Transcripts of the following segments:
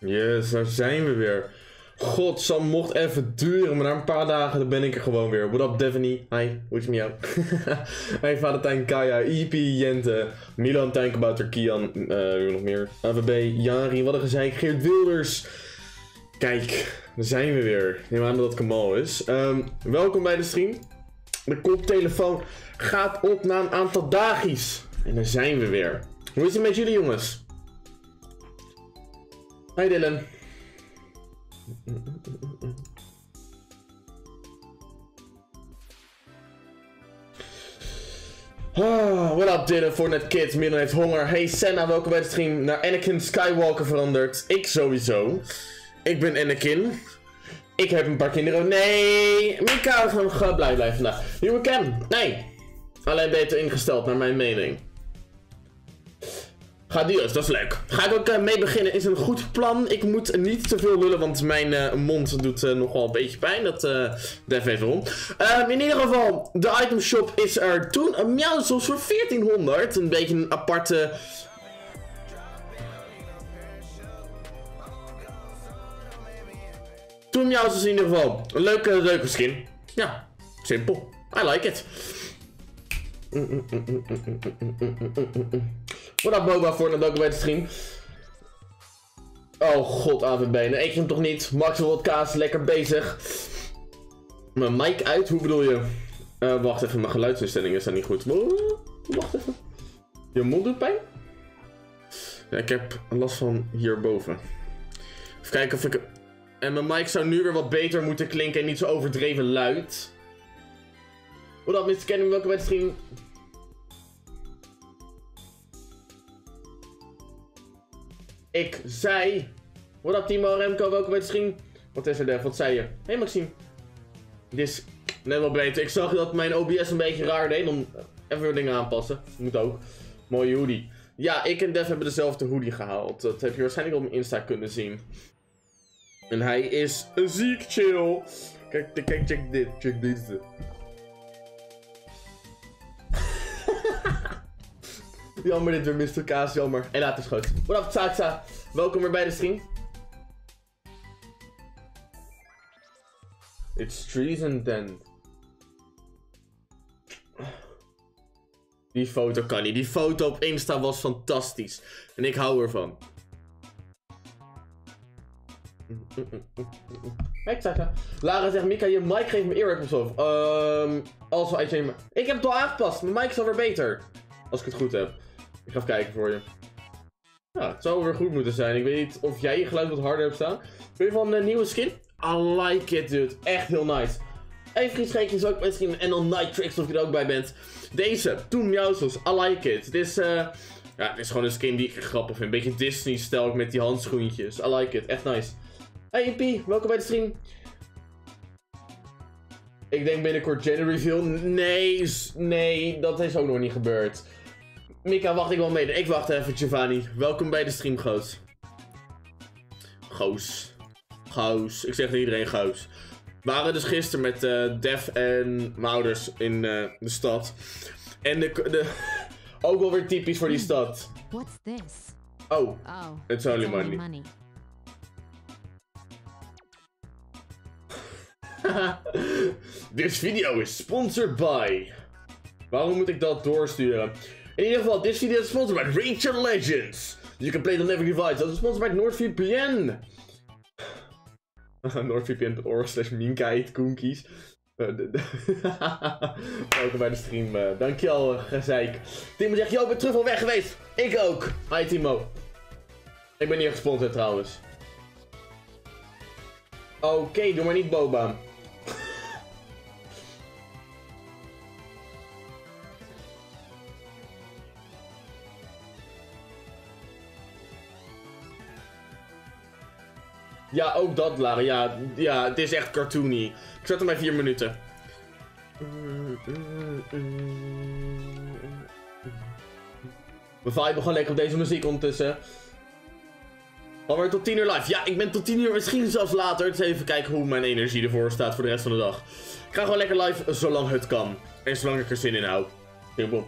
Yes, daar zijn we weer. God, Sam mocht even duren, maar na een paar dagen dan ben ik er gewoon weer. What up, Devany? Hi, hoe is het met jou? Hey, Valentijn, Kaya, EP, Jente, Milan, Tijnkebouter, Kian, wie nog meer? AVB, Jari, wat een gezeik, Geert Wilders. Kijk, daar zijn we weer. Neem aan dat het Kamal is. Welkom bij de stream. De koptelefoon gaat op na een aantal dagjes. En daar zijn we weer. Hoe is het met jullie, jongens? Hi Dylan. What up Dylan, Fortnite Kids, Milan heeft honger. Hey Senna, welkom bij de stream. Naar Anakin Skywalker veranderd. Ik sowieso. Ik ben Anakin. Ik heb een paar kinderen. Nee, Mika gaat blij blijven vandaag. Nieuwe cam. Nee. Alleen beter ingesteld naar mijn mening. Ga Dios, dat is leuk. Ga ik ook mee beginnen, is een goed plan. Ik moet niet te veel lullen, want mijn mond doet nogal een beetje pijn. Dat def even om. In ieder geval, de itemshop is er toen. Een Meowscles voor 1400. Een beetje een aparte... Toen Meowscles in ieder geval. Een leuke skin. Ja, simpel. I like it. Wat up Boba voor welkom bij de stream. Oh god, AVB. Nee, ik hem toch niet. Max World Kaas, lekker bezig. Mijn mic uit, hoe bedoel je? Wacht even, mijn geluidsinstellingen zijn niet goed. Wacht even. Je mond doet pijn? Ja, ik heb last van hierboven. Even kijken of ik... En mijn mic zou nu weer wat beter moeten klinken en niet zo overdreven luid. Wat up Mr. Kenny, welkom bij de stream. Ik zei... What up Timo, Remco, welkom bij de stream. Wat is er Dev, wat zei je? Hey Maxime. Dit is net wel beter. Ik zag dat mijn OBS een beetje raar deed. Dan even weer dingen aanpassen. Moet ook. Mooie hoodie. Ja, ik en Dev hebben dezelfde hoodie gehaald. Dat heb je waarschijnlijk op mijn Insta kunnen zien. En hij is ziek chill. Kijk, check dit. Check dit. Jammer dit weer, Mr. Kaas, jammer. En laat is goed. What up, Tsatsa? Welkom weer bij de stream. It's treason then. Die foto kan niet. Die foto op Insta was fantastisch. En ik hou ervan. Hey, Tsatsa. Lara zegt, Mika, je mic geeft me earwax of zo. Also, ik heb het al aangepast. Mijn mic is alweer beter. Als ik het goed heb. Ik ga even kijken voor je. Ja, het zou weer goed moeten zijn. Ik weet niet of jij je geluid wat harder hebt staan. Wil je van een nieuwe skin? I like it, dude. Echt heel nice. Even Friesgeekje is ook bij streamen. En dan Night Tricks of je er ook bij bent. Deze, toen Meowscles. I like it. Dit is, ja, het is gewoon een skin die ik grappig vind. Een beetje Disney-stijl met die handschoentjes. I like it. Echt nice. Hey EP, welkom bij de stream. Ik denk binnenkort Gen reveal. Nee, dat is ook nog niet gebeurd. Mika, wacht ik wel mee. Ik wacht even, Giovanni. Welkom bij de stream, Goos. Goos. Ik zeg tegen iedereen Goos. We waren dus gisteren met Dev en mijn ouders in de stad. En ook wel weer typisch voor die stad. What's this? Oh, it's only money. This video is sponsored by... Waarom moet ik dat doorsturen? In ieder geval, dit video is sponsored by Rachel Legends. You can play it on every device. Dat is sponsored by NordVPN. NordVPN.org/Minka-eet-koenkies. Welkom bij de stream. Dankjewel, gezeik. Timo zegt, yo, ik ben terug al weg geweest. Ik ook. Hi Timo. Ik ben hier gesponsord trouwens. Oké, doe maar niet Boba. Ja, ook dat, Lara. Ja, het is echt cartoony. Ik zet hem bij 4 minuten. We viben gewoon lekker op deze muziek ondertussen. Alweer tot 10 uur live. Ja, ik ben tot 10 uur, misschien zelfs later. Dus even kijken hoe mijn energie ervoor staat voor de rest van de dag. Ik ga gewoon lekker live zolang het kan. En zolang ik er zin in hou. Simpel.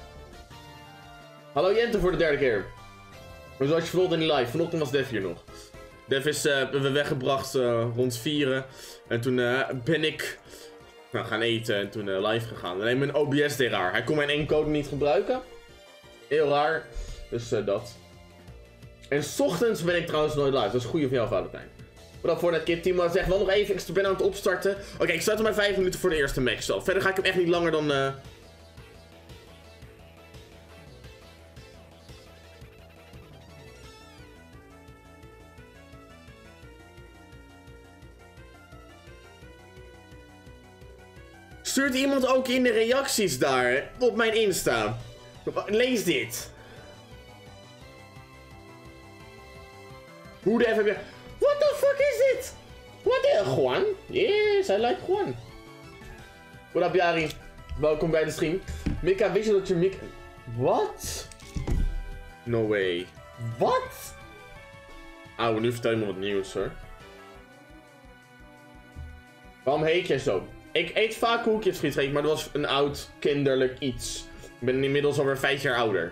Hallo Jente voor de 3e keer. Maar zoals je voelt in die live, vanochtend was Def hier nog. Dev is weggebracht rond 4. En toen ben ik gaan eten en toen live gegaan. Alleen mijn OBS deed raar. Hij kon mijn encode niet gebruiken. Heel raar. Dus dat. En 's ochtends ben ik trouwens nooit live. Dat is een goede van jou, Valentijn. Maar dan voor dat kid Timo zegt wel nog even. Ik ben aan het opstarten. Oké, ik start hem bij 5 minuten voor de eerste match. Zo. Verder ga ik hem echt niet langer dan... Stuurt iemand ook in de reacties daar op mijn Insta. Lees dit. Hoe de F heb je... What the fuck is dit? What the... Juan? Yes, I like Juan. What up, Jari? Welkom bij de stream. Mika, wist je dat je Mika... What? No way. Wat? Auw, nu vertel je me wat nieuws, hoor. Waarom heet jij zo? Ik eet vaak koekjes, friet, maar dat was een oud kinderlijk iets. Ik ben inmiddels alweer 5 jaar ouder.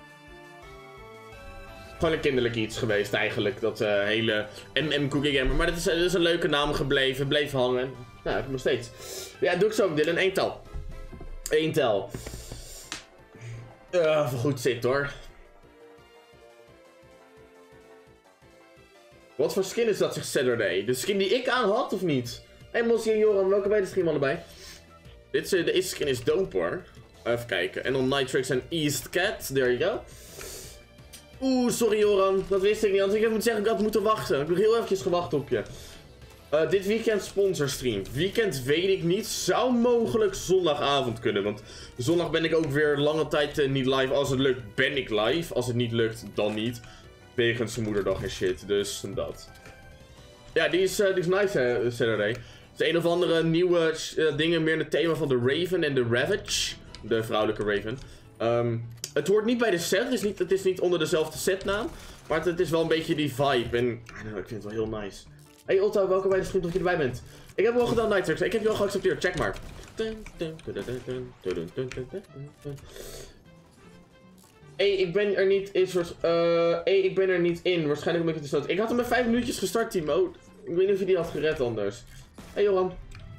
Gewoon een kinderlijk iets geweest eigenlijk, dat hele MM-cookie gamer. Maar dat is een leuke naam gebleven, bleef hangen. Nou, nog steeds. Ja, doe ik zo ook, Dylan. 1 tel. 1 tel. Goed zit, hoor. Wat voor skin is dat, zegt Saturday? De skin die ik aan had, of niet? Hey Mossie en Joran, welkom bij de stream allebei. Deze skin is dope, hoor. Even kijken. En dan Nitrix en East Cat. There you go. Oeh, sorry Joran. Dat wist ik niet. Anders ik moet zeggen, ik had moeten wachten. Ik heb nog heel eventjes gewacht op je. Dit weekend sponsorstream. Weekend weet ik niet. Zou mogelijk zondagavond kunnen. Want zondag ben ik ook weer lange tijd niet live. Als het lukt, ben ik live. Als het niet lukt, dan niet. Wegens zijn moederdag en shit. Dus dat. Ja, die is nice, Saturday. Het is een of andere nieuwe dingen meer in het thema van de Raven en de Ravage. De vrouwelijke Raven. Het hoort niet bij de set. Het is niet onder dezelfde setnaam. Maar het is wel een beetje die vibe. En ik vind het wel heel nice. Hey Otto, welkom bij de stream, dat je erbij bent. Ik heb wel gedaan, Nightrix. Ik heb je al geaccepteerd. Check maar. Ik ben er niet in. Ik ben er niet in. Waarschijnlijk omdat ik het te Ik had hem met 5 minuutjes gestart, Timo. Ik weet niet of je die had gered anders. Hey Johan.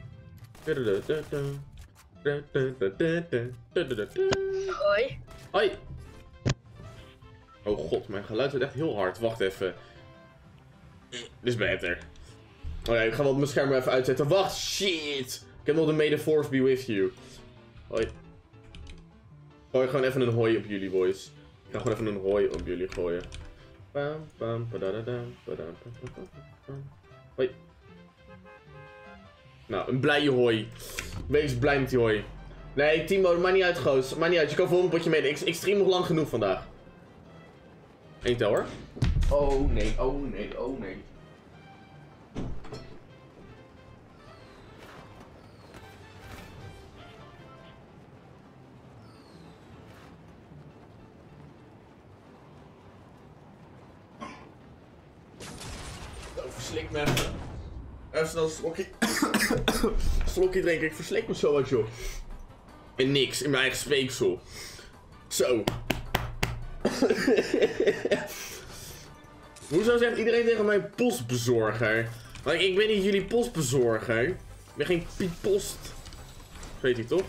Hoi. Hoi. Oh god, mijn geluid wordt echt heel hard. Wacht even. Dit is beter. Oh ja, ik ga wel mijn scherm even uitzetten. Wacht, shit. Ik heb nog de May the Force be with you. Hoi. Gooi gewoon even een hoi op jullie, boys. Ik ga gewoon even een hoi op jullie gooien. Hoi. Nou, een blije hoi. Wees blij met die hoi. Nee, Timo, maakt niet uit, goos. Maakt niet uit, je kan volgende potje mee. Ik stream nog lang genoeg vandaag. 1 tel, hoor. Oh nee, oh nee, oh nee. Verslik me even. Even snel een slokje. Slokje drinken, ik verslik me zo wat, joh. En niks, in mijn eigen speeksel. Zo. Hoezo zegt iedereen tegen mij postbezorger? Maar ik ben niet jullie postbezorger. Ik ben geen Piet Post. Weet je toch?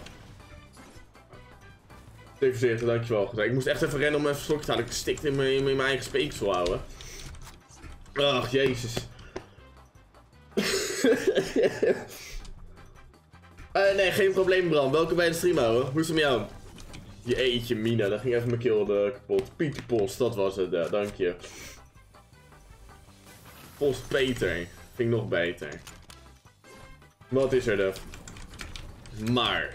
77, dankjewel. Ik moest echt even rennen om even een slokje te halen. Ik stikte in mijn eigen speeksel houden. Ach, jezus. Nee, geen probleem, Bram. Welkom bij de stream, ouwe. Hoe is het met jou? Je eetje, Mina. Dat ging even mijn keel kapot. Pieter Post, dat was het. Dank je. Post Peter. Vind ik nog beter. Wat is er, Def? Maar.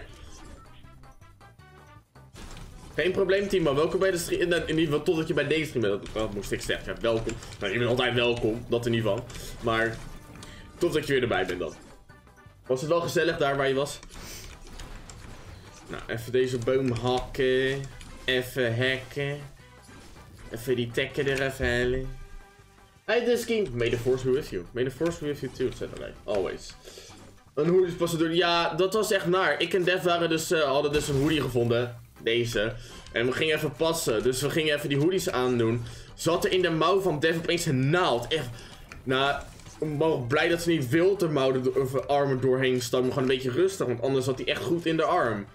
Geen probleem, Timo. Welkom bij de stream. In ieder geval totdat je bij deze stream bent. Dat moest ik zeggen. Ja, welkom. Nou, je bent altijd welkom. Dat in ieder geval. Maar. Totdat je weer erbij bent dan. Was het wel gezellig daar waar je was? Nou, even deze boom hakken. Even hacken. Even die tekken er even halen. Hey Disky. May the force be with you. May the force be with you too, said I. Always. Een hoodie passen door. Ja, dat was echt naar. Ik en Def hadden dus een hoodie gevonden. Deze. En we gingen even passen. Dus we gingen even die hoodies aandoen. Zat er in de mouw van Def opeens een naald. Echt. Nou, ik ben blij dat ze niet wild de armen doorheen stammen. Gewoon een beetje rustig, want anders zat hij echt goed in de arm.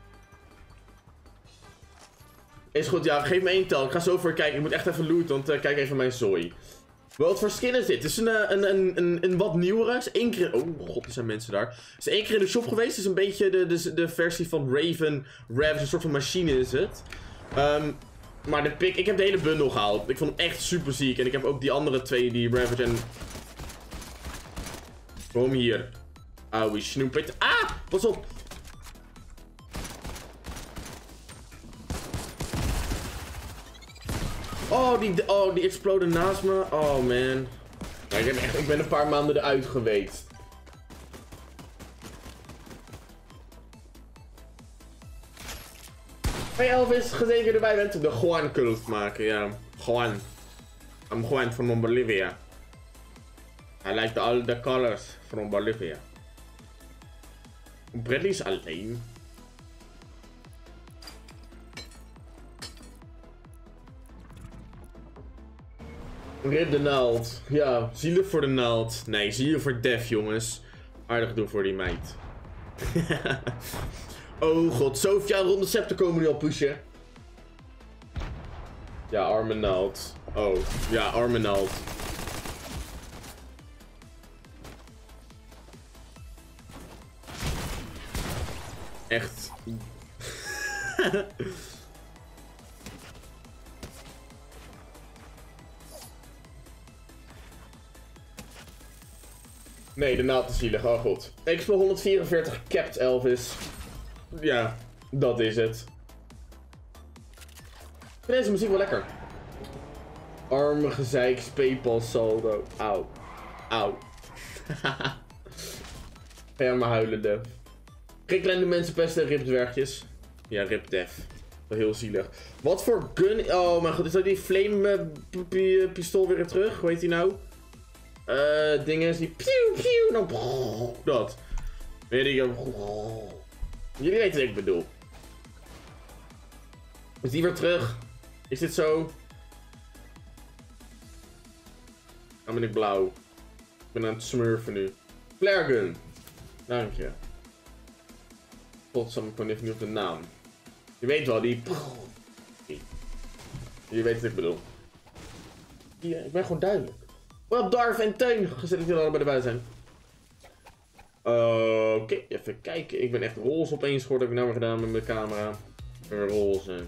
Is goed, ja, geef me 1 tel. Ik ga zo voor kijken. Ik moet echt even looten, want kijk even mijn zooi. Wat voor skin is dit? Het is een wat nieuwere. Is 1 keer... Oh god, er zijn mensen daar. Het is 1 keer in de shop geweest. Het is een beetje de versie van Raven. Ravage, een soort van machine is het. Maar de pick... Ik heb de hele bundel gehaald. Ik vond hem echt super ziek. En ik heb ook die andere 2, die Ravage en... Kom hier. Auwie, snoepet. Ah! Pas op! Oh, die explode naast me. Oh, man. Nou, ik ben een paar maanden eruit geweest. Hey Elvis, gezeken erbij bent. De Juan cult maken, ja. Juan. I'm Juan from Bolivia. I like all the colors from Bolivia. Bradley is alleen. Rip de naald. Ja, zielig voor de naald. Nee, zielig voor Def, jongens. Aardig doen voor die meid. Oh god, Sofia rond de scepter komen nu al pushen. Ja, arme naald. Oh, ja, arme naald. Echt. Nee, de naald is zielig. Oh god. Ik speel 144 capped Elvis. Ja, dat is het. Ik vind deze muziek wel lekker. Arme gezeik, Paypal saldo. Auw. Auw. Ga jij maar huilen, Def. Geen kleine mensen pesten, rip dwergjes. Ja, rip Def. Wel heel zielig. Wat voor gun... Oh mijn god, is dat die flame pistool weer terug? Hoe heet die nou? Dingen is die... Pieuw, pieuw, dan... Dat. Weet ik... Jullie weten wat ik bedoel. Is die weer terug? Is dit zo? Dan ben ik blauw. Ik ben aan het smurfen nu. Flare gun. Dank je. Godsam, ik ben even niet op de naam. Je weet wel, die... Je weet wat ik bedoel. Ja, ik ben gewoon duidelijk. Wat Darth en Teun. Gezellig dat allebei erbij zijn. Oké, even kijken. Ik ben echt roze opeens geworden. Heb ik nou weer gedaan met mijn camera. Een roze.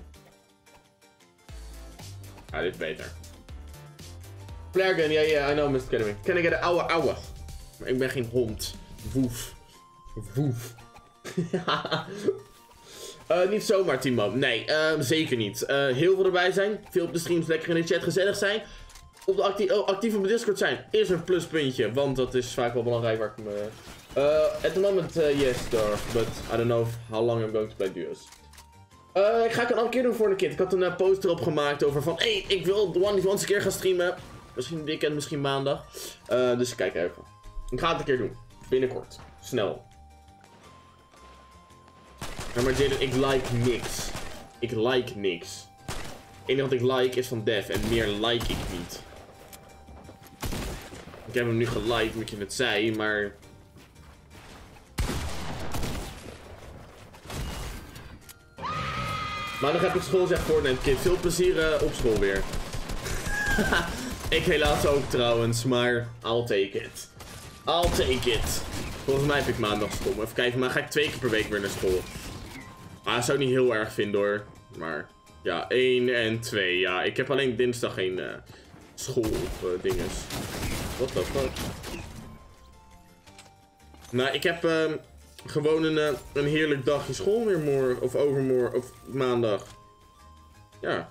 Ja, dit is beter. Flare gun, ja, I know Mr. Academy. Can I get a ouwe? Maar ik ben geen hond. Woef. Woef. Niet zomaar team-up. Nee, zeker niet. Heel veel erbij zijn. Veel op de streams, lekker in de chat, gezellig zijn. Op de actief op de Discord zijn is een pluspuntje. Want dat is vaak wel belangrijk waar ik me... at the moment, yes, but I don't know how long I'm going to play duos. Ik ga het een andere keer doen voor een kid. Ik had een poster opgemaakt over van... Hey, ik wil de One eens een keer gaan streamen. Misschien weekend, misschien maandag. Dus kijk even. Ik ga het een keer doen. Binnenkort. Snel. Ja, maar Jaden, ik like niks. Ik like niks. Het enige wat ik like is van Def en meer like ik niet. Ik heb hem nu geliked, moet je het zei, maar... Maandag heb ik school, zegt Fortnite Kid. Veel plezier op school weer. Ik helaas ook trouwens, maar I'll take it. I'll take it. Volgens mij heb ik maandag school. Even kijken, maar ga ik 2 keer per week weer naar school. Maar dat zou ik niet heel erg vinden hoor. Maar ja, 1 en 2. Ja, ik heb alleen dinsdag geen school of dinges. What the fuck? Nou, ik heb gewoon een heerlijk dagje school weer morgen. Of overmorgen. Of maandag. Ja.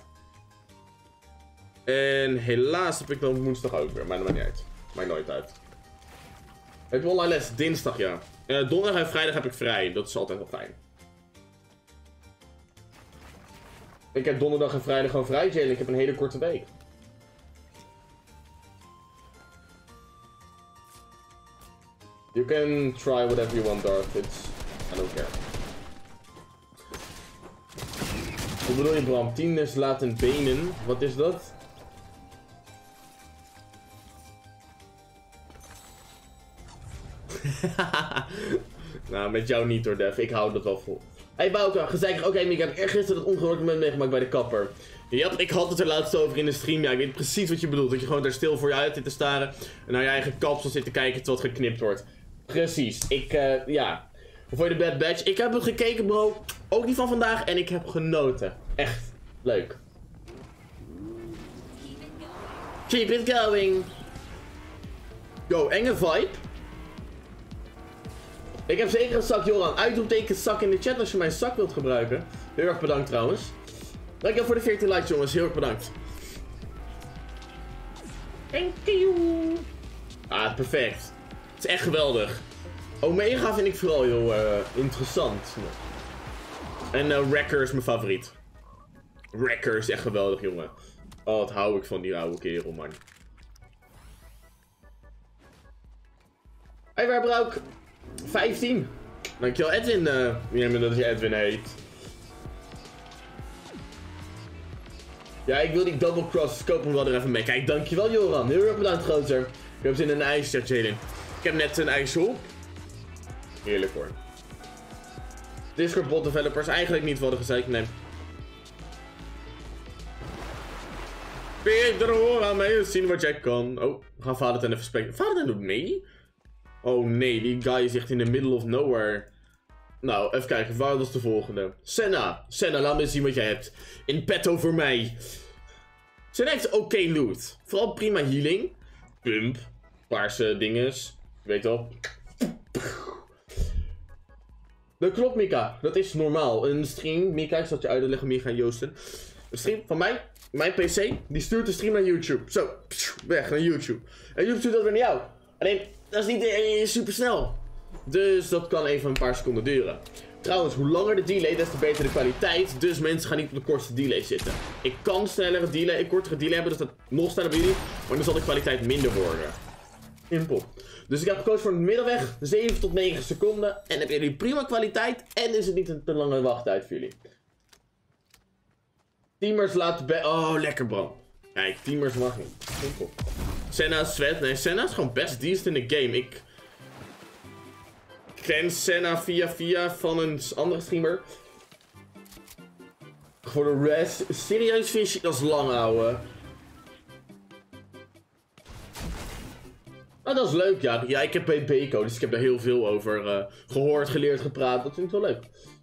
En helaas heb ik dan woensdag ook weer. Maar dat maakt niet uit. Maakt nooit uit. Heb je online les? Dinsdag, ja. Donderdag en vrijdag heb ik vrij. Dat is altijd wel fijn. Ik heb donderdag en vrijdag gewoon vrij, Jalen. Ik heb een hele korte week. You can try whatever you want, Darth. I don't care. Wat bedoel je, Bram? Tieners laten benen. Wat is dat? Nou, met jou niet hoor, Def. Ik hou dat wel vol. Hey Bouke, gezeik. Oké, Mika, heb ik gisteren dat ongelukkig moment meegemaakt bij de kapper. Ja, ik had het er laatst over in de stream. Ja, ik weet precies wat je bedoelt. Dat je gewoon daar stil voor je uit zit te staren. En naar je eigen kapsel zit te kijken tot het geknipt wordt. Precies. Ja. Of voor je de Bad Batch. Ik heb het gekeken, bro. Ook niet van vandaag. En ik heb genoten. Echt. Leuk. Keep it going. Yo, enge vibe. Ik heb zeker een zak, Joran. Uitroepteken zak in de chat als je mijn zak wilt gebruiken. Heel erg bedankt trouwens. Dankjewel voor de 14 likes, jongens. Heel erg bedankt. Thank you. Ah, perfect. Het is echt geweldig. Omega vind ik vooral heel interessant. En Wrecker is mijn favoriet. Wrecker is echt geweldig, jongen. Oh, wat hou ik van die oude kerel, man. Hey, waar Brouk? 15. Dankjewel, Edwin. Ja, dat je Edwin heet. Ja, ik wil die double cross. Koop hem wel er even mee. Kijk, dankjewel, Joran. Heel erg bedankt, groter. Ik heb zin in een ijs, zegt Jalen. Ik heb net een ijsje op. Heerlijk hoor. Discord bot developers eigenlijk niet worden gezegd, nee. Peter, hoor aan mij, zien wat jij kan. Oh, we gaan Valentin even spreken. Valentin doet mee? Oh nee, die guy is echt in the middle of nowhere. Nou, even kijken, waar was de volgende? Senna, laat me zien wat jij hebt. In petto voor mij. Senna heeft oké loot. Vooral prima healing. Pump. Paarse dinges. Je weet wel. Dat klopt, Mika. Dat is normaal. Een stream, Mika, ik zal het je uitleggen, Mika en Joosten. Een stream van mij, mijn PC, die stuurt de stream naar YouTube. Zo, weg naar YouTube. En YouTube stuurt dat weer naar jou. Alleen, dat is niet super snel. Dus dat kan even een paar seconden duren. Trouwens, hoe langer de delay, des te beter de kwaliteit. Dus mensen gaan niet op de kortste delay zitten. Ik kan een kortere delay hebben, dus dat nog sneller bij jullie. Maar dan zal de kwaliteit minder worden. Simpel. Dus ik heb gekozen voor een middelweg, 7 tot 9 seconden. En dan hebben jullie prima kwaliteit. En is het niet een te lange wachttijd voor jullie. Teamers laten bij. Oh, lekker bro. Kijk, teamers mag niet. Simpel. Senna is sweat. Nee, Senna is gewoon best decent in de game. Ik ken Senna via van een andere streamer. Voor de rest, serieus visje, dat is lang, ouwe. Nou, dat is leuk, ja. Ja, ik heb bij Beko, dus ik heb daar heel veel over gehoord, geleerd, gepraat. Dat vind ik wel leuk.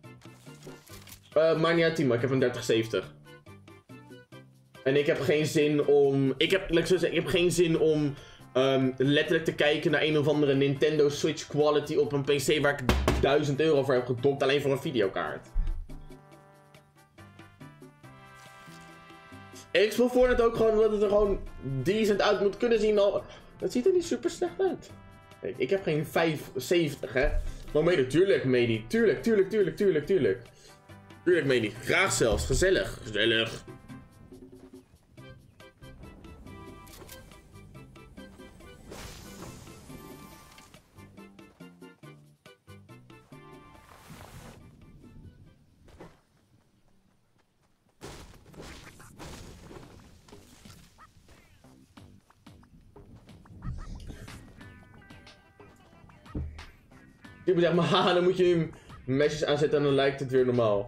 Maar niet uit team, maar ik heb een 3070. En ik heb geen zin om... Ik heb geen zin om letterlijk te kijken naar een of andere Nintendo Switch quality op een PC waar ik 1000 euro voor heb gedopt, alleen voor een videokaart. Ik speel Fortnite ook gewoon omdat het er gewoon decent uit moet kunnen zien. Het ziet er niet super slecht uit. Kijk, ik heb geen 570, hè. Maar mede, tuurlijk, Medi. Tuurlijk, Medi. Graag zelfs. Gezellig. Ik zeg maar, haha, dan moet je nu mesjes aanzetten en dan lijkt het weer normaal.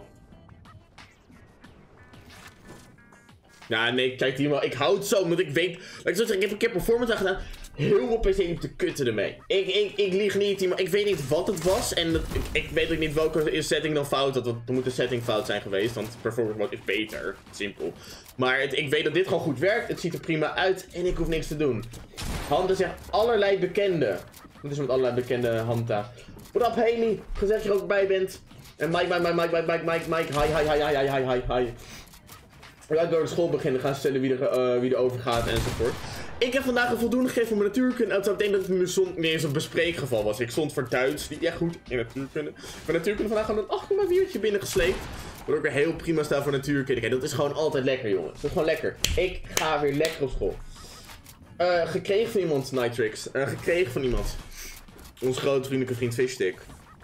Ja, nee, kijk hier maar. Ik hou het zo, omdat ik weet... Ik heb een keer performance aan gedaan. Heel veel PC liep te kutten ermee. Ik lieg niet, maar ik weet niet wat het was. En ik weet ook niet welke setting dan fout had. Want er moet een setting fout zijn geweest, want performance mode is beter. Simpel. Maar ik weet dat dit gewoon goed werkt. Het ziet er prima uit en ik hoef niks te doen. Hanta zegt allerlei bekende. Wat is met allerlei bekende Hanta? What up, Haley? Gezegd dat je er ook bij bent. En Mike. Hi. Ik ga door de school beginnen, gaan stellen wie er over gaat enzovoort. Ik heb vandaag een voldoende gegeven voor mijn natuurkunde. En ik denk dat het nu niet eens een bespreekgeval was. Ik stond voor Duits, niet echt goed in natuurkunde. Maar natuurkunde vandaag gewoon een 8,4'tje binnengesleept. Waardoor ik weer heel prima sta voor natuurkunde. Kijk, dat is gewoon altijd lekker, jongen. Dat is gewoon lekker. Ik ga weer lekker op school. Gekregen van iemand, Nitrix. Gekregen van iemand. Ons grote vriendelijke vriend Fishstick.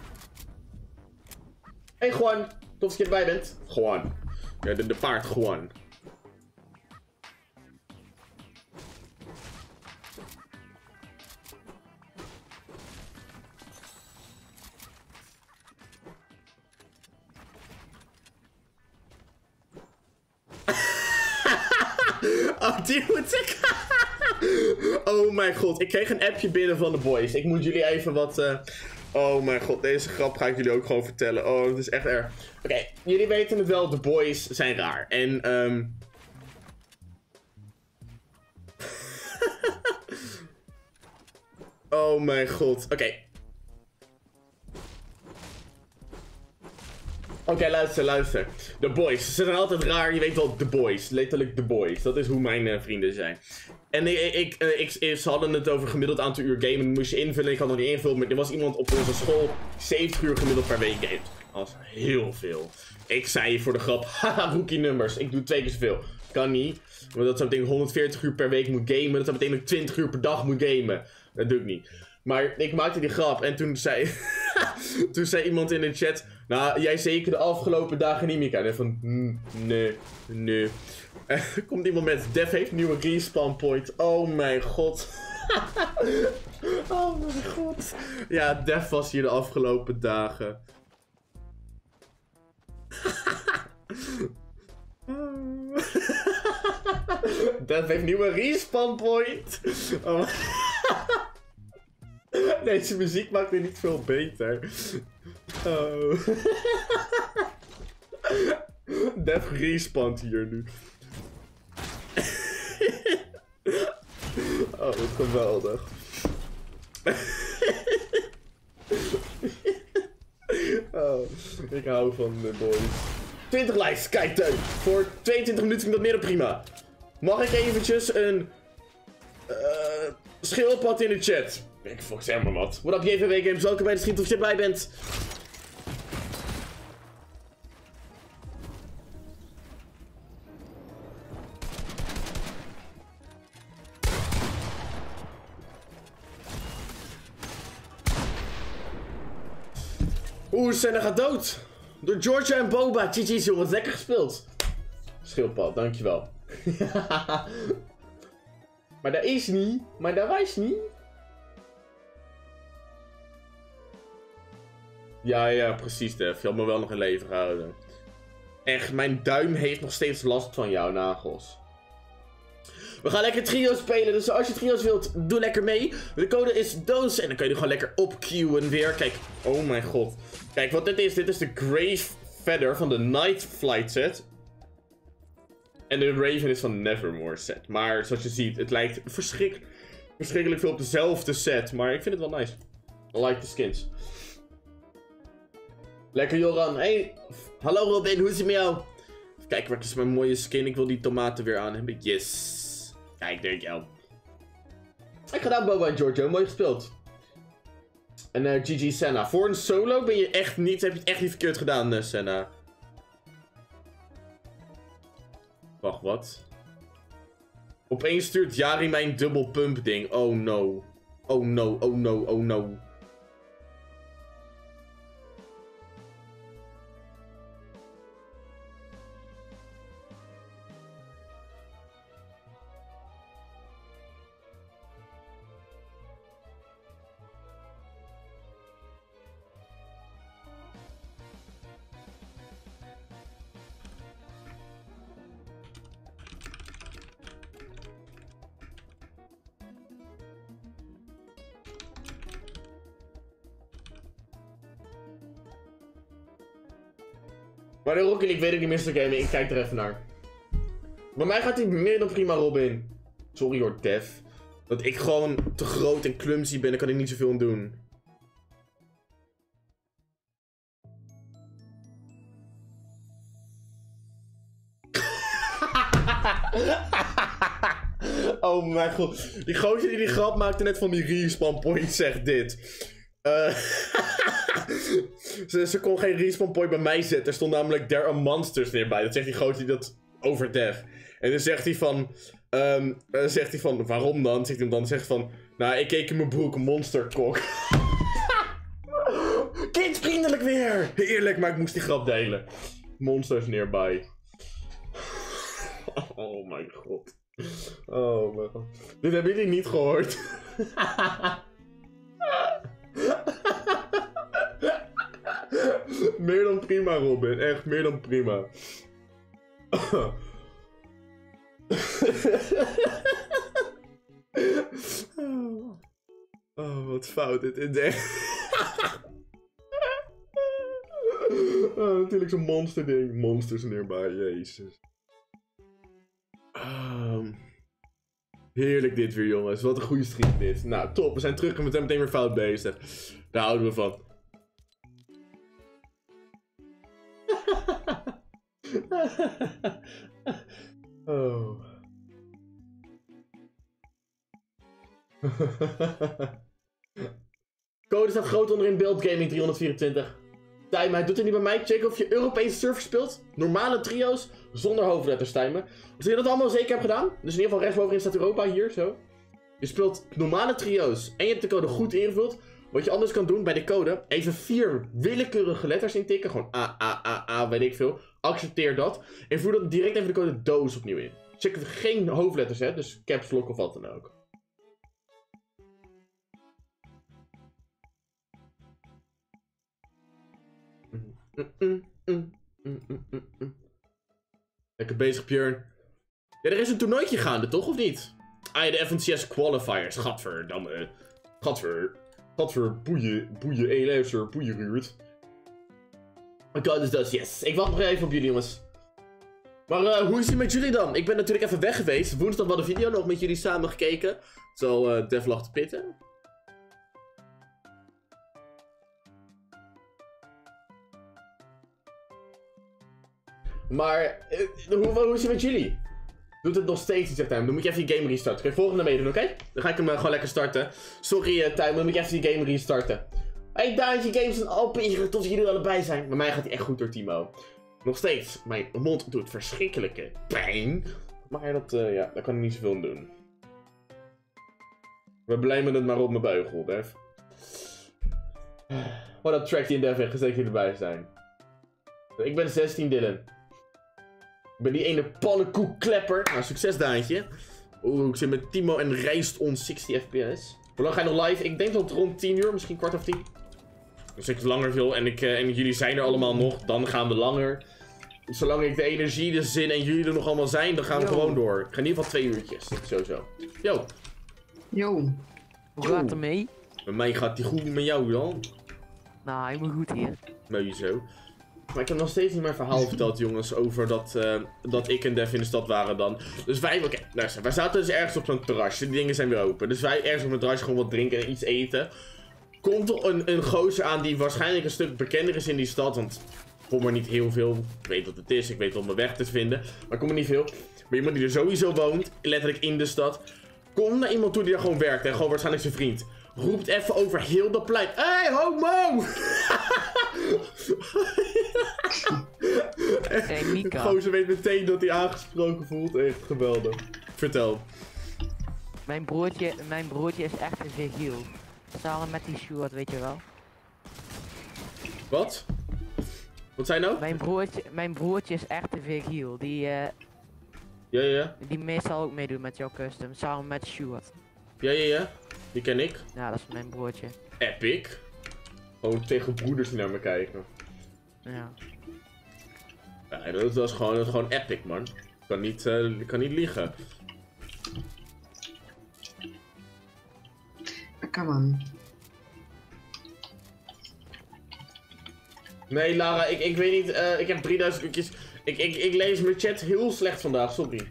Hey Juan, tof dat je erbij bent. Juan. Ja, de paard Juan. Oh, die moet ik... Oh mijn god, ik kreeg een appje binnen van de boys. Ik moet jullie even wat... Oh mijn god, deze grap ga ik jullie ook gewoon vertellen. Oh, dat is echt erg. Oké, jullie weten het wel, de boys zijn raar. En, oh mijn god, oké. Oké, luister. De boys, ze zijn altijd raar, je weet wel, de boys. Letterlijk de boys, dat is hoe mijn vrienden zijn. En ze hadden het over gemiddeld aantal uur gamen, moest je invullen, ik had nog niet invullen, maar er was iemand op onze school 70 uur gemiddeld per week games. Dat was heel veel. Ik zei voor de grap, haha, rookie numbers, ik doe 2 keer zoveel. Kan niet, want dat zou betekenen 140 uur per week moet gamen, dat zou betekenen dat ik 20 uur per dag moet gamen. Dat doe ik niet. Maar ik maakte die grap en toen zei, toen zei iemand in de chat, nou, jij zeker de afgelopen dagen niet meer kan. En van, nee. Komt iemand met, Def heeft een nieuwe respawn point. Oh mijn god. Oh mijn god. Ja, Def was hier de afgelopen dagen. Def heeft een nieuwe respawn point. Oh. Deze muziek maakt weer niet veel beter. Oh. Def respawnt hier nu. Oh, wat geweldig. Oh, ik hou van de boys. 20 likes, kijk Teun. Voor 22 minuten vind ik dat meer dan prima. Mag ik eventjes een schildpad in de chat? Ik fuck zeg maar wat. What up JVW Games, welkom bij de stream of je erbij bent. Oeh, Senna gaat dood. Door Georgia en Boba. GG's jongens, lekker gespeeld. Schildpad, dankjewel. Maar dat is niet. Maar dat was niet. Ja, precies Def. Je had me wel nog in leven gehouden. Echt, mijn duim heeft nog steeds last van jouw nagels. We gaan lekker trio spelen, dus als je trio's wilt, doe lekker mee. De code is doos en dan kun je er gewoon lekker opqueuen weer. Kijk, oh mijn god. Kijk, wat dit is de Grave Feather van de Night Flight set. En de Raven is van de Nevermore set. Maar zoals je ziet, het lijkt verschrikkelijk veel op dezelfde set. Maar ik vind het wel nice. I like the skins. Lekker Joran. Hey, hallo Robin, hoe is het met jou? Even kijken, waar is mijn mooie skin? Ik wil die tomaten weer aan hebben. Yes. Kijk, dankjewel. Ik gedaan Boba en Giorgio, mooi gespeeld. En GG Senna. Voor een solo ben je echt niet, heb je het echt niet verkeerd gedaan, Senna. Wacht, wat? Opeens stuurt Jari mijn dubbel pump ding. Oh no. Oh no, oh no, oh no. Maar de Rocket League weet ik niet meer te gamen, ik kijk er even naar. Bij mij gaat hij meer dan prima, Robin. Sorry hoor, Def. Dat ik gewoon te groot en clumsy ben, daar kan ik niet zoveel aan doen. Oh mijn god. Die gozer die grap maakte net van die respawn point zegt dit. Ze kon geen respawn point bij mij zetten. Er stond namelijk there are monsters neerbij. Dat zegt die gozer die dat over Def. En dan zegt hij van, waarom dan? Zegt hij dan, zegt van, nou ik keek in mijn broek, monsterkok. Kindsvriendelijk weer! Heerlijk, maar ik moest die grap delen. Monsters nearby. Oh mijn god. Oh mijn god. Dit heb ik niet gehoord. Meer dan prima, Robin. Echt, meer dan prima. Oh, wat fout dit is. Natuurlijk zo'n monster ding. Monsters nearby, jezus. Heerlijk dit weer, jongens. Wat een goede stream dit. Nou, top. We zijn terug en we zijn meteen weer fout bezig. Daar houden we van. Oh. Code staat groot onderin Build Gaming 324. Tijmen, hij doet het niet bij mij. Check of je Europese server speelt. Normale trio's zonder hoofdletters, Tijmen. Als je dat allemaal zeker hebt gedaan. Dus in ieder geval rechtsbovenin staat Europa, hier, zo. Je speelt normale trio's en je hebt de code goed ingevuld. Wat je anders kan doen bij de code, even 4 willekeurige letters intikken. Gewoon A, A, A, A, weet ik veel. Accepteer dat. En voer dan direct even de code doos opnieuw in. Check of je geen hoofdletters hebt, dus caps lock of wat dan ook. Lekker bezig, Björn. Ja, er is een toernooitje gaande, toch? Of niet? Ah ja, de FNCS Qualifiers. Gadverdamme. Boeien, Elezer, boeien Ruurt. God is dat, yes. Ik wacht nog even op jullie, jongens. Maar hoe is het met jullie dan? Ik ben natuurlijk even weg geweest. Woensdag wel de video nog met jullie samen gekeken. Zo, Def lag te pitten. Maar, hoe is het met jullie? Doet het nog steeds iets, zegt hij. Dan moet je even je game restarten. Kun je volgende meedoen, oké? Dan ga ik hem gewoon lekker starten. Sorry, Tijmen, dan moet je even die game restarten. Hey, Daantje, games zijn open tot jullie allebei zijn. Bij mij gaat hij echt goed door, Timo. Nog steeds, mijn mond doet verschrikkelijke pijn. Maar dat, ja, daar kan ik niet zoveel aan doen. We blijven het maar op mijn beugel, Def. Wat een track die in Def echt gezegd jullie erbij zijn. Ik ben 16, Dylan. Ik ben die ene pannenkoekklepper. Nou, succes, Daantje. Oeh, ik zit met Timo en rijst on 60 fps. Hoe lang ga je nog live? Ik denk dat rond 10 uur, misschien 10:15. Als ik langer wil en jullie zijn er allemaal nog, dan gaan we langer. Zolang ik de energie, de zin en jullie er nog allemaal zijn, dan gaan we gewoon door. Ik ga in ieder geval 2 uurtjes, sowieso. Yo. Yo. Hoe gaat het ermee? Met mij gaat die goed, met jou dan? Nou, helemaal goed hier. Mooi zo. Maar ik heb nog steeds niet mijn verhaal verteld, jongens, over dat ik en Def in de stad waren dan. Dus wij zaten dus ergens op zo'n terrasje, die dingen zijn weer open. Dus wij ergens op een terrasje gewoon wat drinken en iets eten. Komt er een gozer aan die waarschijnlijk een stuk bekender is in die stad, want ik kom er niet heel veel. Ik weet wat het is, ik weet om mijn weg te vinden, maar ik kom er niet veel. Maar iemand die er sowieso woont, letterlijk in de stad, komt naar iemand toe die daar gewoon werkt en gewoon waarschijnlijk zijn vriend. Roept even over heel dat plein. Hey, homo! Hey, Mika. Gozer weet meteen dat hij aangesproken voelt. Echt geweldig. Vertel. Mijn broertje is echt een Virgil. Samen met die Stuart, weet je wel. Wat? Wat zei je nou? Mijn broertje is echt een Virgil. Ja. Die meestal ook meedoet met jouw custom. Samen met Stuart. Ja. Die ken ik. Ja, dat is mijn broertje. Epic. Gewoon tegen broeders die naar me kijken. Ja. Ja, dat is gewoon epic, man. Ik kan niet liegen. Come on. Nee, Lara, ik weet niet. Ik heb 3000 uurtjes. Ik lees mijn chat heel slecht vandaag, sorry.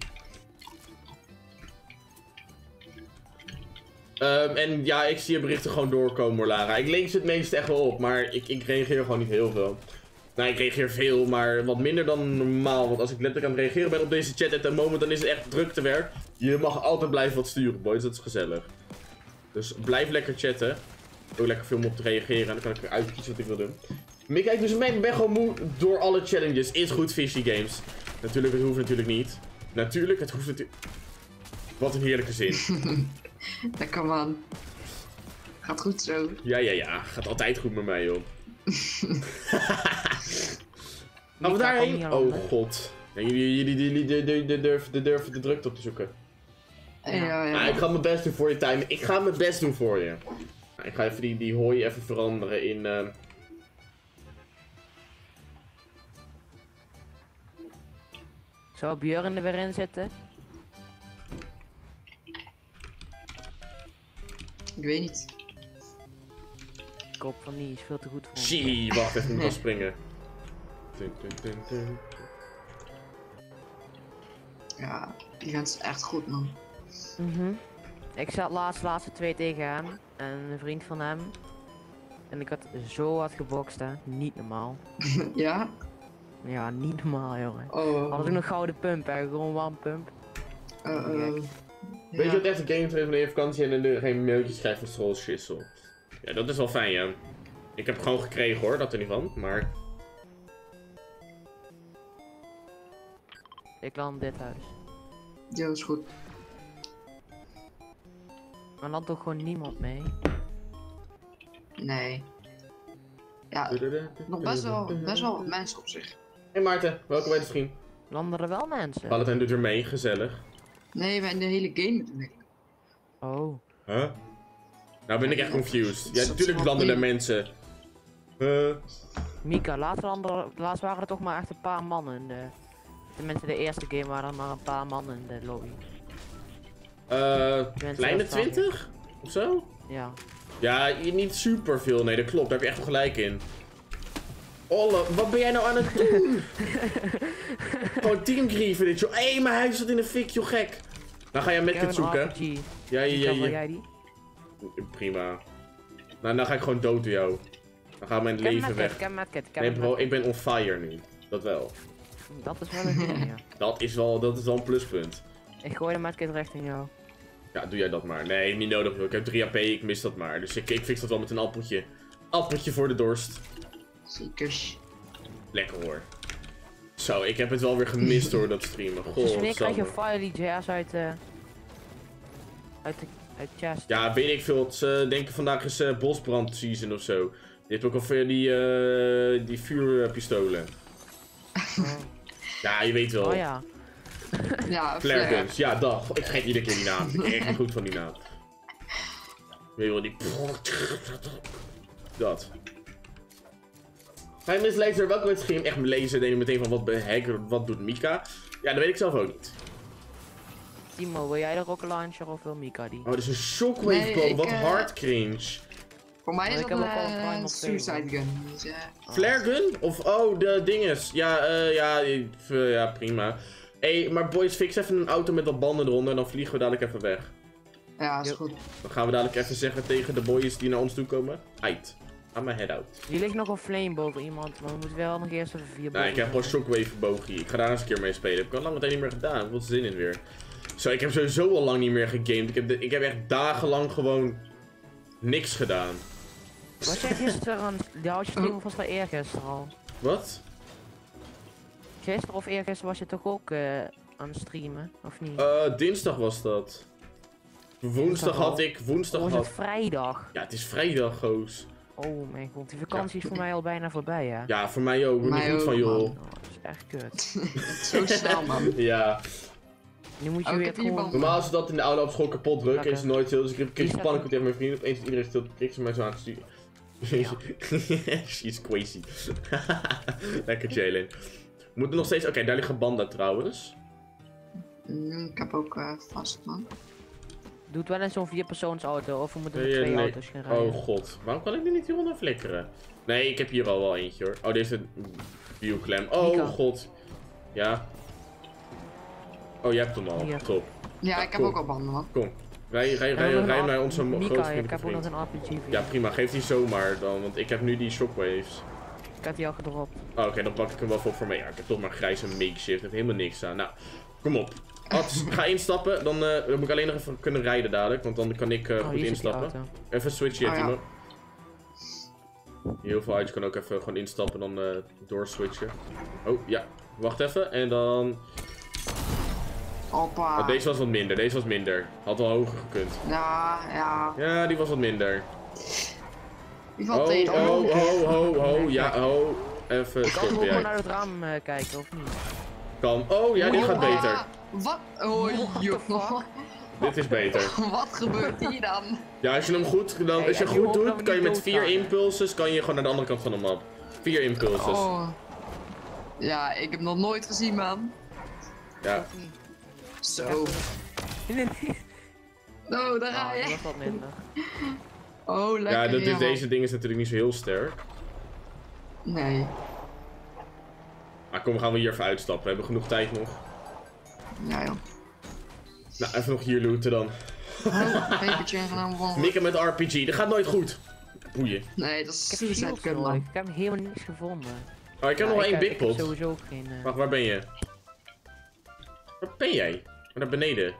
En ja, ik zie je berichten gewoon doorkomen hoor, Lara. Ik lees het meest echt wel op, maar ik reageer gewoon niet heel veel. Nou, ik reageer veel, maar wat minder dan normaal. Want als ik letterlijk aan het reageren ben op deze chat at the moment, dan is het echt druk te werk. Je mag altijd blijven wat sturen, boys. Dat is gezellig. Dus blijf lekker chatten. Ook lekker veel op te reageren. En dan kan ik weer uitkiezen wat ik wil doen. Maar ik kijk dus mee, ik ben gewoon moe door alle challenges. Is goed, Fishy Games. Natuurlijk, het hoeft natuurlijk niet. Natuurlijk, het hoeft natuurlijk... Wat een heerlijke zin. Lekker man. Gaat goed zo. Ja. Gaat altijd goed met mij, joh. Gaan we daarheen? Oh god. Ja, jullie durven de drukte op te zoeken. Ja. Ik ga mijn best doen voor je, Time. Ik ga mijn best doen voor je. Ik ga even die hooi even veranderen in... Zou Björn er weer in zitten? Ik weet niet. De kop van die is veel te goed voor ons. Shee, wacht even, ik moet wel springen. Dun, dun, dun, dun. Ja, die vent is echt goed, man. Ik zat laatste 2 tegen hem. En een vriend van hem. En ik had zo hard gebokst, hè. Niet normaal. Ja? Ja, niet normaal, jongen. Oh. Had ik nog gouden pump, hè. Gewoon one pump. Weet je wat echt een game is wanneer je vakantie en er geen mailtjes krijgt van Soul Schissel? Ja, dat is wel fijn, ja. Ik heb het gewoon gekregen hoor, dat er niet van, maar... Ik land dit huis. Ja, dat is goed. Maar dan toch gewoon niemand mee. Nee. Ja, nog best wel wat mensen op zich. Hey Maarten, welkom bij de stream. Landen er wel mensen? Valentijn doet er mee, gezellig. Nee, bij de hele game natuurlijk. Oh. Huh? Nou ben ik echt confused. Ja, Dat natuurlijk is landen er wel mensen. Mika, laatst waren er toch maar echt een paar mannen in de... Tenminste, de eerste game waren er maar een paar mannen in de lobby. Kleine 20? Of zo? Ja. Ja, niet super veel. Nee, dat klopt. Daar heb je echt wel gelijk in. Olle, wat ben jij nou aan het doen? Gewoon teamgrieven dit, joh. Hé, mijn huis zat in de fik, joh, gek. Nou ga jij met het zoeken. RPG. Ja. Wil jij die? Prima. Nou, dan ga ik gewoon dood door jou. Dan gaat mijn leven weg. Nee bro, ik ben on fire nu. Dat wel. Dat is wel een ding, ja. Dat is wel een pluspunt. Ik gooi de medkit recht in jou. Ja, doe jij dat maar. Nee, niet nodig joh. Ik heb 3 AP, ik mis dat maar. Dus ik fix dat wel met een appeltje. Appeltje voor de dorst. Zeker. Lekker hoor. Zo, ik heb het wel weer gemist door dat streamen. Goh, Dus wanneer krijg je samme. Fire Jazz uit chest? Ja, weet ik veel. Ze denken vandaag is bosbrand season of zo. Je hebt ook al veel die vuurpistolen. Oh. Ja, je weet wel. Oh ja. Ja, Flare guns. Ja, dag. Ik vergeet iedere keer die naam. Ik ben echt niet goed van die naam. Weet je wel, die... Dat. Hi Miss Laser, welkom bij het stream. Echt lezen, denk ik meteen van wat doet Mika? Ja, dat weet ik zelf ook niet. Timo, wil jij de rocket launcher of wil Mika die? Oh, dat is een shockwave Nee, bow. ik, Wat hard cringe. voor mij is ik dat heb ook al een een Primal suicide Flame. gun. Dus, Flare gun? Of, oh, de dinges. Ja, prima. Hé, maar boys, fix even een auto met wat banden eronder en dan vliegen we dadelijk even weg. ja, is goed. Dan gaan we dadelijk even zeggen tegen de boys die naar ons toe komen. Ait. I'm my head out. Hier ligt nog een flame boven iemand, maar we moeten wel nog eerst even 4 Nou, ik heb gewoon shockwave bogie. Ik ga daar eens een keer mee spelen. Heb ik al lange tijd niet meer gedaan. Ik heb wat zin in weer. Zo, ik heb sowieso al lang niet meer gegamed. Ik heb echt dagenlang gewoon niks gedaan. Was jij gisteren aan... Ja, had je stream of was dat eergisteren al? Wat? Gisteren of eergisteren was je toch ook aan het streamen, of niet? Dinsdag was dat. Woensdag had ik... Woensdag was had... het vrijdag? Ja, het is vrijdag, goos. Oh mijn god, die vakantie is voor mij al bijna voorbij, hè? Ja, voor mij ook. Ik ben niet Mij goed van ook, joh. man. Oh, dat is echt kut. Zo snel, man. Ja. Nu moet je Oh, ik weer heb hier gewoon... band. Normaal is het dat in de oude op school kapot drukken. Lekker. Is het nooit zo. Dus ik kreeg Die spanning staat- tegen mijn vrienden. Opeens is iedereen stil. Kreeg ze mij zo aangestuurd. Ja. She's crazy. Lekker Jalen. Moet er nog steeds... Oké, daar liggen banden trouwens. Ik heb ook vast, man. Doe het wel in zo'n 4-persoonsauto, of we moeten met Nee, 2 nee. auto's gaan rijden. Oh god. Waarom kan ik die niet hieronder flikkeren? Nee, ik heb hier al wel eentje hoor. Oh, deze viewclam. Oh Mika. god. Ja. Oh, jij hebt hem al. Hier. Top. Ja, ik heb cool. ook al banden, man. Kom. Rij naar onze Mika, grote ik vriend. heb ook nog een RPG voor Ja, je. prima. Geef die zomaar dan, want ik heb nu die shockwaves. Ik had die al gedropt. Oh, oké, dan pak ik hem wel voor mee. Ja, ik heb toch maar grijze makeshift. Heeft helemaal niks aan. Nou, kom op. Ga instappen. Dan moet ik alleen nog even kunnen rijden dadelijk. Want dan kan ik goed Hier zit die instappen. auto. Even switchen, Oh, ja. Timo. Heel veel uit. Je kan ook even gewoon instappen en dan doorswitchen. Oh, ja. Wacht even. En dan... Hoppa. Oh, deze was wat minder. Deze was minder. Had wel hoger gekund. Ja. Ja, die was wat minder. Die valt Oh, tegen. Ja, even Kan ik stoppen ook gewoon jij. naar het raam kijken, of niet? Kan. Oh, ja, dit gaat beter. Wat? Oh, joh. Dit is beter. Wat gebeurt hier dan? Ja, als je hem goed, dan, Hey, als je en nu goed hopen dat doet, we kan je niet met 4 doodgaan, hè? impulses kan je gewoon naar de andere kant van de map. 4 impulses. Oh. Ja, ik heb nog nooit gezien, man. Ja. Zo. No, daar ga Ah, je. dat was wat minder. Oh, lekker. Ja, deze ding is natuurlijk niet zo heel sterk. Nee. Maar kom, gaan we hier even uitstappen. We hebben genoeg tijd nog. Ja, joh. Nou, even nog hier looten dan. Oh, pepertje ingenomen van. Mikken met RPG, dat gaat nooit goed. Boeien. Nee, dat is Ik heb suicide shields gun, nodig. man. Ik heb helemaal niks gevonden. Oh, ik heb nog één big Ik heb pot. sowieso ook geen... Wacht, waar ben je? Waar ben jij? Maar naar beneden.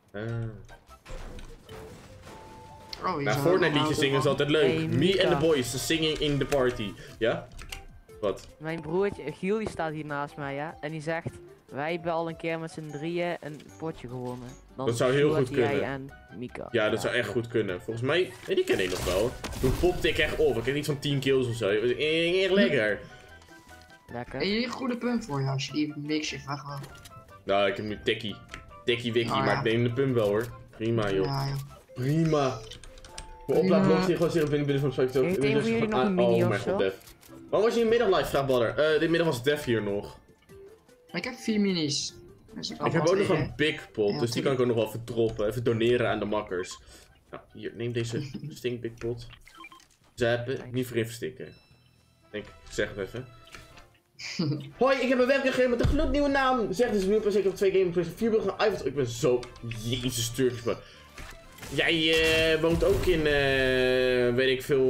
Oh, hier Nou, zijn Fortnite we liedjes zingen is altijd leuk. Hey, Me Mika. and the boys singing in the party. Ja? Wat? Mijn broertje, Giel, die staat hier naast mij, ja. En die zegt, wij hebben al een keer met z'n drieën een potje gewonnen. Dan Dat zou heel Stuart, goed jij kunnen. en Mika. Ja, dat zou echt goed kunnen. Volgens mij, nee, die ken ik nog wel. Toen popte ik echt op. Ik heb iets van 10 kills of zo. Het was echt lekker. Lekker. En hier een goede punt voor je als je die makeshift weg wil. Nou, ik heb nu Tekkie. Tekkie Wiki, Oh, ja. maar ik neem de pump wel hoor. Prima joh. Ja, joh. Prima. Mijn oplaadblok zie gewoon zero binnen van de Heeft een van jullie nog een mini Oh of mijn zo? god, Def. Waarom was je in de middag live, vraag Badder? Dit middag was Def hier nog. Ik heb 4 minis. Dus Ik heb ook nog een big pot, Ja, dus die kan ik ook nog wel even droppen. Even doneren aan de makkers. Nou, hier, neem deze stink big pot. Zappen, niet voor verstikken. Denk ik, zeg het even. Hoi, ik heb een webcam gegeven met een gloednieuwe naam. Zeg dus nu pas ik op 2 games, 4 bruggen, iPhones. Ik ben zo... Jezus, Turks, man. Jij woont ook in, weet ik veel,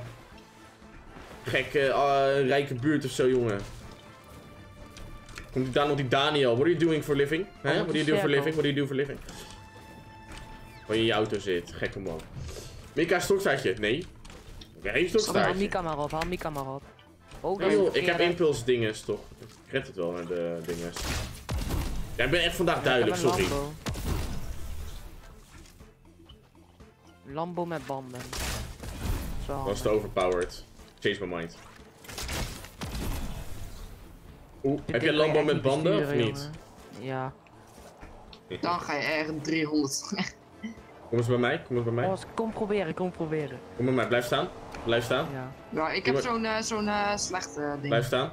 gekke, rijke buurt of zo, jongen. Komt daar nog die Daniel. What are you doing for living? Huh? What do you do for living? What do you do for living? Waar je in je auto zit. Gekke man. Mika, stokstaartje. Nee. Geen Haal stokstaartje. Mika maar op, haal Mika maar op. Oh, Nee, joh, ik heb impuls dinges toch. Ik red het wel naar de dinges. Ja, ik ben echt vandaag duidelijk, sorry. Lambo met banden. Zo. Was te overpowered. Change my mind. Oeh, heb je Lambo met banden of niet? Ja. Dan ga je echt 300. Kom eens bij mij, kom eens bij mij. Oh, kom proberen, kom proberen. Kom bij mij, blijf staan. Blijf staan. Ja. Ja, ik heb zo'n slechte ding. Blijf staan.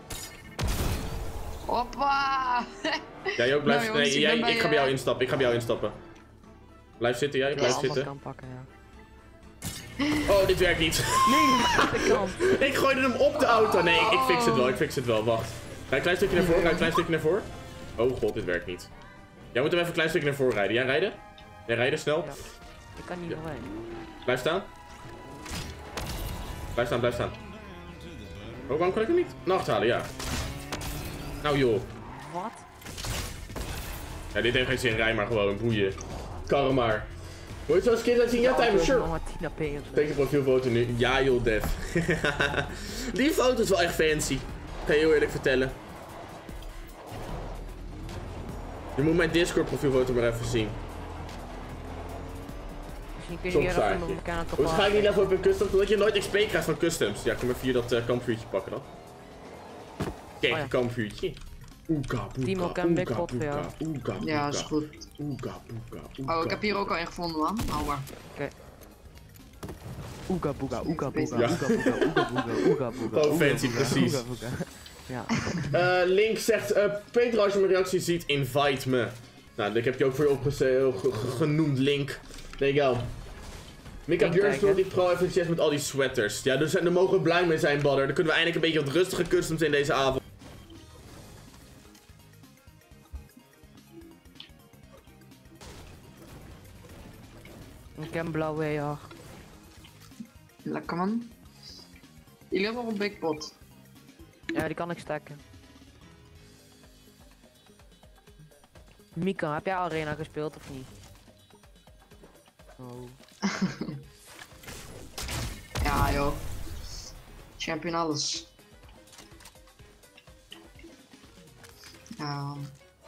Hoppa! Jij ook, blijf Nou, jongens, nee, ik ben bij, ik ga bij jou instappen, ik ga bij jou instappen. Blijf zitten jij, blijf Ja, zitten. kan pakken, ja. Oh, dit werkt niet. Nee, de kant. Ik gooide hem op de auto. Nee, ik fix het wel, wacht. Ga een klein stukje naar voren, ga een klein stukje naar voren. Oh god, dit werkt niet. Jij moet hem even een klein stukje naar voren rijden. Jij rijden? Jij rijden, snel. Ja. Ik kan niet Ja. voorbij. Blijf staan. Blijf staan, blijf staan. Oh, waarom kan ik hem niet? Nacht halen, ja. Nou joh. Wat? Ja, dit heeft geen zin, rij maar gewoon, boeien. Karre maar. Wil je zoals kind laten zien? Ja, timer, sure. Nog maar 10 AP of zo. Steek je profielfoto nu. Ja joh, Def. Die foto is wel echt fancy. Ga je heel eerlijk vertellen. Je moet mijn Discord profielfoto maar even zien. Misschien kun je hier even Stokstaartje. op elkaar te Hoe ga ik niet level op in customs? Omdat je nooit XP krijgt van customs. Ja, kom even hier dat kampvuurtje pakken dan. Kijk, Oh ja. een kampvuurtje. Oeka, Timo, ik heb een big pot voor jou. Oeka, Ja, is goed. Oeka, Oh, ik heb hier ook al een gevonden, man. Hou maar. Oega boega, oega boega, Ja. oega boega, oega boega, oega boega. Gewoon oega fancy, boega, precies. oega boega. Ja. Link zegt, Peter, als je mijn reactie ziet, invite me. Nou, ik heb je ook voor je genoemd, Link. There you go. Mika Link Björns taggen. doet die pro even succes met al die sweaters. Ja, daar mogen we blij mee zijn, Badder. Dan kunnen we eindelijk een beetje wat rustige customs in deze avond. Ik heb een blauwe ja. Lekker, man. Jullie hebben nog een big pot. Ja, die kan ik stacken. Mika, heb jij Arena gespeeld of niet? Oh. Ja, joh. Champion alles. Ja.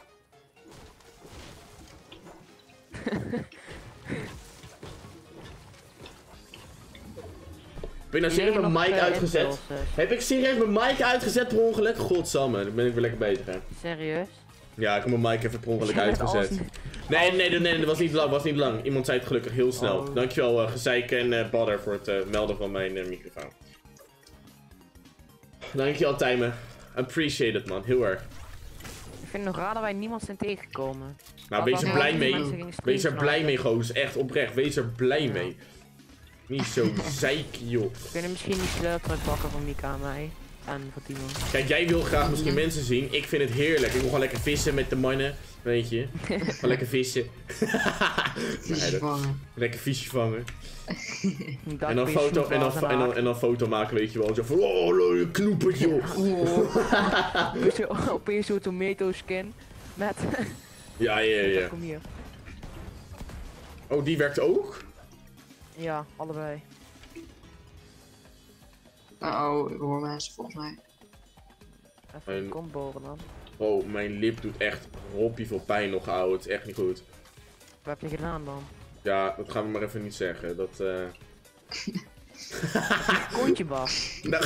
Heb ik nou serieus mijn mic uitgezet? Heb ik serieus mijn mic uitgezet per ongeluk? Godsamme, dan ben ik weer lekker bezig, hè. Serieus? Ja, ik heb mijn mic even per ongeluk Jij bent uitgezet. alles- Nee, dat was niet lang, Iemand zei het gelukkig heel snel. Oh. Dankjewel, Gezeik en Badder voor het melden van mijn microfoon. Dankjewel, Tijmen. Appreciate it, man. Heel erg. vind het nog raar dat wij niemand zijn tegengekomen. Nou, wees er blij mee. Wees er blij mee, goos. Echt oprecht. Wees er blij mee. Niet zo zeik, joh. We kunnen misschien die sleutel pakken van Mika en mij. En van Timo. Kijk, jij wil graag misschien mensen zien. Ik vind het heerlijk. Ik wil gewoon lekker vissen met de mannen. Weet je. Gewoon lekker vissen. Visje vangen. Lekker visje vangen. En dan foto, en dan foto maken, weet je wel. Zo van, oh, een knoepertje, joh. Opeens zo'n tomato skin. Met... Ja. Kom hier. Oh, die werkt ook? Ja, allebei. Oh, ik hoor mensen volgens mij. Even een combo dan. Oh, mijn lip doet echt hoppie veel pijn nog, ouwe. Het is echt niet goed. Wat heb je gedaan dan? Ja, dat gaan we maar even niet zeggen. Dat, Kontje, Bas. Nou,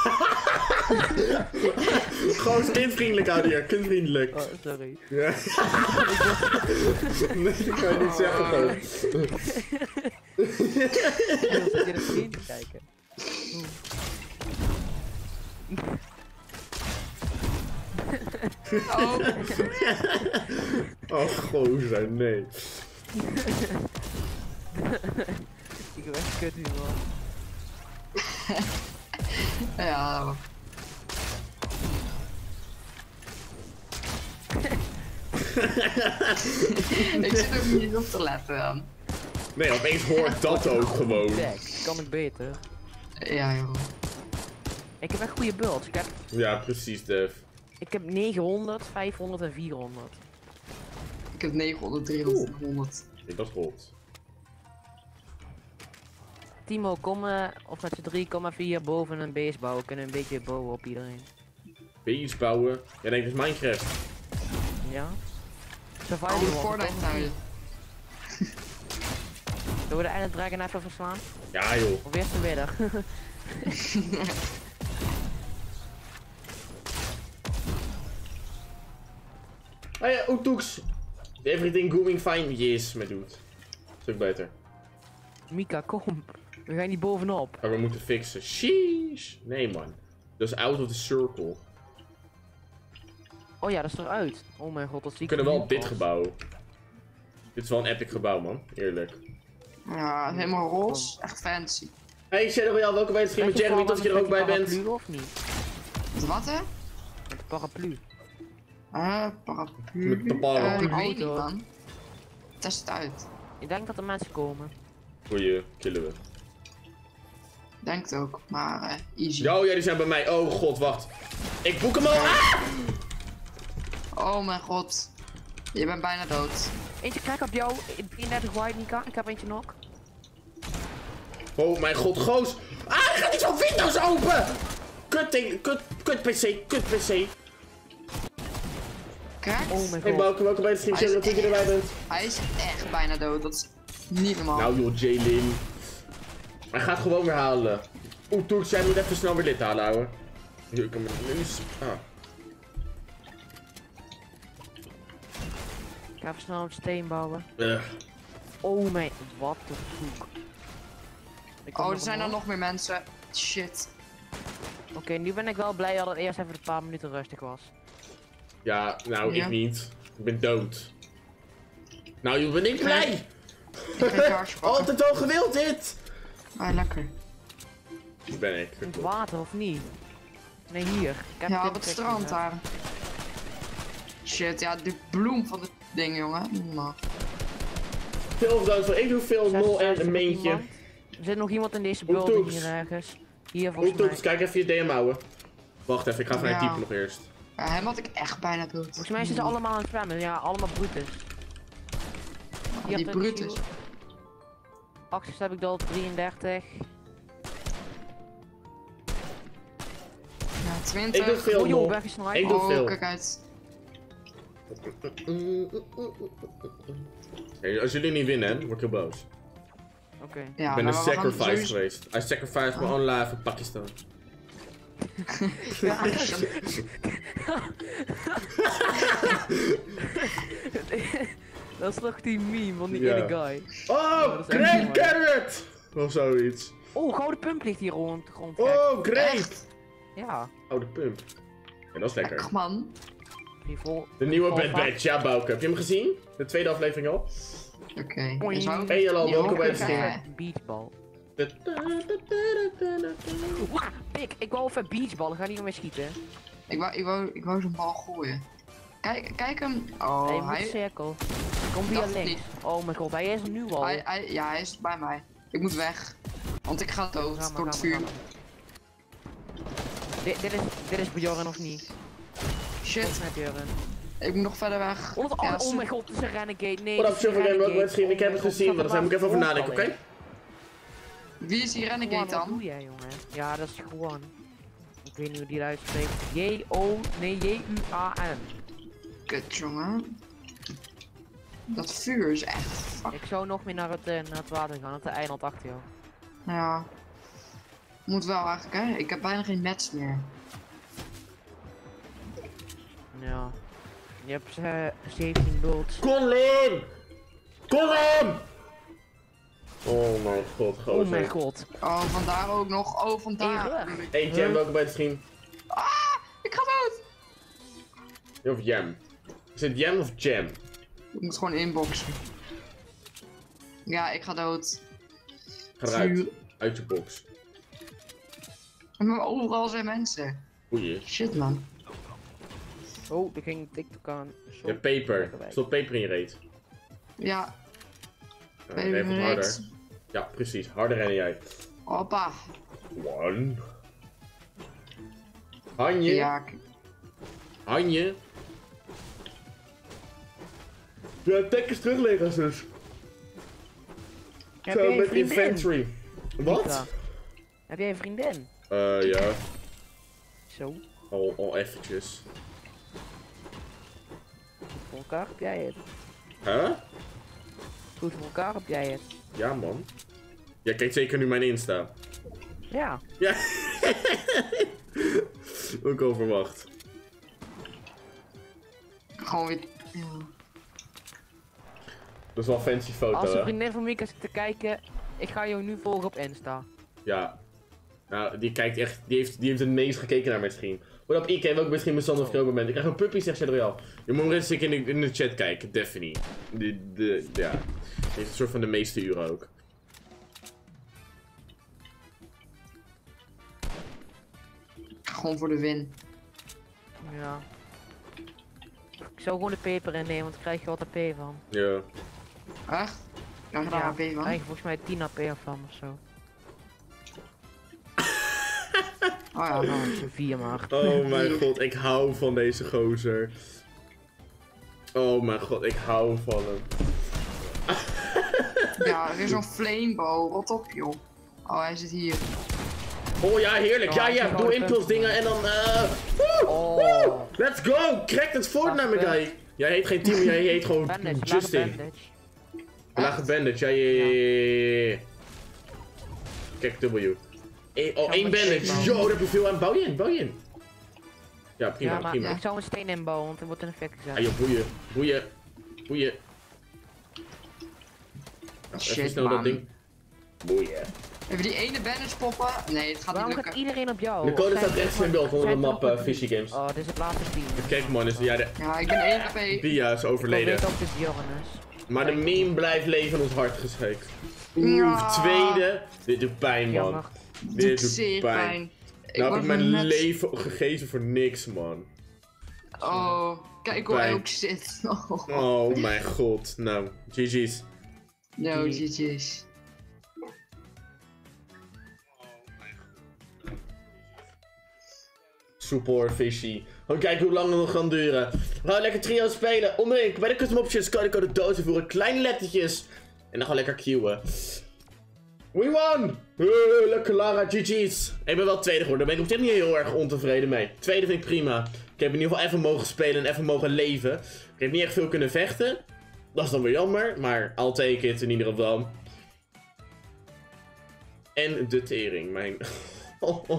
gewoon kindvriendelijk, ouwe hier. Kindvriendelijk. Oh, sorry. Ja. Nee, dat kan je niet zeggen, gewoon. Dan zit je de vriend te kijken. Oh, gozer, nee. Ik ben echt kut hier, man. Ja. Ik zit ook niet op te letten dan. Nee, opeens hoort dat ook gewoon. Kijk, kan ik beter. Ja, joh. Ik heb echt goede builds. Ja, precies, Dev. Ik heb 900, 500 en 400. Ik heb 900, 300, 100. Ja, dat hoort. Timo, kom of met z'n 3,4 boven een base bouwen. We kunnen een beetje bouwen op iedereen. Base bouwen? Jij denkt, het is Minecraft. Ja? Oh, de Fortnite tuin. Zullen we de Ender Dragon even verslaan? Ja, joh. Of eerst de widder? Ah ja, Oetoeks. Everything going fine. Yes, met doet. Stuk beter. Mika, kom. We gaan niet bovenop. Maar we moeten fixen. Sheesh. Nee, man. Dat is out of the circle. Oh ja, dat is eruit. Oh mijn god, dat zie ik. We kunnen wel op dit gebouw. Dit is wel een epic gebouw, man. Eerlijk. Ja, helemaal roze. Echt fancy. Hey, Shadow Royale, welkom bij het stream met Jeremy. Tot je er ook bij bent. Paraplu of niet? Wat, hè? Met de paraplu. Paraplu. Met de paraplu. Ik weet niet, man. Test het uit. Ik denk dat er mensen komen. Goeie, killen we. Denk het ook, maar easy. Ja, die zijn bij mij. Oh god, wacht. Ik boek hem al. Ah! Oh mijn god. Je bent bijna dood. Eentje, kijk op jou. 33 white, Mika. Ik heb eentje nog. Oh mijn god, goos. Ah, er gaat iets van Windows open. Kut ding, kut PC, kut PC. Kijk. Oh mijn Hey, god. welkom bij het stream. Shadow, tot je erbij bent. Hij is echt bijna dood. Dat is niet normaal. Nou joh, Jaylin. Hij gaat gewoon weer halen. Toets, jij moet even snel weer lid halen, ouwe. Hier, kan me niet. Ah. Ik ga even snel een steen bouwen. Uh. Oh mijn, wat de fuck. Oh, er zijn er nog meer mensen. Shit. Oké, nu ben ik wel blij dat het eerst even een paar minuten rustig was. Ja, nou, Ja. ik niet. Ik ben dood. Nou, joh, ben ik blij. Ik ga kaarsje pakken. Altijd al gewild dit. Ah, lekker. Hier ben ik. In het water of niet? Nee, hier. Ik heb Ja, dit op het tekst strand gezet. daar. Shit, ja, de bloem van het ding, jongen. Maar. Veel bedankt voor. Ik doe veel Zes- lol en zes- een nog meentje. iemand? Er zit nog iemand in deze Hoe building toets? hier ergens. Hier volgens mij. Toets, kijk even je DM houden. Wacht even, ik ga vanuit Ja. typen nog eerst. Ja, hem had ik echt bijna dood. Volgens mij zitten ze allemaal aan het zwemmen. Ja, allemaal Brutus. Die Brutus. Acties heb ik al 33. Ja, 20. Ik doe veel Oh joh, lol. weggesnaaid. Ik doe Oh, veel. kijk uit. Hey, als jullie niet winnen, word ik heel boos. Oké. Ja, Ik ben maar een we gaan sacrifice sowieso- geweest. I sacrificed my own life in Pakistan. Ja. Dat is toch die meme van die Ja. ene guy. Oh, dat is echt Great mooi. Carrot! Of zoiets. Oh, gouden pump ligt hier rond de grond. Oh, great! Echt? Ja. Oh, de pump. Ja, dat is lekker. Lekker, man. De nieuwe Bad Batch, ja Bouke. Heb je hem gezien? De tweede aflevering al? Oké. Hey hallo, welkom bij de stream. Beachbal. Pik, ik wou even beachballen, ga niet meer schieten. Ik wou zo'n bal gooien. Kijk hem. Oh, Nee, hij... cirkel. Kom via Dat links. niet. Oh mijn god, hij is er nu al. Ja, hij is bij mij. Ik moet weg. Want ik ga dood door het vuur. Dit is Bjorn of niet? Shit. Met Bjorn. Ik moet nog verder weg. Oh mijn god, het is een renegade. Nee, Wat op Silver Game, welkom bij de stream. Ik heb het gezien, maar daar moet ik even over nadenken, oké? Wie is die renegade Wat dan? doe jij, jongen? Ja, dat is gewoon. Ik weet niet hoe die uitspreekt. J-U-A-N. Kut, jongen. Dat vuur is echt fuck. Ik zou nog meer naar het water gaan, het eiland achter jou. Ja. Moet wel eigenlijk, hè? Ik heb bijna geen mats meer. Ja. Je hebt 17 bullets. Colin! Colin! Oh mijn god, gozer. Oh mijn god. Oh, vandaar ook nog. Oh, vandaar. Hey Jam, welkom bij de stream. Ik ga dood! Of Jam. Is het Jam of Jam? Ik moet gewoon inboxen. Ja, ik ga dood. Ga eruit. Vuur. Uit je box. Maar overal zijn mensen. Oei. Shit, man. Oh, er ging TikTok aan. Je hebt peper. Er stond peper in je reet. Ja, Even harder. Ja, precies. Harder rennen jij. Hoppa. One. Hanje. Ja, Hanje. Ja, tekens terugleggen, zus. Heb Zo, jij een met vriendin? inventory. Wat? Mika, heb jij een vriendin? Ja. Zo. Al eventjes. Voor elkaar heb jij het. Huh? Goed voor elkaar heb jij het. Ja, man. Jij kijkt zeker nu mijn Insta. Ja. Ja. Ook al verwacht. gewoon weer. Ja. Dat is wel een fancy foto, Als een hè? vriendin van Mika zit te kijken, ik ga jou nu volgen op Insta. Ja. Nou, die kijkt echt, die heeft het meest gekeken naar mijn stream. Wat op ik ook misschien met Sander of Groot moment. Ik krijg een puppy, zegt Royal. Je moet maar eens in de chat kijken, Daphne. Ja. Die heeft een soort van de meeste uren ook. Gewoon voor de win. Ja. Ik zou gewoon de peper innemen, want dan krijg je wat AP van. Ja. Echt? Krijg je daar AP van? krijg je volgens mij 10 AP van of zo. Oh ja, nou. 4 maar. Oh mijn god, ik hou van deze gozer. Oh mijn god, ik hou van hem. Ja, er is zo'n flamebow. Rot op, joh. Oh, hij zit hier. Oh ja, heerlijk. Ja, ja, doe impuls dingen en dan Oh. Let's go! Crack het voort naar me, guy. Jij heet geen team, jij heet gewoon Bandage, Justin. bandage. Lage bandage, ja. Kijk, W. Oh, één bandage. Yo, daar heb je veel aan. Bouw je in, bouw je in. Ja, prima, Ja, maar prima. ik zou een steen inbouwen, want er wordt een effect gezet. Ah, joh, boeien. Boeien. Boeien. Nou, Shit, even snel man. dat ding. Boeien. Even die ene bandage poppen? Nee, het gaat Waarom niet gaat lukken. iedereen op jou? De code Zijn staat er rechts nog in beeld onder de zijn er map nog Fishy Games. Oh, dit is het laatste team. Kijk man, is ja, Ja, ik ben 1 AP. Dia is Ik overleden. weet ook dat Bjorn is. Maar de meme blijft leven in ons hart geschreven. Ja. Tweede. Dit doet pijn, man. Jammer. Dit doet Zeer pijn. pijn. Nou heb was ik mijn net- leven gegeven voor niks, man. Oh, kijk hoe hij Pijn. ook zit. Oh, Oh mijn god. Nou, GG's. no, GG's. Super fishy. Gewoon kijken hoe lang het nog kan duren. We gaan lekker trio spelen. Onmiddellijk bij de custom options kan ik de doos voeren. Kleine lettertjes. En dan gewoon lekker queuen. We won! Lekker Lara, GG's. Ik ben wel tweede geworden. Daar ben ik op dit niet heel erg ontevreden mee. Tweede vind ik prima. Ik heb in ieder geval even mogen spelen en even mogen leven. Ik heb niet echt veel kunnen vechten. Dat is dan weer jammer. Maar I'll take it in ieder geval. En de tering. Mijn... Oh.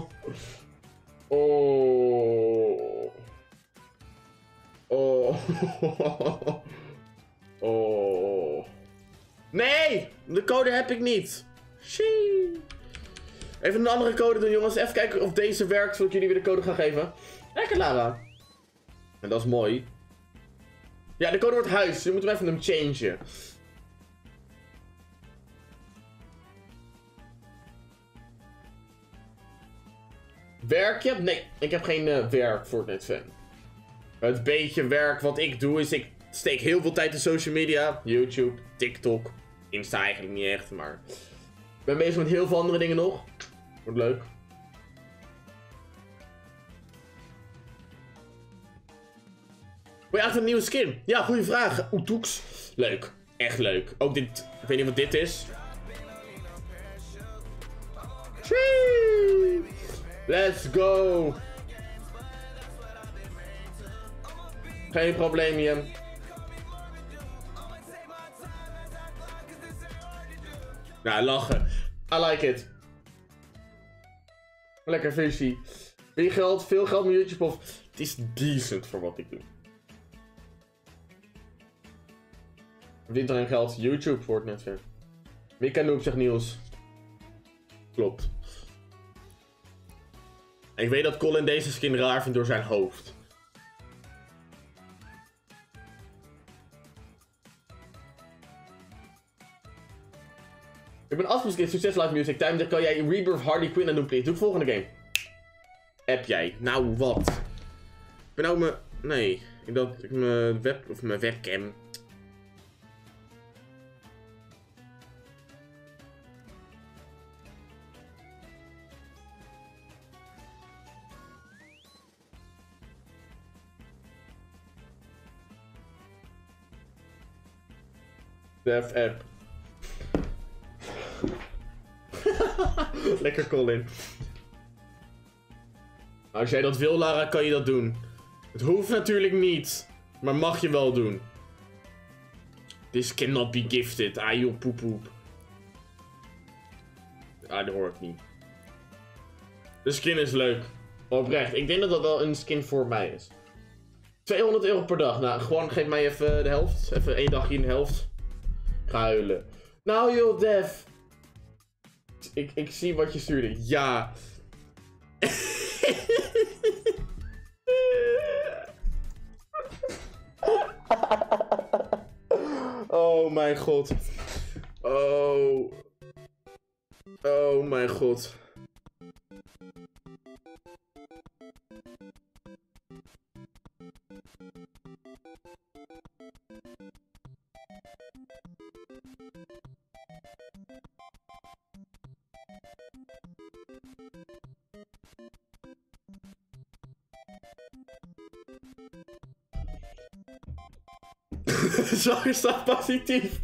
Oh. Nee! De code heb ik niet. Shee. Even een andere code doen, jongens. Even kijken of deze werkt, zodat ik jullie weer de code ga geven. Lekker, Lara. En dat is mooi. Ja, de code wordt huis. Je moet hem even changen. Werk je? Nee, ik heb geen werk Fortnite fan. Het beetje werk wat ik doe is ik steek heel veel tijd in social media. YouTube, TikTok, Insta eigenlijk niet echt, maar... Ik ben bezig met heel veel andere dingen nog. Wordt leuk. Wil je echt een nieuwe skin? Ja, goede vraag. Oetoeks. Leuk. Echt leuk. Ook dit. Ik weet niet wat dit is. Let's go. Geen probleempje. Nou, lachen. I like it. Lekker visie. Wil je geld? Veel geld met YouTube of... Het is decent voor wat ik doe. Wint alleen geld. YouTube Fortnite fan. Mika Noob zegt Niels. Klopt. Ik weet dat Colin deze skin raar vindt door zijn hoofd. Ik ben afgeskipt. Succes live music. Time. Dan kan jij Rebirth Harley Quinn aan doen, please. Doe ik volgende game. App jij. Nou, wat? Ik ben nou mijn... Nee. Ik dacht ik mijn mijn webcam... Dev app. Lekker Colin. Als jij dat wil, Lara, kan je dat doen. Het hoeft natuurlijk niet. Maar mag je wel doen. This cannot be gifted. Ah joh, poep poep. Ah, dat hoor ik niet. De skin is leuk. Oprecht. Ik denk dat dat wel een skin voor mij is. 200 euro per dag. Nou, gewoon geef mij even de helft. Even 1 dagje in de helft. Ga huilen. Nou joh, Dev. Ik zie wat je stuurde. Ja. Oh mijn god. Oh. Oh mijn god. Zo is dat positief.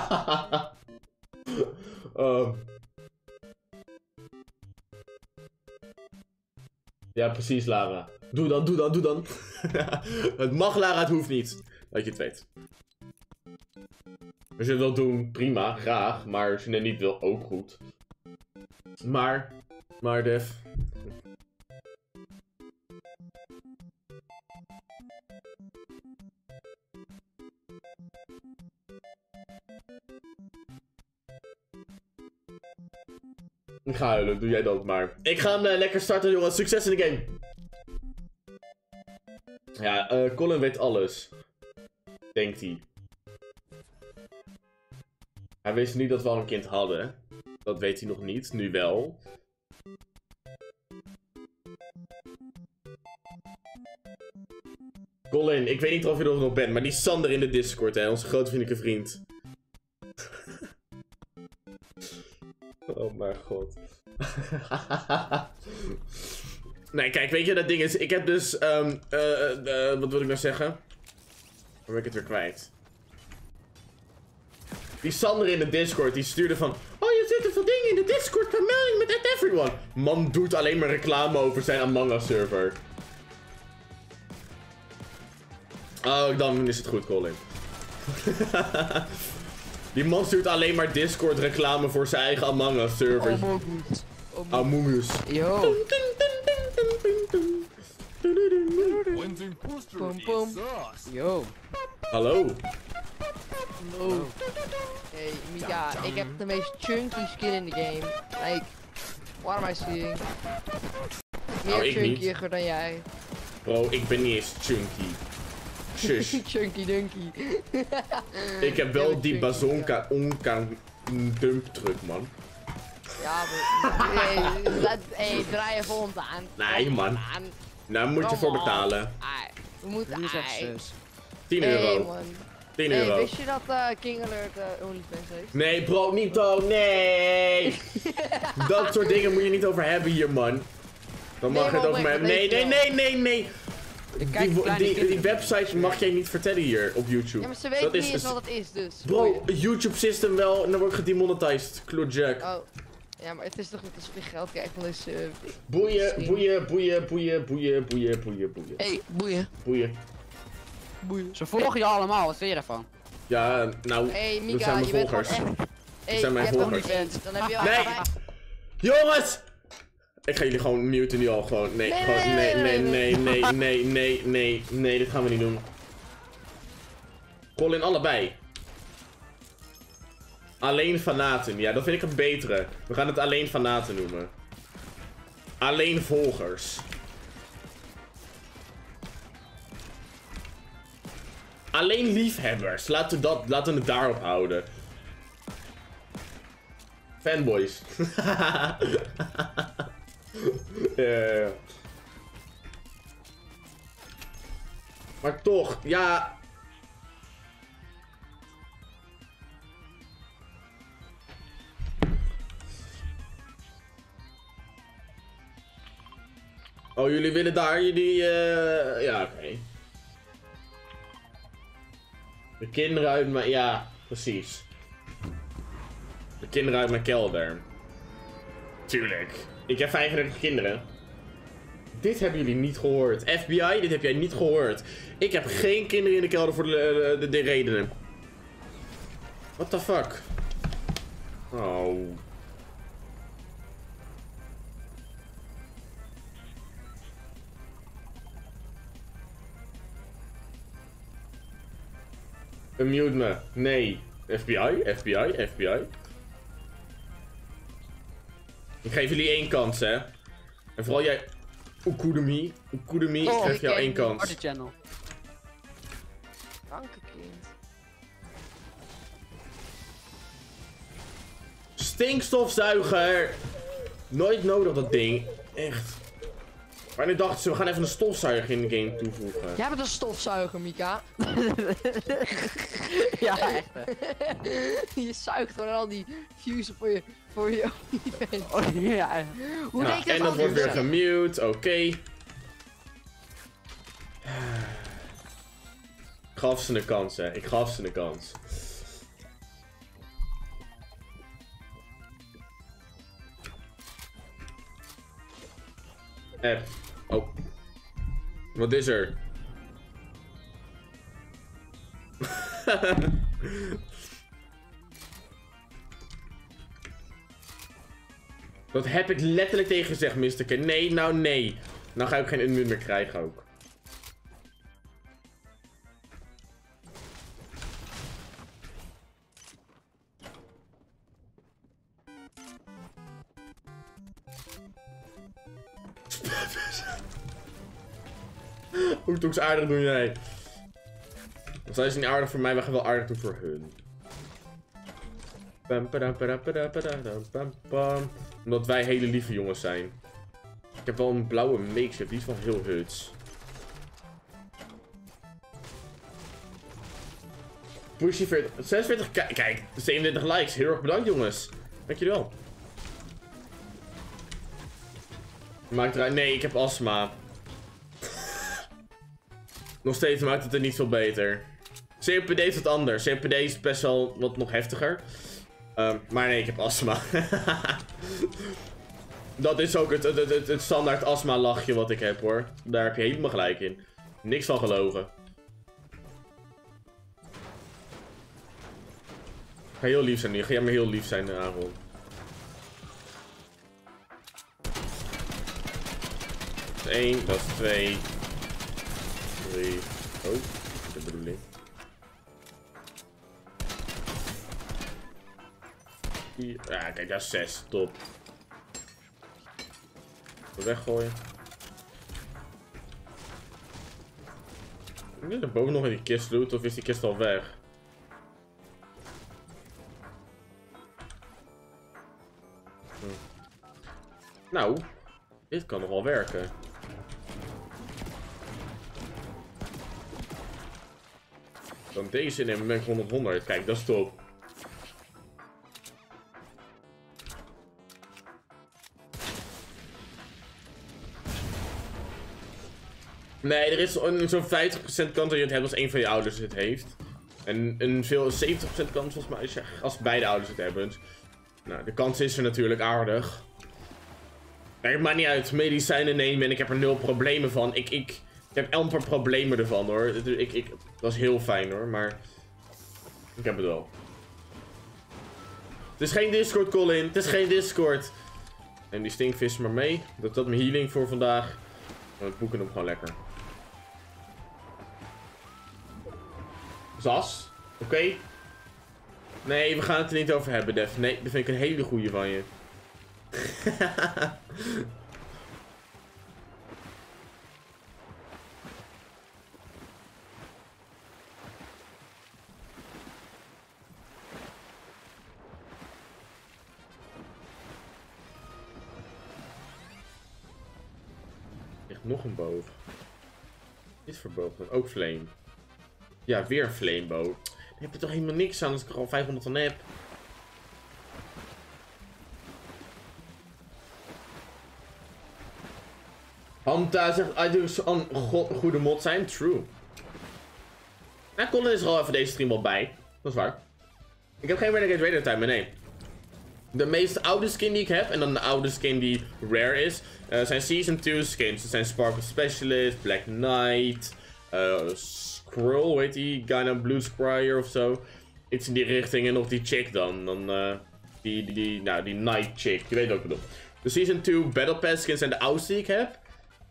Ja, precies, Lara. Doe dan, doe dan, doe dan. Het mag, Lara, het hoeft niet. Dat je het weet. Als je het wil doen, prima, graag. Maar als je het niet wil, ook goed. Maar Dev. Ik ga huilen, doe jij dat maar. Ik ga hem lekker starten, jongens. Succes in de game. Ja, Colin weet alles. Denkt hij. Hij wist niet dat we al een kind hadden. Dat weet hij nog niet, nu wel. Colin, ik weet niet of je er nog bent, maar die Sander in de Discord, hè, onze grote vriendelijke vriend. Oh mijn god. Nee, kijk, weet je, dat ding is, ik heb dus, wat wil ik nou zeggen? Waar ben ik het weer kwijt? Die Sander in de Discord, die stuurde van, oh, je zit er veel dingen in de Discord, per melding met everyone. Man doet alleen maar reclame over zijn Among Us server. Oh, dan is het goed, Colin. Die man stuurt alleen maar Discord reclame voor zijn eigen Among Us server. Among Us. Yo. Yo. Hallo. Hallo. Hey, Mika, ik heb de meest chunky skin in de game. Like, what am I seeing? Meer Nou, ik chunkier dan jij. Bro, ik ben niet eens chunky. Shush. Chunky Dunky. Ik heb wel die bazonka dump truck, man. Ja, maar... Hey, draai je volgend aan. Nee, man. Nou moet je voor betalen. We moeten... 10 Hey, euro. man. 10 Hey, euro. wist je dat King Alert OnlyFans heeft? Nee, bro, niet zo. Nee! Dat soort dingen moet je niet over hebben hier, man. Dan mag je het over me hebben. Nee. Die websites mag jij niet vertellen hier op YouTube. Ja, maar ze weten niet eens wat het is, dus. Bro, YouTube system wel en dan word ik gedemonetized. Klootjack. Oh. Ja, maar het is toch goed als je geld krijgt van deze... Boeien. Hey, boeien. Ze volgen je allemaal, wat vind je daarvan? Ja, nou, Hey, dat Mika, zijn mijn je bent volgers. gewoon echt... Hey, zijn mijn je hebt volgers. OnlyFans, dan heb je al... Nee! Jongens! Ik ga jullie gewoon muten nu al gewoon. Nee, nee, dit gaan we niet doen. Call in allebei. Alleen fanaten, ja, dat vind ik een betere. We gaan het alleen fanaten noemen. Alleen volgers. Alleen liefhebbers. Laten we het daarop houden. Fanboys. Ja. Maar toch, ja. Oh, jullie willen daar jullie, ja, oké. De kinderen uit mijn, ja, precies. De kinderen uit mijn kelder. Tuurlijk. Ik heb 35 kinderen. Dit hebben jullie niet gehoord. FBI, dit heb jij niet gehoord. Ik heb geen kinderen in de kelder voor de redenen. What the fuck? Oh. Unmute me. Nee. FBI. Ik geef jullie 1 kans, hè. En vooral jij... Oekudemi, ik geef jou 1 kans. Channel. Kankerkind. Stinkstofzuiger! Nooit nodig, dat ding. Echt. Wanneer dachten ze, we gaan even een stofzuiger in de game toevoegen. Jij bent een stofzuiger, Mika. Ja, echt. Je zuigt gewoon al die views voor je OnlyFans. Oh, ja. Hoe Nou, denk je en dat wordt weer gemute, oké. Ik gaf ze een kans, hè. Ik gaf ze een kans. App. Oh. Wat is er? Dat heb ik letterlijk tegen gezegd, Mr. K. Nee, nou nee. Nou ga ik geen unmute meer krijgen ook. Hoe doe ik ze aardig doen jij? Dan zijn ze niet aardig voor mij, we gaan wel aardig doen voor hun. Omdat wij hele lieve jongens zijn. Ik heb wel een blauwe makeshift, die is wel heel huts. Pushy 40, 46, kijk, 37 likes. Heel erg bedankt jongens. Dankjewel. Maakt eruit, nee, ik heb astma. Nog steeds maakt het er niet veel beter. COPD is wat anders. COPD is best wel wat nog heftiger. Maar nee, ik heb astma. Dat is ook het standaard astma lachje wat ik heb hoor. Daar heb je helemaal gelijk in. Niks van gelogen. Ga heel lief zijn nu. Ga jij maar heel lief zijn, Aaron. Dat is 1, dat is 2. 3. Oh, de bedoeling. 4. Ja, kijk, dat is 6. Top. Weggooien. Is er boven nog in die kist loot of is die kist al weg? Nou, dit kan nog wel werken. Dan deze innemen ben ik 100. Kijk, dat is top. Nee, er is zo'n 50% kans dat je het hebt als een van je ouders het heeft. En een 70% kans volgens mij als beide ouders het hebben. Nou, de kans is er natuurlijk aardig. Maar het maakt niet uit. Medicijnen nemen en ik heb er 0 problemen van. Ik heb amper problemen ervan hoor. Dat is heel fijn hoor, maar ik heb het wel. Het is geen Discord, Colin. Het is geen Discord. En die stinkvis maar mee. Dat is mijn healing voor vandaag. We boeken hem gewoon lekker. Zas. Oké. Nee, we gaan het er niet over hebben, Def. Nee, dat vind ik een hele goeie van je. Ligt nog een boog. Dit voor boog dan ook flame. Ja, weer een flamebow. Daar heb je toch helemaal niks aan als ik er al 500 van heb. Hamta zegt, I do een goede mod zijn. True. Nou, Colin is er al even deze stream al bij. Dat is waar. Ik heb geen Renegade Raider time, maar nee. De meest oude skin die ik heb, en dan de oude skin die rare is, zijn Season 2 skins. Dat zijn Sparkle Specialist, Black Knight, Skrull, hoe heet die? Gyna Blue Scryer of zo. Iets in die richting en nog die chick dan. Die Night chick, je weet ook wat ik bedoel. De Season 2 Battle Pass skins zijn de oudste die ik heb.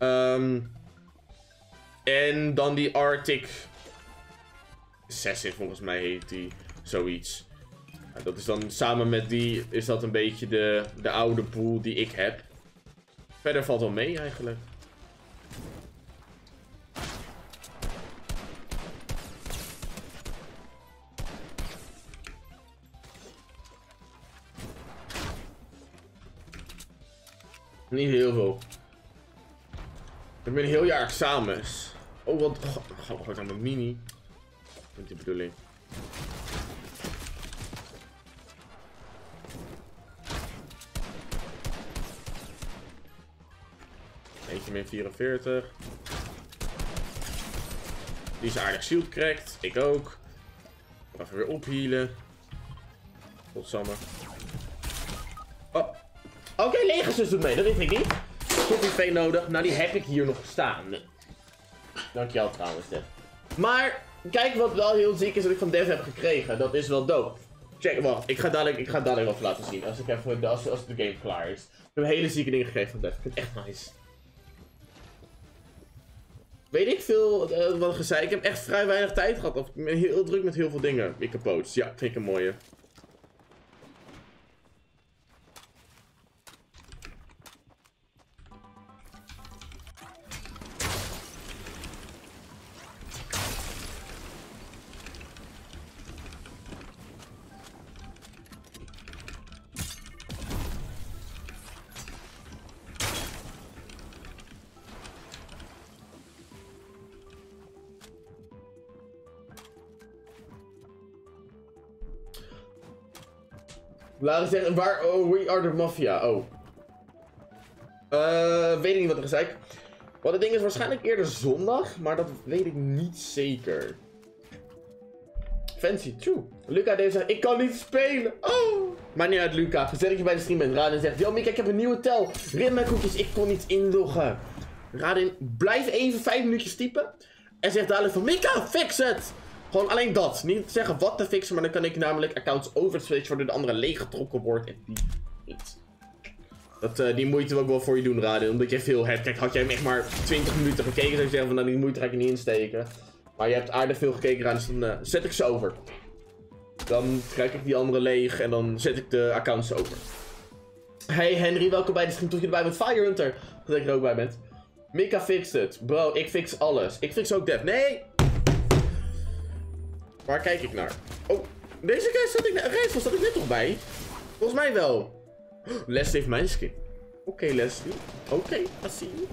En dan die Arctic Assassin volgens mij heet die. Zoiets. Ja, dat is dan samen met die, is dat een beetje de oude pool die ik heb. Verder valt wel mee eigenlijk. Niet heel veel. Ik ben een heel jaar examens. Oh, wat. Oh, ga ik aan mijn mini. Met die bedoeling. Eentje min 44. Die is aardig shield cracked. Ik ook. Even weer ophealen. Godsamme. Oh. Oké, legerzus doet mee. Dat weet ik niet. Koffie nodig. Nou, die heb ik hier nog staan. Dankjewel trouwens, Def. Maar, kijk wat wel heel ziek is dat ik van Def heb gekregen. Dat is wel dope. Check, wacht. Ik ga dadelijk wel even laten zien. Als de game klaar is. Ik heb hele zieke dingen gekregen van Def. Ik vind het echt nice. Weet ik veel wat gezegd. Ik heb echt vrij weinig tijd gehad. Of ik ben heel druk met heel veel dingen. Ik kapot. Ja, vind ik een mooie. Laten we zeggen, we are the mafia. Oh. Weet ik niet wat er gezegd. Wat het ding is waarschijnlijk eerder zondag, maar dat weet ik niet zeker. Fancy, true. Luca deze zegt, ik kan niet spelen. Oh. Maar niet uit, Luca. Gezegd dat je bij de stream bent. Radin zegt, yo Mika, ik heb een nieuwe tel. Rin mijn koekjes, ik kon niet inloggen. Radin, blijf even 5 minuutjes typen. En zegt dadelijk van, Mika, fix het. Gewoon alleen dat. Niet zeggen wat te fixen, maar dan kan ik namelijk accounts overswitchen waardoor de andere leeggetrokken wordt. En die niet. Die moeite wil ik wel voor je doen, Radin. Omdat je veel hebt. Kijk, had jij hem echt maar 20 minuten gekeken, zou ik zeggen van nou, die moeite ga ik er niet insteken. Maar je hebt aardig veel gekeken, Radin, dus dan zet ik ze over. Dan trek ik die andere leeg en dan zet ik de accounts over. Hey Henry, welkom bij de stream. Tot je erbij bent. Firehunter. Dat ik er ook bij bent. Mika fixt het. Bro, ik fix alles. Ik fix ook Def. Nee! Waar kijk ik naar? Oh, deze guy zat ik net nog bij. Volgens mij wel. Leslie heeft mijn skin. Oké, Leslie. Oké, I see you.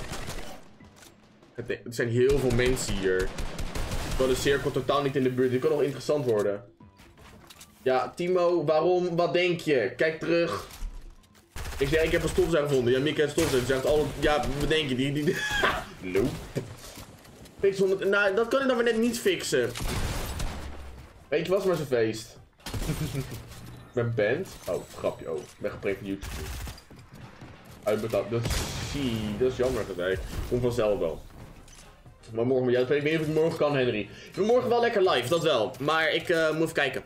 Er zijn heel veel mensen hier. Ik wil de cirkel totaal niet in de buurt. Dit kan nog interessant worden. Ja, Timo, waarom? Wat denk je? Kijk terug. Ik zei, ik heb een stofzuiger gevonden. Ja, Mika heeft stofzuiger. Zegt al. Ja, wat denk je? Die... Nope. Fix 100. Nou, dat kan ik dan weer net niet fixen. Weet je, was maar zo'n feest. Ik ben band. Oh, grapje. Oh, ik ben gepreekt van YouTube. Uitbetaald. Dat is jammer gedaan. Komt vanzelf wel. Maar morgen, ja, ik weet niet of ik morgen kan, Henry. Ik ben morgen wel lekker live, dat wel. Maar ik moet even kijken.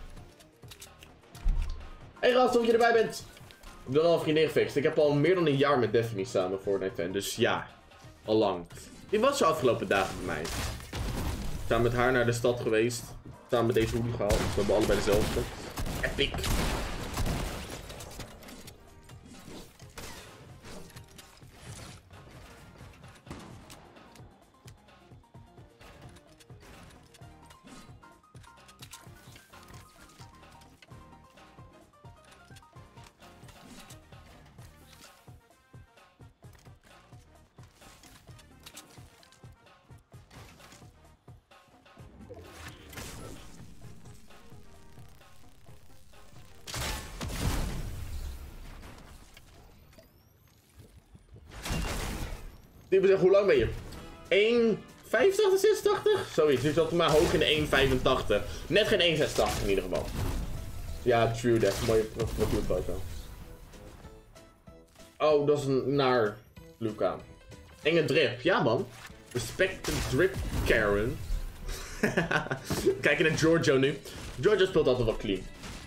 Hey gast, of je erbij bent. Ik ben al een vriendin gefixt. Ik heb al meer dan een jaar met Daphne samen Fortnite fan. Dus ja, al lang. Die was zo afgelopen dagen bij mij. Samen met haar naar de stad geweest. Samen met deze hoodie gehaald. We hebben allebei dezelfde. Epic. Die zeggen, hoe lang ben je? 1,85, 86? Zoiets, nu zat het maar hoog in de 1,85. Net geen 1,86 in ieder geval. Ja, true that. Mooie profielfoto. Oh, dat is een naar Luca. Enge drip. Ja man. Respect the drip, Karen. Kijk naar Giorgio nu. Giorgio speelt altijd wel clean.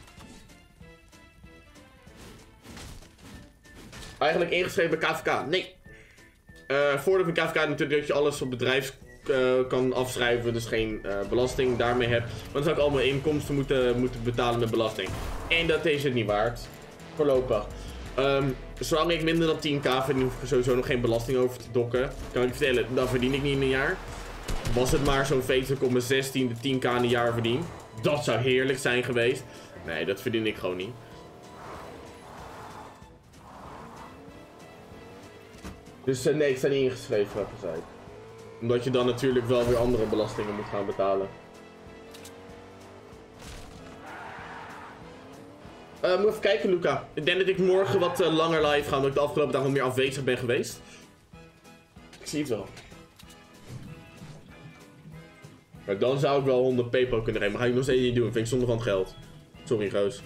Eigenlijk ingeschreven bij KVK. Nee. Voordeel van KVK is natuurlijk dat je alles op bedrijf kan afschrijven, dus geen belasting daarmee hebt. Want dan zou ik allemaal inkomsten moeten betalen met belasting. En dat is het niet waard. Voorlopig. Zolang ik minder dan 10k verdien, hoef ik sowieso nog geen belasting over te dokken. Kan ik je vertellen, dat verdien ik niet in een jaar. Was het maar zo'n feest dat ik op mijn 16e 10k in een jaar verdien. Dat zou heerlijk zijn geweest. Nee, dat verdien ik gewoon niet. Dus nee, ik sta niet ingeschreven, heb gezegd. Omdat je dan natuurlijk wel weer andere belastingen moet gaan betalen. Moet even kijken, Luca. Ik denk dat ik morgen wat langer live ga, omdat ik de afgelopen dagen wat meer afwezig ben geweest. Ik zie het wel. Maar dan zou ik wel 100 PayPal kunnen geven, maar ga ik nog steeds niet doen. Vind ik zonde van het geld. Sorry, Goos.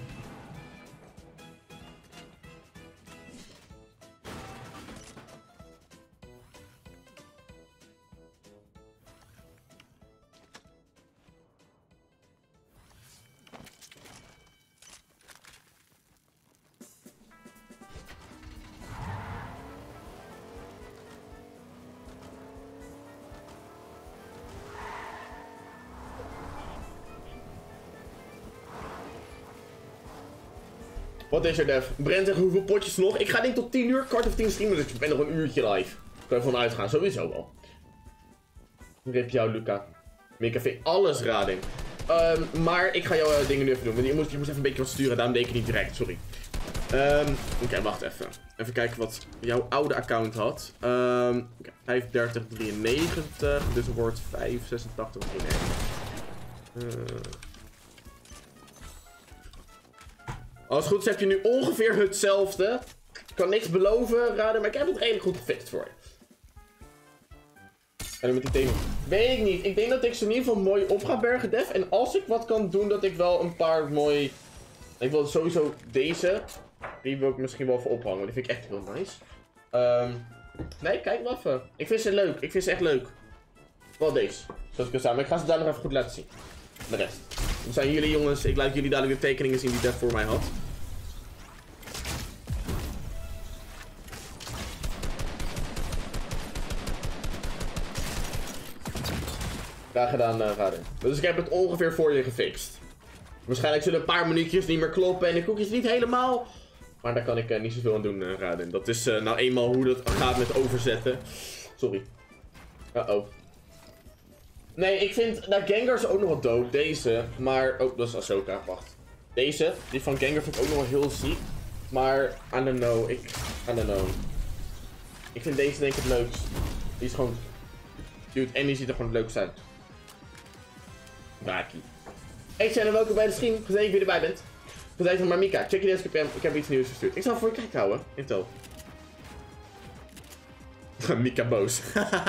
Wat is er, Dev? Brent zegt hoeveel potjes nog? Ik ga niet tot 10 uur, kwart of 10 streamen, dus ik ben nog een uurtje live. Kan je van uitgaan, sowieso wel. Rip jou, Luca. Mika vindt alles raden. Maar ik ga jouw dingen nu even doen. Je moest even een beetje wat sturen, daarom deed ik niet direct, sorry. Oké, wacht even. Even kijken wat jouw oude account had. 3593, dus het wordt 586. Als het goed is heb je nu ongeveer hetzelfde. Ik kan niks beloven, raden, maar ik heb het redelijk goed gefixt voor je. En dan met die thema. Weet ik niet. Ik denk dat ik ze in ieder geval mooi op ga bergen, Def. En als ik wat kan doen, dat ik wel een paar mooi... Ik wil sowieso deze. Die wil ik misschien wel voor ophangen. Die vind ik echt heel nice. Nee, kijk maar even. Ik vind ze leuk. Ik vind ze echt leuk. Wel deze. Zoals ik al zei. Maar ik ga ze daar nog even goed laten zien. De rest. Dan zijn jullie jongens. Ik laat jullie dadelijk de tekeningen zien die Def voor mij had. Graag gedaan, Raden. Dus ik heb het ongeveer voor je gefixt. Waarschijnlijk zullen een paar minuutjes niet meer kloppen en de koekjes niet helemaal. Maar daar kan ik niet zoveel aan doen, Raden. Dat is nou eenmaal hoe dat gaat met overzetten. Sorry. Uh-oh. Nee, ik vind... Nou, Gengar is ook nog wat dope. Deze. Maar... Oh, dat is Ahsoka. Wacht. Deze. Die van Gengar vind ik ook nog wel heel ziek. Maar... I don't know. I don't know. Ik vind deze denk ik het leukst. Die is gewoon... Dude, en die ziet er gewoon het leukst uit. Baki. Hey channel, welkom bij de stream. Gezellig dat je weer erbij bent. Gezellig van Marmika. Check je deze spam. Ik heb iets nieuws gestuurd. Ik zal voor je kijken houden. Intel. Mika boos.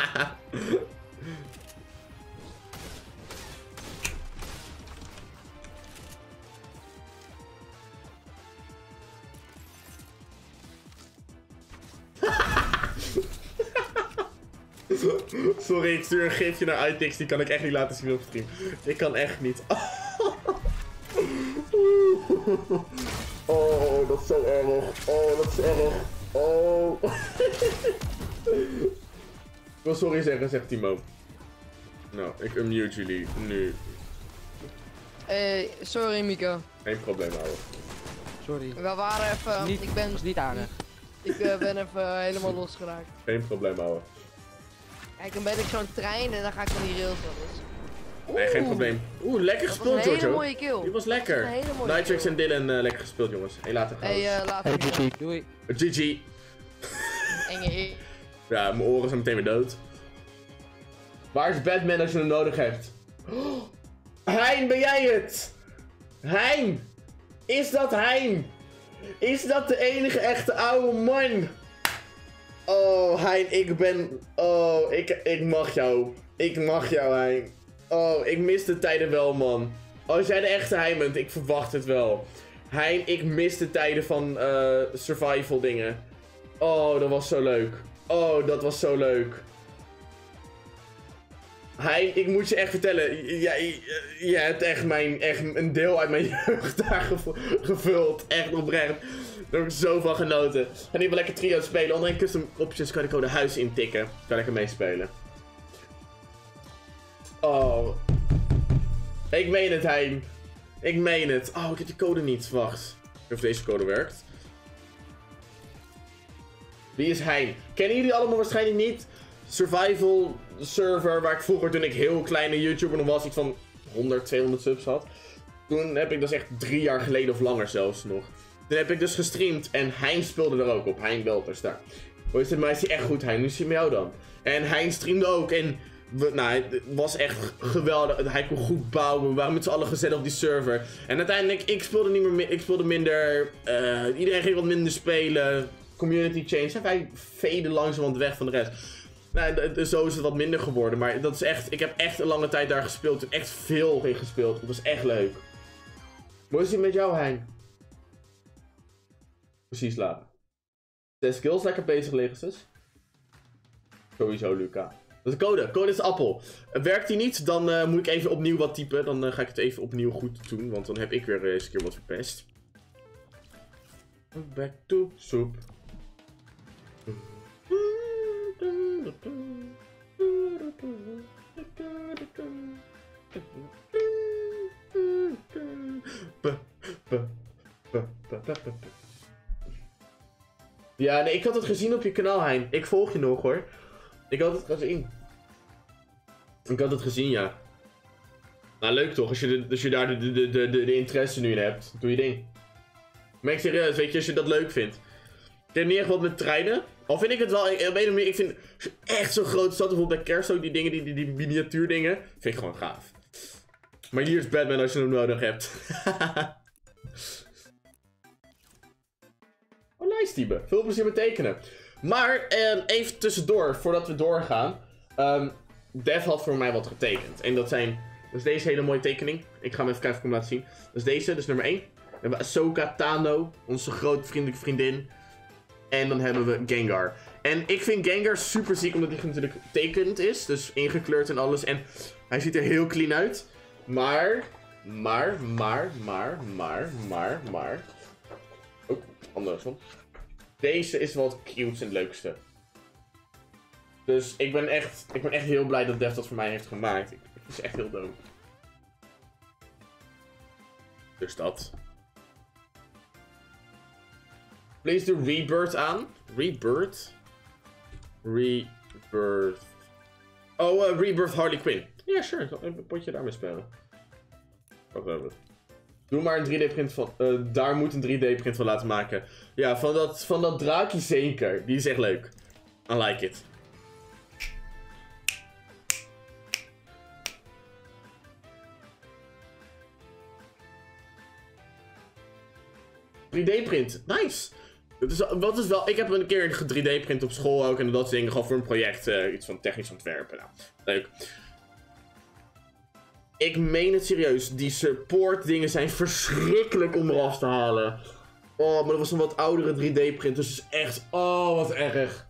Sorry, ik stuur een gifje naar iTix. Die kan ik echt niet laten zien op stream. Ik kan echt niet. Oh, dat is zo erg. Oh, dat is erg. Oh. Ik wil sorry zeggen, zegt Timo. Nou, ik unmute jullie nu. Sorry Mika. Geen probleem, ouwe. Sorry. We waren even... Niet, ik ben, was niet aardig. ik ben even helemaal losgeraakt. Geen probleem, ouwe. Kijk, dan ben ik zo'n trein en dan ga ik van die rails wel eens. Nee, geen probleem. Oeh, lekker Dat was gespeeld, een hele Jojo. mooie kill. Die was lekker. Een hele mooie Nitrix kill. en Dylan lekker gespeeld, jongens. Hey, later gaan. Later. Mika. Doei. GG. Enge. Ja, mijn oren zijn meteen weer dood. Waar is Batman als je hem nodig hebt? Oh, Hein, ben jij het? Hein! Is dat Hein? Is dat de enige echte oude man? Oh, Hein, ik ben... Oh, ik mag jou. Ik mag jou, Hein. Oh, ik mis de tijden wel, man. Als jij de echte Hein bent, ik verwacht het wel. Hein, ik mis de tijden van survival dingen. Oh, dat was zo leuk. Oh, dat was zo leuk. Hein, ik moet je echt vertellen. Je hebt echt een deel uit mijn jeugd daar gevuld. Echt oprecht. Daar heb ik zo van genoten. En ik wil lekker trio spelen. Onder een custom options kan ik gewoon de huis intikken. Kan lekker meespelen. Oh. Ik meen het, Hein. Ik meen het. Oh, ik heb die code niet. Wacht. Of deze code werkt. Wie is Hein? Kennen jullie allemaal waarschijnlijk niet? Survival server waar ik vroeger toen ik heel kleine YouTuber nog was, iets van 100, 200 subs had. Toen heb ik, dat is echt 3 jaar geleden of langer zelfs nog. Toen heb ik dus gestreamd en Hein speelde er ook op. Hein Welters daar. Hoe is het, maar is hij echt goed, Hein? Hoe is hij met jou dan? En Hein streamde ook en het was echt geweldig. Hij kon goed bouwen. We waren met z'n allen gezellig op die server. En uiteindelijk, ik speelde niet meer, ik speelde minder. Iedereen ging wat minder spelen. Community change. En wij veden langzamerhand weg van de rest. Nou, zo is het wat minder geworden. Maar dat is echt, ik heb echt een lange tijd daar gespeeld. En echt veel in gespeeld. Het was echt leuk. Hoe is het met jou, Hein? Precies, Lara. 6 skills lekker bezig liggen, zus. Sowieso, Luca. Dat is de code. Code is de appel. Werkt die niet, dan moet ik even opnieuw wat typen. Dan ga ik het even opnieuw goed doen. Want dan heb ik weer eens een keer wat verpest. Back to soep. Ja, nee, ik had het gezien op je kanaal, Hein. Ik volg je nog, hoor. Ik had het gezien. Ik had het gezien, ja. Nou, leuk toch, als je daar de interesse nu in hebt. Doe je ding. Maar ik serieus, weet je, als je dat leuk vindt. Ik heb niet echt wat met treinen. Al vind ik het wel, ik vind echt zo groot stad, bijvoorbeeld bij Kerst ook, die dingen, die miniatuurdingen, vind ik gewoon gaaf. Maar hier is Batman als je hem nodig hebt. Oh, nice, Tiebe. Veel plezier met tekenen. Maar, even tussendoor, voordat we doorgaan. Dev had voor mij wat getekend. En dat is deze hele mooie tekening. Ik ga hem even kijken of ik hem laat zien. Dat is deze, dus nummer 1. Dan hebben we Ahsoka Tano, onze grote vriendelijke vriendin. En dan hebben we Gengar. En ik vind Gengar super ziek, omdat hij natuurlijk tekend is. Dus ingekleurd en alles. En hij ziet er heel clean uit. Maar. Oh, andersom. Deze is wel het cutest en het leukste. Dus ik ben echt heel blij dat Dev dat voor mij heeft gemaakt. Het is echt heel dope. Dus dat. Please doe Rebirth aan. Rebirth. Oh, Rebirth Harley Quinn. Ja, sure. Ik zal even een potje daarmee spelen. Wacht even. Doe maar een 3D-print van... daar moet een 3D-print van laten maken. Ja, van dat draakje zeker. Die is echt leuk. I like it. ...3D-print. Nice. Wat is wel... Ik heb een keer een 3D-print op school ook. En dat soort dingen. Gewoon voor een project. Iets van technisch ontwerpen. Nou, leuk. Ik meen het serieus. Die support dingen zijn verschrikkelijk om eraf te halen. Oh, maar dat was een wat oudere 3D-print. Dus het is echt... Oh, wat erg.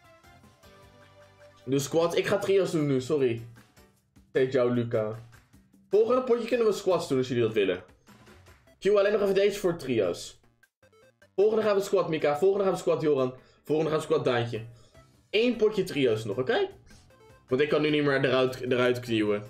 De squad. Ik ga trio's doen nu. Sorry. Tegen jou, Luca. Volgende potje kunnen we squads doen als jullie dat willen. Q alleen nog even deze voor trio's. Volgende gaan we squad Mika. Volgende gaan we squad Joran. Volgende gaan we squad Daantje. 1 potje trio's nog, oké? Want ik kan nu niet meer eruit knieuwen.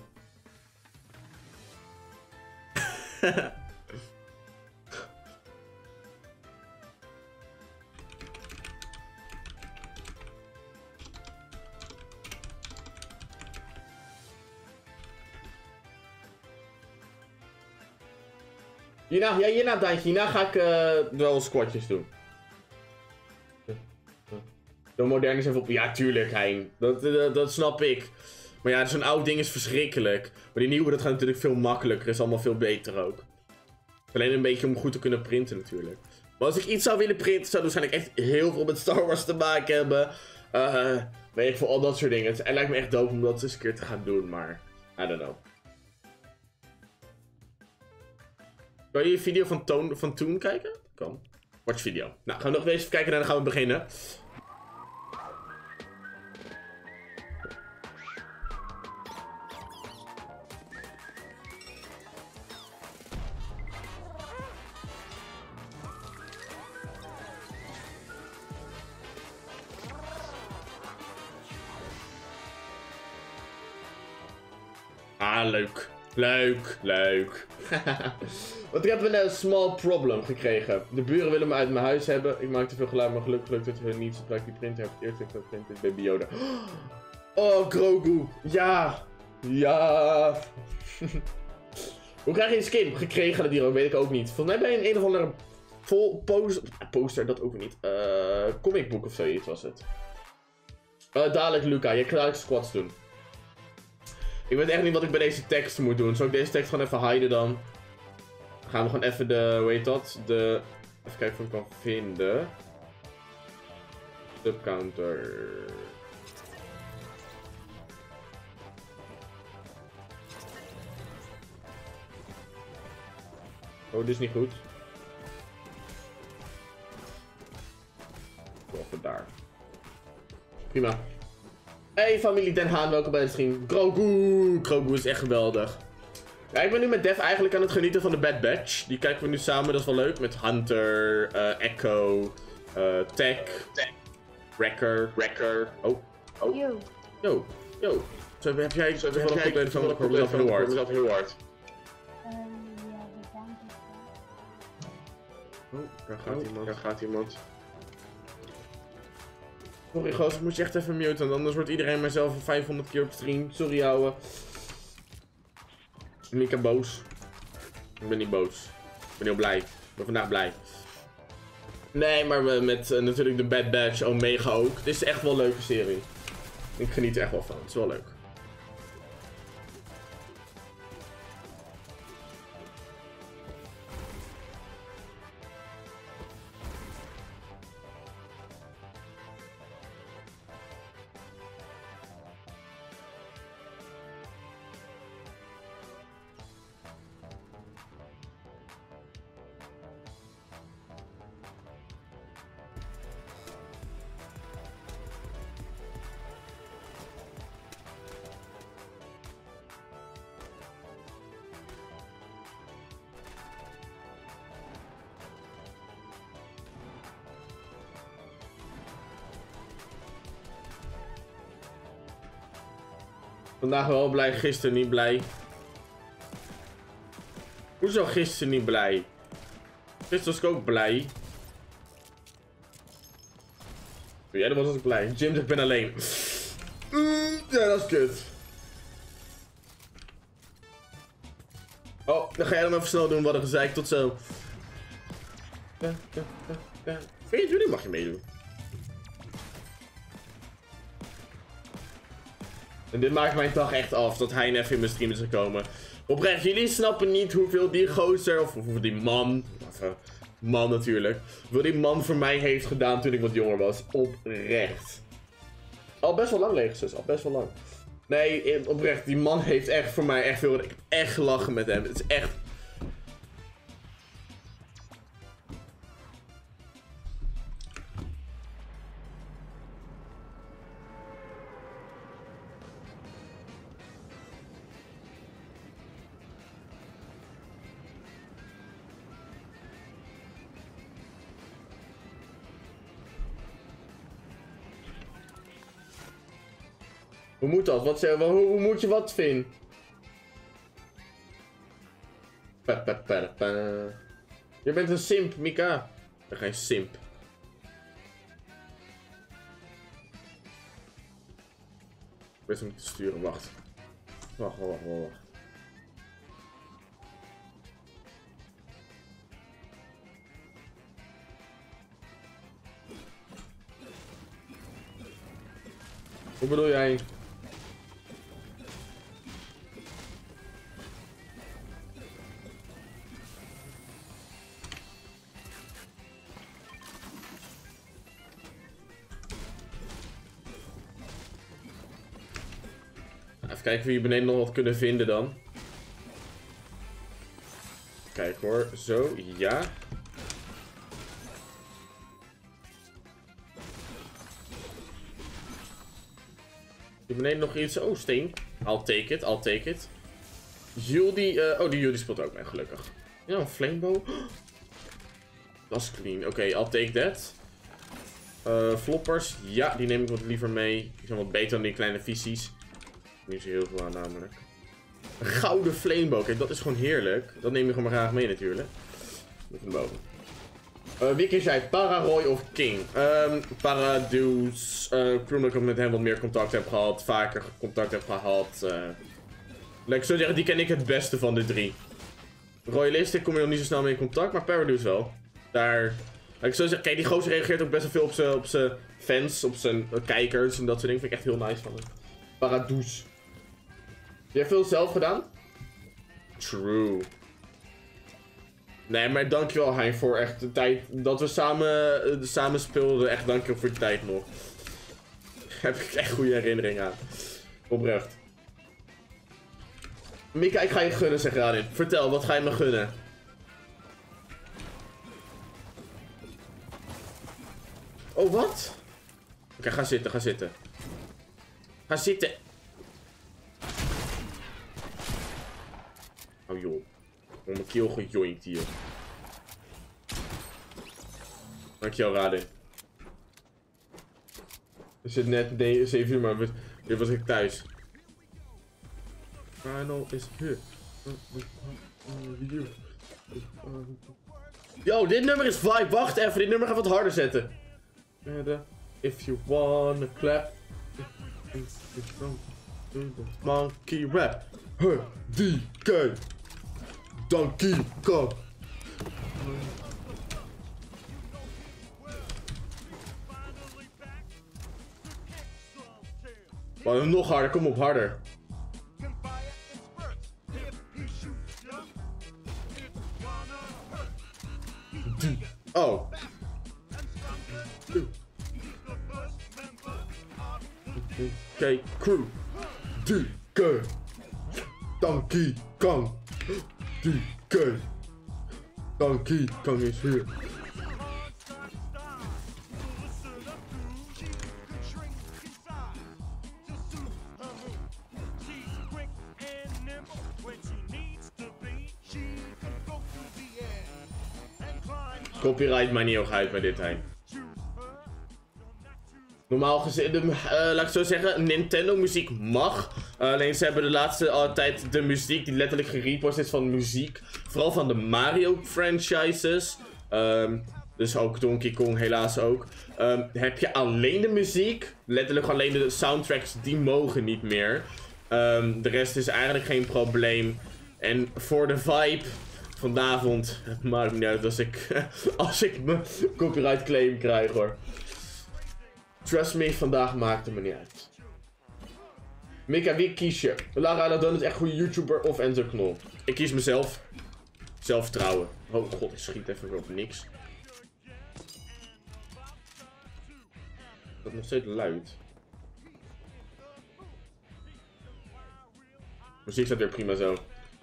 Hierna Daantje. Hierna ga ik wel squatjes doen. De moderne is even op... Ja, tuurlijk, Hein. Dat snap ik. Maar ja, zo'n oud ding is verschrikkelijk. Maar die nieuwe, dat gaat natuurlijk veel makkelijker. Is allemaal veel beter ook. Alleen een beetje om goed te kunnen printen natuurlijk. Maar als ik iets zou willen printen, zou het waarschijnlijk echt heel veel met Star Wars te maken hebben. Weet ik veel, al dat soort dingen. Het lijkt me echt dope om dat eens een keer te gaan doen, maar... I don't know. Kan je video van Toon kijken? Kan. Watch video. Nou, gaan we nog even kijken en dan gaan we beginnen. Ah, leuk. Leuk. Want ik heb een small problem gekregen. De buren willen me uit mijn huis hebben. Ik maak te veel geluid, maar gelukkig dat we niet zodra ik die printer heb. Eerst ik dat print is Baby Yoda. Oh, Grogu. Ja. Hoe krijg je een skin? Gekregen dat hier, weet ik ook niet. Volgens mij ben je een of andere poster, dat ook niet. Comicboek of zoiets was het. Dadelijk Luca, je kan dadelijk squats doen. Ik weet echt niet wat ik bij deze tekst moet doen. Zal ik deze tekst gewoon even hiden dan? Dan gaan we gewoon even de... Hoe heet dat? Even kijken of ik hem kan vinden. Subcounter. Oh, dit is niet goed. Even daar. Prima. Hey familie Den Haan, welkom bij de stream. Grogu is echt geweldig. Ja, ik ben nu met Dev eigenlijk aan het genieten van de Bad Batch. Die kijken we nu samen, dat is wel leuk. Met Hunter, Echo, Tech, Wrecker. Oh. Yo. Zo, heb jij toevallig een probleem van de probleem van heel hard? Oh, daar gaat iemand. Sorry gozer, moet je echt even muten, anders wordt iedereen mijzelf 500 keer op stream. Sorry ouwe. Ik ben boos. Ik ben niet boos. Ik ben heel blij. Ik ben vandaag blij. Nee, maar met natuurlijk de Bad Batch, Omega ook. Het is echt wel een leuke serie. Ik geniet er echt wel van. Het is wel leuk. Vandaag wel blij, gisteren niet blij. Hoezo gisteren niet blij? Gisteren was ik ook blij. Ja, dat was ook blij. Jim zegt ik ben alleen. Ja, dat is kut. Oh, dan ga jij hem even snel doen, wat een gezeik. Tot zo. 24 mag je meedoen. En dit maakt mijn dag echt af, dat hij even in mijn stream is gekomen. Oprecht, jullie snappen niet hoeveel die gozer, of hoeveel die man, man natuurlijk, hoeveel die man voor mij heeft gedaan toen ik wat jonger was. Oprecht. Al best wel lang leeg, zus, al best wel lang. Nee, oprecht, die man heeft echt voor mij echt veel, ik heb echt gelachen met hem. Het is echt... Hoe moet dat? Hoe moet je wat vinden? Je bent een simp, Mika. Ik ben geen simp. Ik ben zo moeten sturen, wacht. Wacht. Hoe bedoel jij? Even kijken of we hier beneden nog wat kunnen vinden dan. Kijk hoor, zo, ja. Hier beneden nog iets. Oh, steen. I'll take it. Jullie, die Jullie speelt ook mee, gelukkig. Ja, een flamebow. Dat is clean. Oké, I'll take that. Floppers. Ja, die neem ik wat liever mee. Die zijn wat beter dan die kleine visies. Niet zo heel veel aan namelijk. Een gouden flamebow. Kijk, dat is gewoon heerlijk. Dat neem je gewoon maar graag mee natuurlijk. Even naar boven. Wie kies jij? Pararoy of King? Paradoes. Omdat ik met hem wat meer contact heb gehad. Vaker contact heb gehad. Laat ik zo zeggen, die ken ik het beste van de drie. Royalistic kom je nog niet zo snel mee in contact, maar Paradoes wel. Daar... Laat ik zo zeggen, kijk, die gozer reageert ook best wel veel op zijn fans, op zijn kijkers en dat soort dingen. Vind ik echt heel nice van hem. Paradoes. Je hebt veel zelf gedaan? True. Nee, maar dankjewel Hein voor echt de tijd dat we samen speelden. Echt dankjewel voor de tijd nog. Daar heb ik echt goede herinneringen aan. Oprecht. Mika, ik ga je gunnen, zegt Radin. Vertel, wat ga je me gunnen? Oh, wat? Oké, ga zitten. Ga zitten. Oh joh. Om mijn keel gejoinkt hier. Dankjewel, Radin. Het zit net 7 uur, maar dit was ik thuis. Final is here. Yo, dit nummer is vibe. Wacht even, dit nummer gaat wat harder zetten. If you wanna clap. Monkey rap. DK. Donkey Kong. Maar nog harder, kom op, harder. Oh. DK crew. DK. Donkey Kong. DK. Donkey Kong is here. Copyright mij niet heel uit bij dit heen. Normaal gezien, laat ik zo zeggen, Nintendo muziek mag. Alleen ze hebben de laatste tijd de muziek die letterlijk gerepost is van muziek. Vooral van de Mario franchises. Dus ook Donkey Kong helaas ook. Heb je alleen de muziek. Letterlijk alleen de soundtracks, die mogen niet meer. De rest is eigenlijk geen probleem. En voor de vibe vanavond, het maakt me niet uit als ik mijn copyright claim krijg hoor. Trust me, vandaag maakt het me niet uit. Mika, wie kies je? Lara Aladon is echt goede YouTuber of Enzo Knol? Ik kies mezelf. Zelfvertrouwen. Oh god, ik schiet even weer op niks. Dat is nog steeds luid. Muziek staat weer prima zo.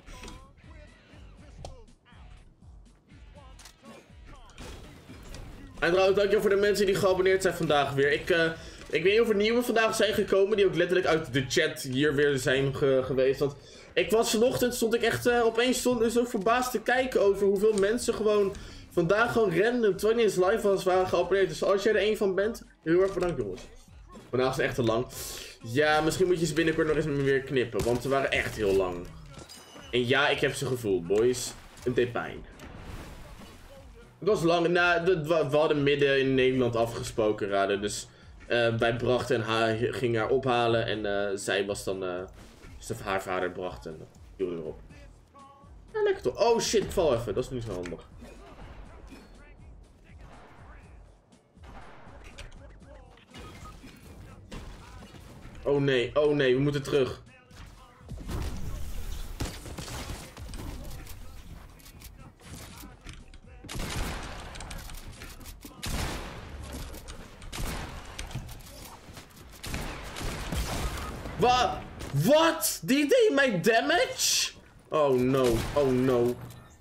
En trouwens, dankjewel voor de mensen die geabonneerd zijn vandaag weer. Ik weet niet of er nieuwe vandaag zijn gekomen die ook letterlijk uit de chat hier weer zijn geweest. Want ik was vanochtend, stond ik echt opeens zo verbaasd te kijken over hoeveel mensen gewoon vandaag gewoon random, terwijl niet eens live was, waren geabonneerd. Dus als jij er een van bent, heel erg bedankt jongens. Vandaag is het echt te lang. Ja, misschien moet je ze binnenkort nog eens met me weer knippen, want ze waren echt heel lang. En ja, ik heb ze gevoeld, boys. Het deed pijn. Het was lang. Nou, we hadden midden in Nederland afgesproken, raden. Dus wij brachten en ging haar ophalen. En zij was dan. Dus haar vader bracht en hield erop. Ja, lekker toch. Oh shit, ik val even. Dat is niet zo handig. Oh nee, we moeten terug. Wat? Die deed mij damage? Oh no, oh no.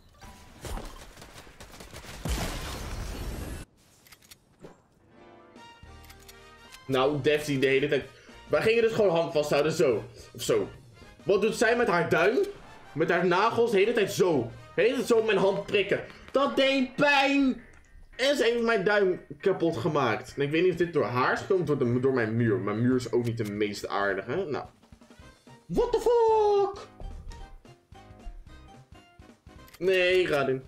Nou, Def die de hele tijd. Wij gingen dus gewoon hand vasthouden, zo. Of zo. Wat doet zij met haar duim? Met haar nagels, de hele tijd zo. De hele tijd zo op mijn hand prikken. Dat deed pijn! En ze heeft mijn duim kapot gemaakt. En ik weet niet of dit door haar is gekomen, door mijn muur. Mijn muur is ook niet de meest aardige. Nou. What the fuck? Nee, Radin.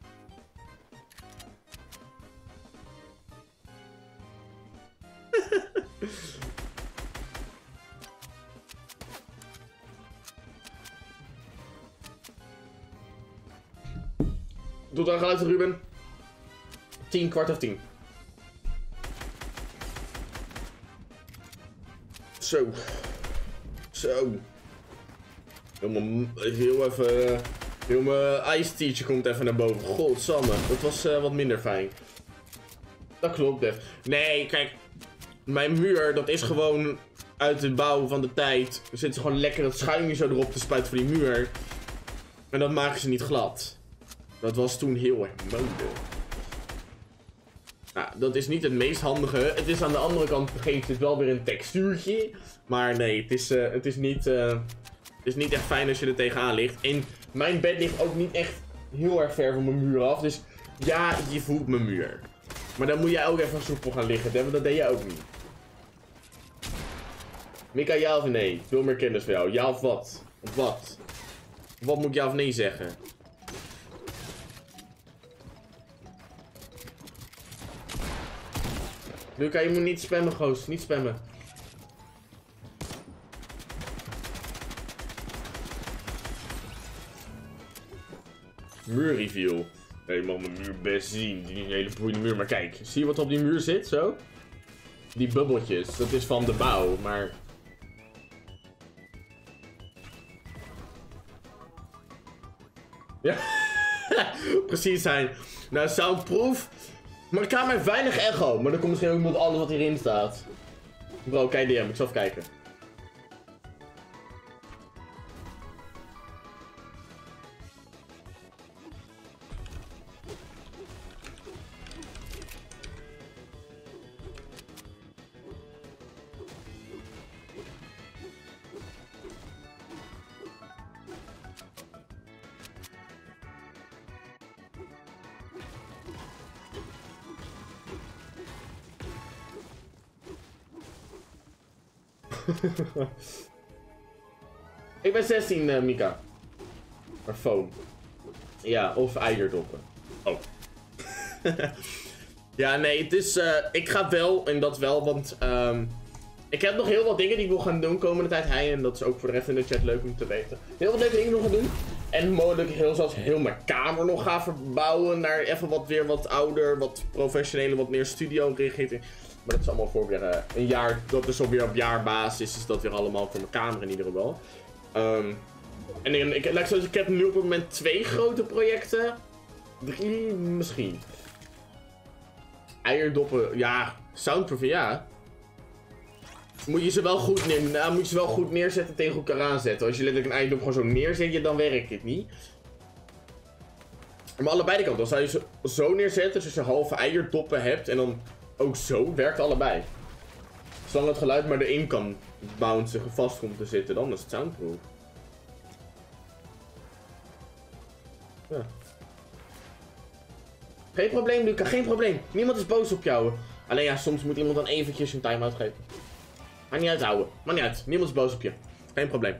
Doe dan geluid, Ruben. 10, kwart of 10. Zo. Zo. Heel even... Heel mijn ice teacher komt even naar boven. Godsamme. Dat was wat minder fijn. Dat klopt, Def. Nee, kijk. Mijn muur, dat is gewoon uit de bouw van de tijd. Er zit gewoon lekker het schuimje zo erop te spuiten voor die muur. En dat maken ze niet glad. Dat was toen heel erg mode. Nou, dat is niet het meest handige. Het is aan de andere kant, geeft het wel weer een textuurtje. Maar nee, het is niet echt fijn als je er tegenaan ligt. En mijn bed ligt ook niet echt heel erg ver van mijn muur af. Dus ja, je voelt mijn muur. Maar dan moet jij ook even soepel gaan liggen, want dat deed jij ook niet. Mika, ja of nee? Veel meer kennis van jou. Ja of wat? Of wat? Wat moet ik ja of nee zeggen? Luca, je moet niet spammen, goos. Niet spammen. Muurreveal. Nee, je mag mijn muur best zien. Die is een hele boeiende muur. Maar kijk, zie je wat op die muur zit? Zo? Die bubbeltjes. Dat is van de bouw, maar... Ja. Precies zijn. Nou, soundproof. Maar de kamer heeft weinig echo. Maar dan komt misschien ook met alles wat hierin staat. Bro, kijk DM. Ik zal even kijken. Ik ben 16, Mika. Maar phone. Ja, of eiderdoppen. Oh. Ja, nee, het is... ik ga wel, en dat wel, want... ik heb nog heel wat dingen die ik wil gaan doen komende tijd. En dat is ook voor de rest in de chat leuk om te weten. Heel wat leuke dingen nog gaan doen. En mogelijk heel mijn kamer nog ga verbouwen naar even weer wat ouder, wat professionele, wat meer studio gericht. Maar dat is allemaal voor weer een jaar, dat is alweer op jaarbasis, is dat weer allemaal voor mijn kamer in ieder geval. En ik heb nu op het moment 2 grote projecten. 3 misschien. Eierdoppen, ja. Soundproofing, ja. Moet je ze wel goed neerzetten tegen elkaar aanzetten. Als je letterlijk een eierdop gewoon zo neerzet, dan werkt het niet. Maar allebei de kanten. Dan zou je ze zo neerzetten, dus je halve eierdoppen hebt. En dan ook zo, werkt allebei. Zolang het geluid maar erin kan bouncen, vast komt te zitten, dan is het soundproof. Ja. Geen probleem, Luca, geen probleem. Niemand is boos op jou. Alleen ja, soms moet iemand dan eventjes een time-out geven. Maakt niet uit, ouwe. Maakt niet uit. Niemand is boos op je. Geen probleem.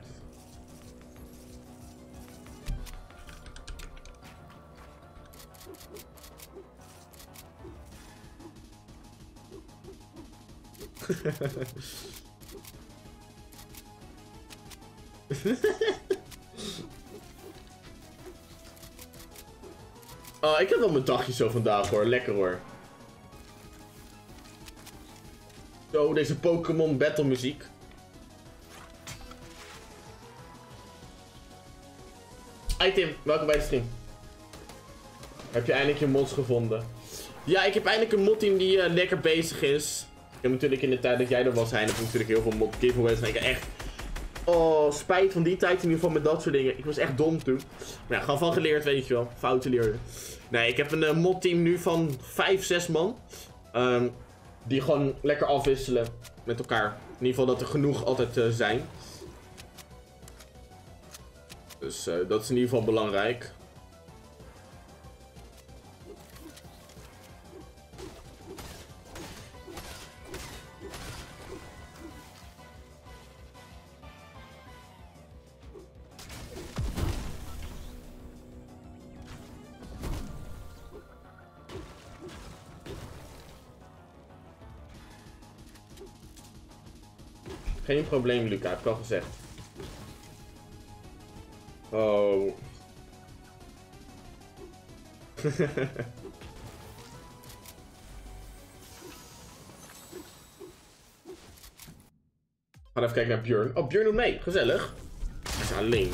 Oh, ik heb wel mijn dagje zo vandaag hoor. Lekker hoor. Zo, deze Pokémon Battle muziek. Hi Tim, welkom bij de stream. Heb je eindelijk je mods gevonden? Ja, ik heb eindelijk een modteam die lekker bezig is. Ik heb natuurlijk in de tijd dat jij er was, heb ik natuurlijk heel veel mod giveaways. Ik echt... Oh, spijt van die tijd in ieder geval met dat soort dingen. Ik was echt dom toen. Maar ja, gewoon van geleerd, weet je wel. Fouten leren. Nee, ik heb een modteam nu van 5, 6 man. Die gewoon lekker afwisselen met elkaar. In ieder geval dat er genoeg altijd zijn. Dus dat is in ieder geval belangrijk. Geen probleem, Luca, heb ik al gezegd. Oh. Ga even kijken naar Björn. Oh, Björn doet mee. Gezellig. Hij is alleen.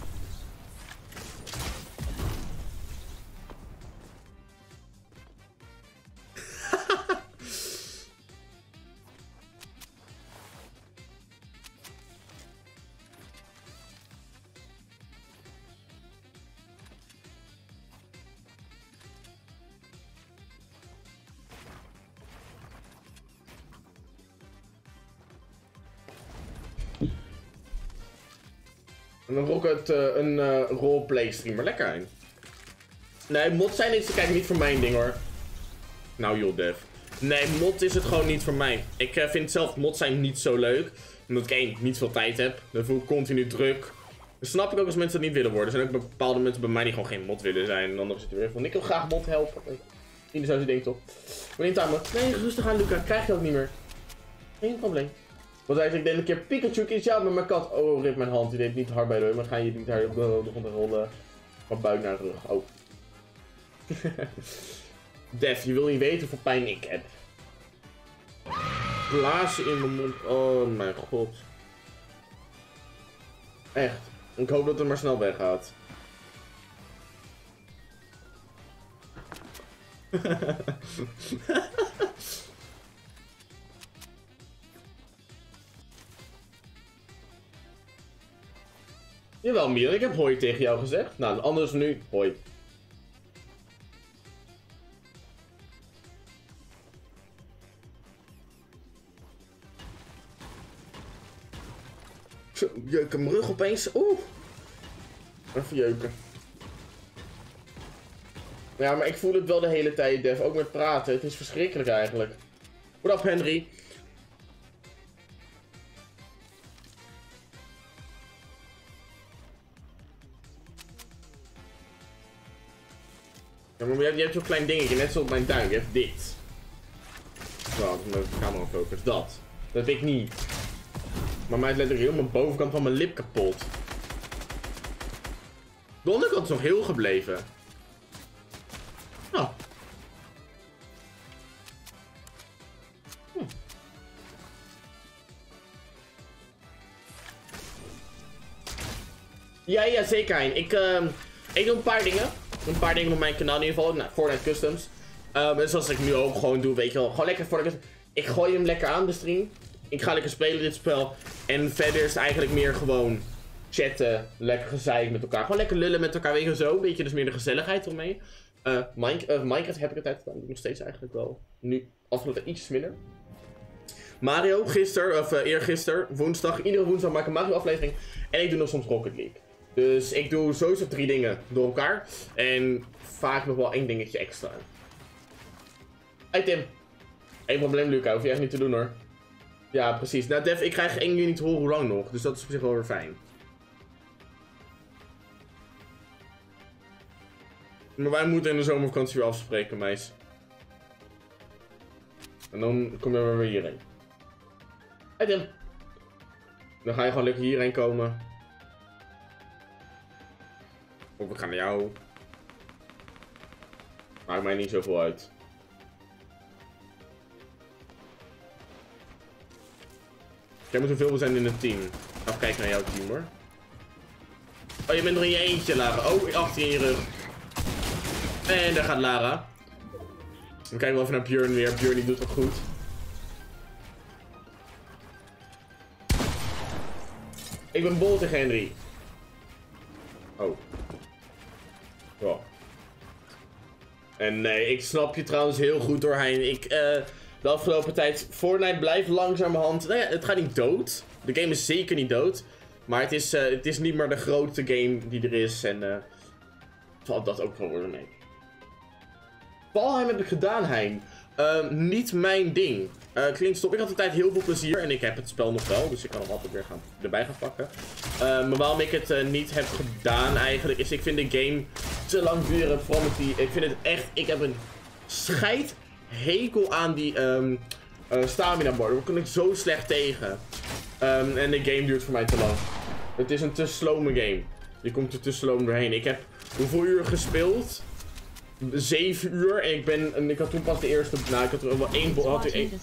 En dan Rocket een roleplay streamer. Lekker heen. Nee, mod zijn is kijk niet voor mijn ding hoor. Nou joh, Dev. Nee, mod is het gewoon niet voor mij. Ik vind zelf mod zijn niet zo leuk. Omdat ik niet veel tijd heb. Dan voel ik continu druk. Dan snap ik ook als mensen dat niet willen worden. Er zijn ook bepaalde mensen bij mij die gewoon geen mod willen zijn. En dan zit er weer van, ik wil graag mod helpen. Iedereen zou ze denken toch. Maar niet aan me. Nee, rustig aan Luca. Krijg je ook niet meer. Geen probleem. Want eigenlijk deed een keer Pikachu is jou met mijn kat. Oh, rip mijn hand. Die deed niet hard bij de maar ga je niet hard de grond rollen. Van buik naar rug. Oh. Def, je wil niet weten hoeveel pijn ik heb. Blazen in mijn mond. Oh mijn god. Echt. Ik hoop dat het maar snel weggaat. Jawel, Miel, ik heb hoi tegen jou gezegd. Nou, anders nu, hoi. Zo, jeuken mijn rug opeens. Oeh. Even jeuken. Ja, maar ik voel het wel de hele tijd, Def. Ook met praten. Het is verschrikkelijk eigenlijk. What up, Henry? Ja, maar je hebt zo'n klein dingetje, net zoals op mijn duim. Je hebt dit. Zo, mijn camera focus. Dat heb ik niet. Maar mij is letterlijk heel mijn bovenkant van mijn lip kapot. De onderkant is nog heel gebleven. Oh. Ja, zeker Hein. Ik doe een paar dingen. Een paar dingen op mijn kanaal in ieder geval. Nou, Fortnite Customs. En zoals ik nu ook gewoon doe, weet je wel. Gewoon lekker Fortnite Customs. Ik gooi hem lekker aan de stream. Ik ga lekker spelen dit spel. En verder is het eigenlijk meer gewoon chatten. Lekker gezeik met elkaar. Gewoon lekker lullen met elkaar, weet je zo. Weet je, dus meer de gezelligheid ermee. Minecraft heb ik het gedaan. Nog steeds eigenlijk wel. Nu, afgelopen iets minder. Mario, eergisteren, woensdag. Iedere woensdag maak ik een Mario aflevering. En ik doe nog soms Rocket League. Dus ik doe sowieso 3 dingen door elkaar. En vaak nog wel 1 dingetje extra. Hey Tim. Geen probleem Luca, hoef je echt niet te doen hoor. Ja, precies. Nou Def, ik krijg 1 uur niet te horen hoe lang nog. Dus dat is op zich wel weer fijn. Maar wij moeten in de zomervakantie weer afspreken, meis. En dan kom je weer hierheen. Hey Tim. Dan ga je gewoon lekker hierheen komen. Of we gaan naar jou. Maakt mij niet zoveel uit. Jij moet zoveel zijn in het team. Even kijken naar jouw team hoor. Oh, je bent er in je eentje, Lara. Oh, achter in je rug. En daar gaat Lara. Dan kijken we even naar Björn weer. Björn die doet het goed. Ik ben bol tegen Henry. Oh. Wow. En nee, ik snap je trouwens heel goed doorheen. De afgelopen tijd, Fortnite blijft langzamerhand. Nou ja, het gaat niet dood. De game is zeker niet dood. Maar het is niet meer de grootste game die er is. En valt dat ook wel worden mee. Valheim heb ik gedaan, Hein. Niet mijn ding. Klinkt stop. Ik had de tijd heel veel plezier. En ik heb het spel nog wel. Dus ik kan hem altijd weer erbij gaan pakken. Maar waarom ik het niet heb gedaan eigenlijk. Is ik vind de game te lang duren. Vooral met die. Ik vind het echt. Ik heb een hekel aan die stamina bar. Daar kan ik zo slecht tegen. En de game duurt voor mij te lang. Het is een te slome game. Je komt er te sloom doorheen. Ik heb hoeveel uur gespeeld? 7 uur en ik had toen pas de eerste. Nou, ik had er wel 1 bol. Had u 1.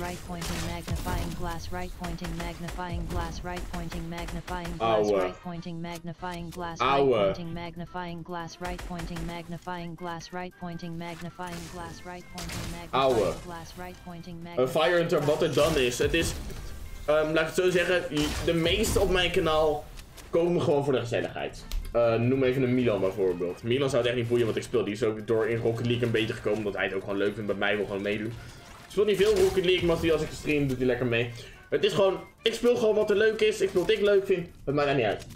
Ouwe. Ouwe. Fire Hunter, wat het dan is. Het is. Laat ik het zo zeggen. De meeste op mijn kanaal komen gewoon voor de gezelligheid. Noem even een Milan bijvoorbeeld. Milan zou het echt niet boeien, want ik speel. Die is ook door in Rocket League een beetje gekomen, omdat hij het ook gewoon leuk vindt. Bij mij wil gewoon meedoen. Ik speel niet veel Rocket League, maar als ik stream, doet hij lekker mee. Het is gewoon, ik speel gewoon wat er leuk is. Ik speel wat ik leuk vind. Het maakt niet uit.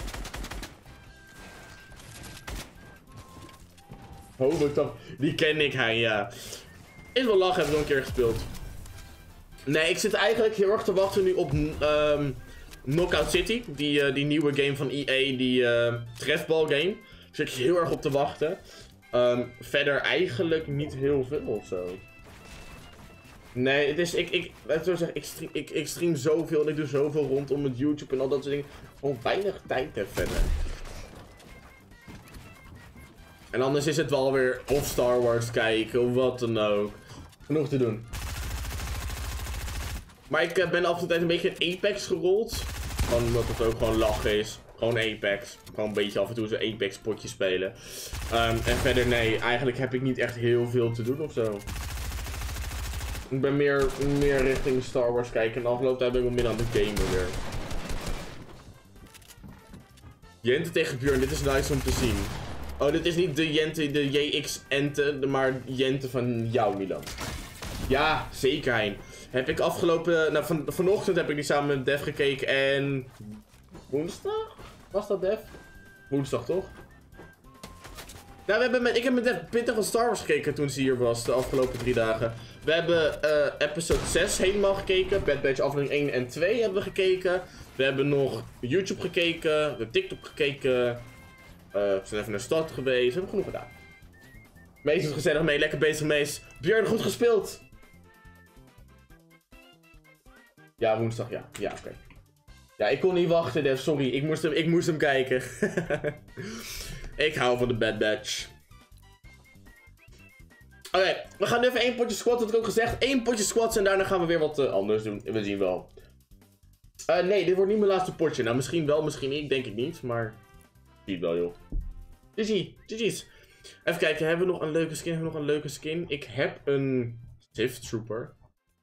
Hobotop, die ken ik, hij, ja. Is wel lachen, heb ik nog een keer gespeeld. Nee, ik zit eigenlijk heel erg te wachten nu op Knockout City, die nieuwe game van EA, die trefbal game. Daar zit ik heel erg op te wachten. Verder eigenlijk niet heel veel ofzo. Nee, het is, laat zo zeggen, ik stream zoveel en ik doe zoveel rondom met YouTube en al dat soort dingen. Gewoon weinig tijd heb verder. En anders is het wel weer of Star Wars kijken of wat dan ook. Genoeg te doen. Maar ik ben af en toe een beetje in Apex gerold. Gewoon omdat het ook gewoon lachen is. Gewoon Apex. Gewoon een beetje af en toe zo'n Apex potje spelen. En verder nee, eigenlijk heb ik niet echt heel veel te doen ofzo. Ik ben meer richting Star Wars kijken. En de afgelopen tijd ben ik wel meer aan de gamen weer. Jente tegen Björn, dit is nice om te zien. Oh, dit is niet de Jente, de JX-ente, maar Jente van jou, Milan. Ja, zeker Hein. Heb ik afgelopen, nou vanochtend heb ik die samen met Def gekeken en... Woensdag? Was dat Def? Woensdag toch? Nou, ik heb met Def pittig van Star Wars gekeken toen ze hier was, de afgelopen 3 dagen. We hebben episode 6 helemaal gekeken, Bad Batch aflevering 1 en 2 hebben we gekeken. We hebben nog YouTube gekeken, we hebben TikTok gekeken. We zijn even naar de stad geweest, we hebben genoeg gedaan. Mees is gezellig mee, lekker bezig Mees. Björn, goed gespeeld! Ja, woensdag, ja. Ja, oké. Ja, ik kon niet wachten, Def, sorry. Ik moest hem kijken. Ik hou van de Bad Batch. Oké, we gaan nu even 1 potje squats, dat heb ik ook gezegd. 1 potje squats en daarna gaan we weer wat anders doen. We zien wel. Nee, dit wordt niet mijn laatste potje. Nou, misschien wel, misschien niet. Denk ik niet, maar... Zie wel, joh. GG's. Even kijken, hebben we nog een leuke skin? Ik heb een Sith Trooper.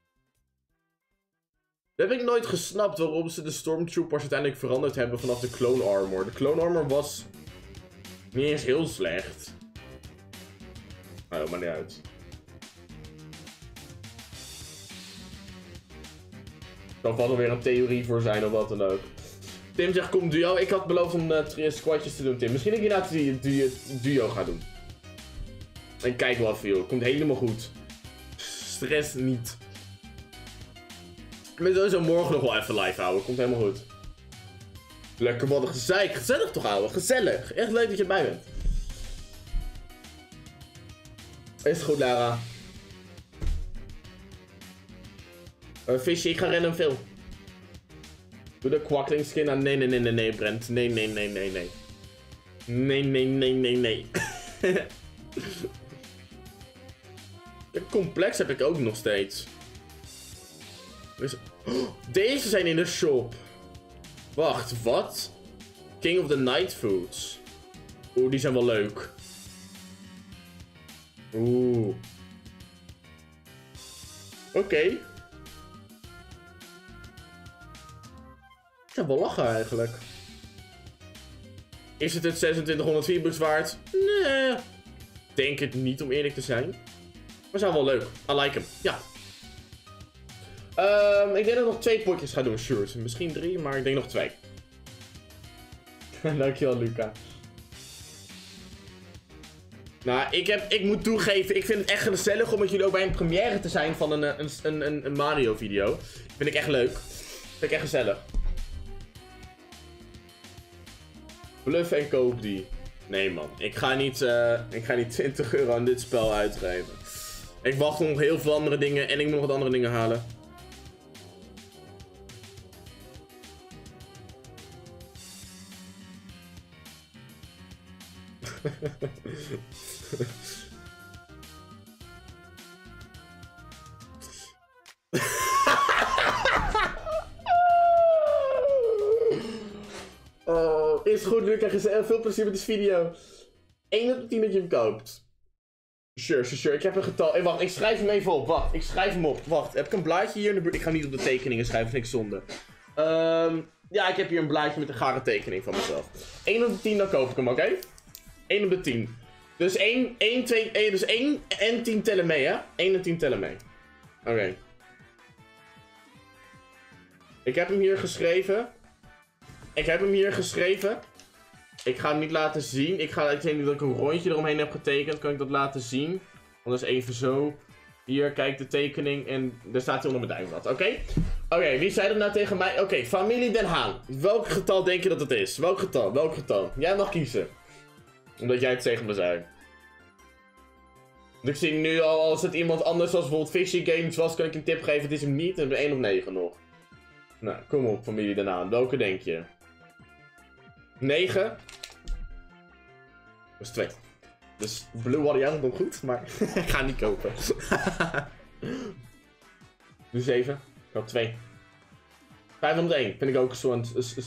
Dat heb ik nooit gesnapt waarom ze de Stormtroopers uiteindelijk veranderd hebben vanaf de Clone Armor. De Clone Armor was niet eens heel slecht. Nou, maar niet uit. Er kan vast wel weer een theorie voor zijn of wat dan ook. Tim zegt, kom duo. Ik had beloofd om 3 squatjes te doen, Tim. Misschien dat je inderdaad duo gaat doen. En kijk wel veel. Komt helemaal goed. Stress niet. Ik ben sowieso morgen nog wel even live houden. Komt helemaal goed. Lekker wat een gezeik. Gezellig toch, ouwe? Gezellig. Echt leuk dat je erbij bent. Is het goed, Lara? Fishy, ik ga rennen veel. Doe de kwakling skin aan. Nee, Brent. Nee. Nee. De complex heb ik ook nog steeds. Dus... oh, deze zijn in de shop. Wacht, wat? King of the Night Foods. Oeh, die zijn wel leuk. Oeh. Oké. Ik heb wel lachen eigenlijk. Is het 2600 V-Bucks waard? Nee. Denk het niet, om eerlijk te zijn. Maar zijn wel leuk. I like hem. Ja. Ik denk dat ik nog 2 potjes ga doen, sure. Misschien 3, maar ik denk nog 2. Dankjewel, Luca. Nou, ik moet toegeven, ik vind het echt gezellig om met jullie ook bij een première te zijn van een Mario video. Vind ik echt leuk. Vind ik echt gezellig. Bluff en koop die. Nee man, ik ga niet 20 euro aan dit spel uitgeven. Ik wacht nog heel veel andere dingen en ik moet nog wat andere dingen halen. Oh, is goed, Luca. Veel plezier met deze video. 1 op de 10 dat je hem koopt. Sure. Ik heb een getal. Hey, wacht, ik schrijf hem even op. Wacht, ik schrijf hem op. Wacht, heb ik een blaadje hier in de buurt? Ik ga niet op de tekeningen schrijven, vind ik zonde. Ja, ik heb hier een blaadje met een gare tekening van mezelf. 1 op de 10, dan koop ik hem, oké? 1 op de 10. Dus 1 en 10 tellen mee, hè? 1 en 10 tellen mee. Oké. Ik heb hem hier geschreven. Ik ga hem niet laten zien. Ik denk niet dat ik een rondje eromheen heb getekend. Kan ik dat laten zien? Anders even zo. Hier, kijk de tekening. En daar staat hij onder mijn duimblad. Oké, wie zei dat nou tegen mij? Oké, familie Den Haan. Welk getal denk je dat het is? Welk getal? Jij mag kiezen. Omdat jij het tegen me zei. Ik zie nu al, als het iemand anders zoals bijvoorbeeld Fishy Games was, kan ik een tip geven. Het is hem niet. En we hebben 1 op 9 nog. Nou, kom op, familie Den Haan. Welke denk je? 9? Dat is 2. Dus Blue Warrior komt goed, maar ik ga niet kopen. Nu 7. Ik had 2. 501 vind ik ook zo'n...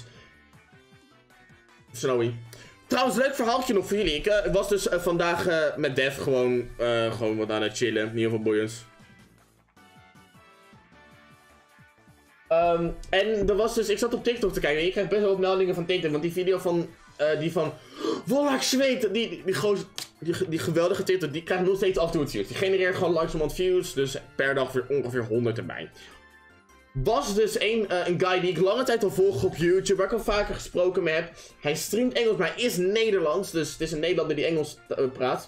Snowy. Trouwens, leuk verhaaltje nog voor jullie. Ik was dus vandaag met Dev gewoon wat aan het chillen. Niet heel veel boeiends. En er was dus, ik zat op TikTok te kijken en je krijgt best wel wat meldingen van TikTok, want die video van, Wolla, ik zweet, die geweldige TikTok, die krijgt nog steeds af en toe views. Die genereert gewoon langzamerhand views, dus per dag weer ongeveer 100 erbij. Was dus een guy die ik lange tijd al volg op YouTube, waar ik al vaker gesproken mee heb. Hij streamt Engels, maar hij is Nederlands, dus het is een Nederlander die Engels praat.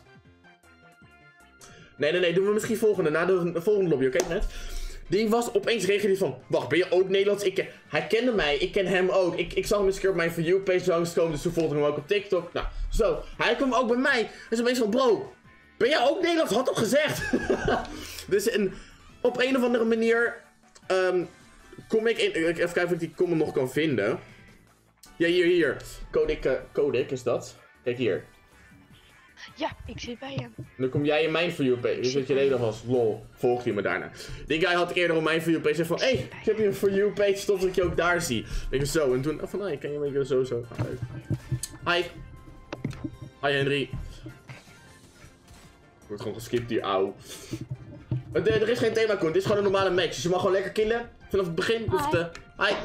Nee, doen we misschien volgende, na de volgende lobby, oké, net? Die was opeens reageerde van, wacht, ben je ook Nederlands? Hij kende mij, ik ken hem ook. Ik zag hem eens een keer op mijn For You page langskomen, dus toen volgde ik hem ook op TikTok. Nou, zo, hij kwam ook bij mij. Hij is opeens van, bro, ben jij ook Nederlands? Had toch gezegd? Dus op een of andere manier kom ik in, even kijken of ik die comment nog kan vinden. Ja, hier. Codec is dat. Kijk hier. Ja, ik zit bij hem. Dan kom jij in mijn For You page. Dus dat je de hele was. Lol. Volgt hij me daarna. Die guy had ik eerder op mijn For You page. Zei van, hé, ik heb hier een For You page. Stof dat ik je ook daar zie. Ik zo. En toen, van, hey, kan je een beetje zo. Hi. Hi, Henry. Wordt gewoon geskipt hier, auw. Er is geen thema, Koen. Dit is gewoon een normale match. Dus je mag gewoon lekker killen. Vanaf het begin. Dus hi.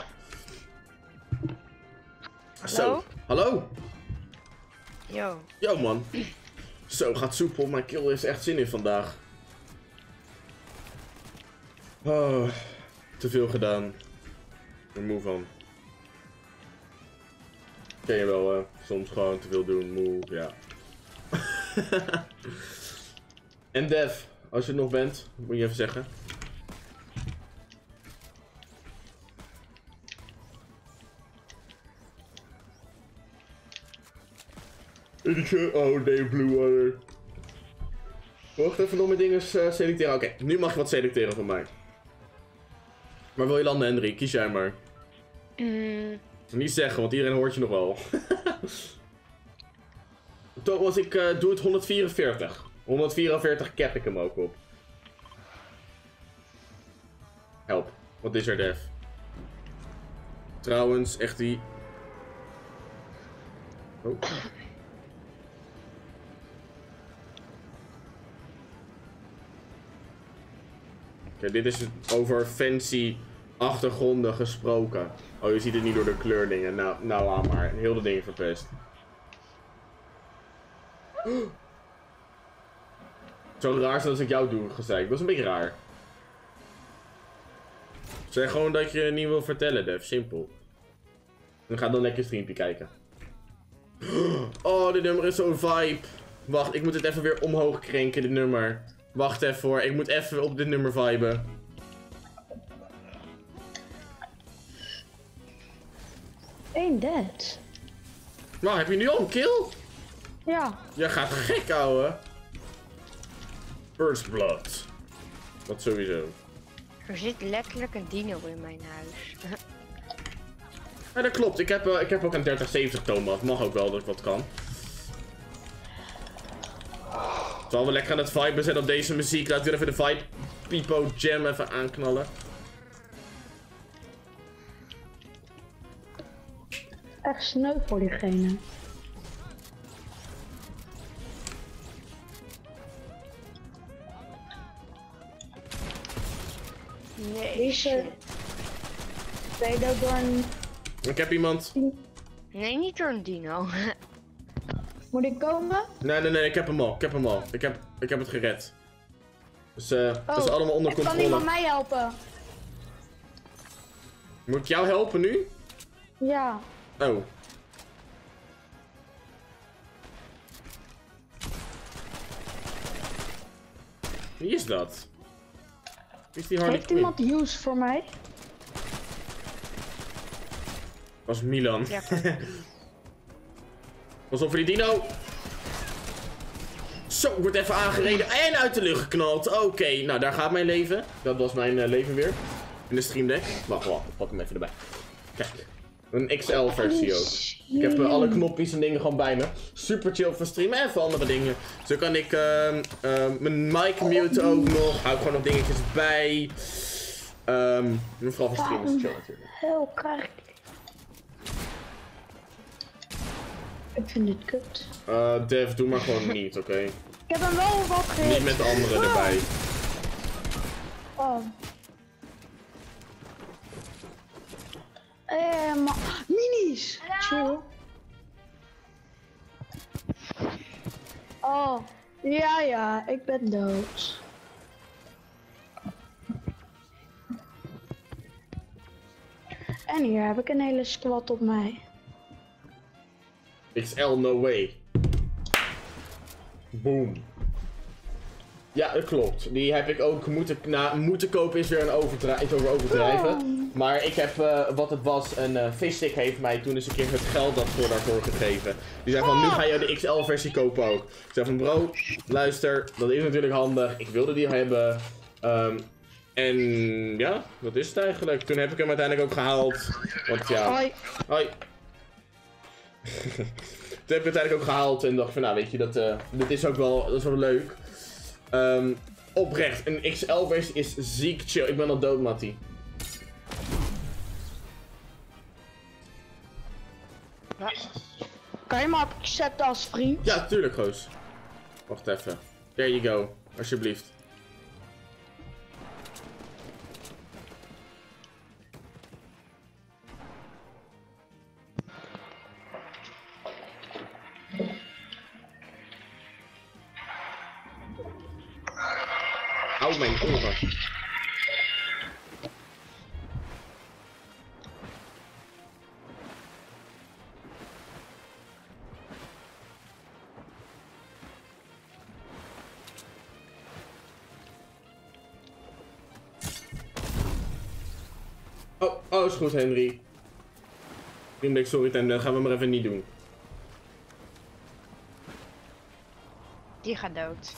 Zo. Hallo? Yo. Yo, man. Zo, gaat soepel. Mijn kill heeft echt zin in vandaag. Oh, te veel gedaan. Ik ben moe van. Ken je wel, hè? Soms gewoon te veel doen, moe, ja. En Dev, als je het nog bent, moet je even zeggen. Oh nee, Blue Water. Wacht even nog mijn dingen selecteren. Oké, nu mag je wat selecteren van mij. Waar wil je landen, Henry? Kies jij maar. Niet zeggen, want iedereen hoort je nog wel. Toch was ik, doe het 144. 144 cap ik hem ook op. Help. Wat is er, Dev? Trouwens, echt die... Oh. Oké, dit is over fancy achtergronden gesproken. Oh, je ziet het niet door de kleurdingen. Nou laat maar. Heel de ding verpest. Zo raar als ik jou doe, gezegd. Dat is een beetje raar. Zeg gewoon dat je niet wil vertellen, Dev. Simpel. En ga dan lekker streampje kijken. Oh, dit nummer is zo'n vibe. Wacht, ik moet het even weer omhoog krenken, dit nummer. Wacht even hoor, ik moet even op dit nummer viben. Eén dead. Nou, heb je nu al een kill? Ja. Jij gaat gek, ouwe. First blood. Dat sowieso. Er zit letterlijk een dino in mijn huis. Ja, dat klopt. Ik heb ook een 3070 Thomas. Mag ook wel dat ik wat kan. Terwijl we lekker aan het viben zijn op deze muziek. Laten we even de vibe Pipo Jam even aanknallen. Echt sneu voor diegene. Nee. Deze... Ben je dat door een... Ik heb iemand. Nee, niet door een dino. Moet ik komen? Nee, ik heb hem al. Ik heb het gered. Dus het is allemaal onder Kan controle. iemand mij helpen? Moet ik jou helpen nu? Ja. Oh. Wie is dat? Wie is die Harley Heeft Quinn? iemand use voor mij? Was Milan. Ja. Pas op voor die dino. Zo, ik word even aangereden en uit de lucht geknald. Oké, nou daar gaat mijn leven. Dat was mijn leven weer. In de Stream Deck. Wacht, ik pak hem even erbij. Kijk, een XL-versie ook. Ik heb alle knopjes en dingen gewoon bij me. Super chill voor streamen en voor andere dingen. Zo kan ik mijn mic mute ook nog. Hou ik gewoon nog dingetjes bij. Vooral voor streamers chill natuurlijk. Heel krijg ik. Ik vind dit kut. Dev, doe maar gewoon niet, oké? Ik heb hem wel wat gehit. Niet met de anderen erbij. Oh. Minis! Chill. Oh, ja, ik ben dood. En hier heb ik een hele squad op mij. XL, no way. Boom. Ja, dat klopt. Die heb ik ook moeten kopen, is weer een overdrijven. Maar ik heb, wat het was, een Fishstick heeft mij toen eens een keer het geld daarvoor gegeven. Die zei van, nu ga je de XL-versie kopen ook. Ik zei van, bro, luister, dat is natuurlijk handig. Ik wilde die hebben. En ja, dat is het eigenlijk. Toen heb ik hem uiteindelijk ook gehaald. Want ja... Hoi. Hoi. Toen heb ik uiteindelijk ook gehaald en dacht van, nou weet je, dit is ook wel, dat is wel leuk. Oprecht, een XL-versie is ziek chill. Ik ben al dood, Mattie. Ja. Kan je me accepten als vriend? Ja, tuurlijk, goos. Wacht even. There you go. Alsjeblieft. Hou mijn oren. Oh, is goed, Henry. Greenback, sorry, dat gaan we maar even niet doen. Die gaat dood.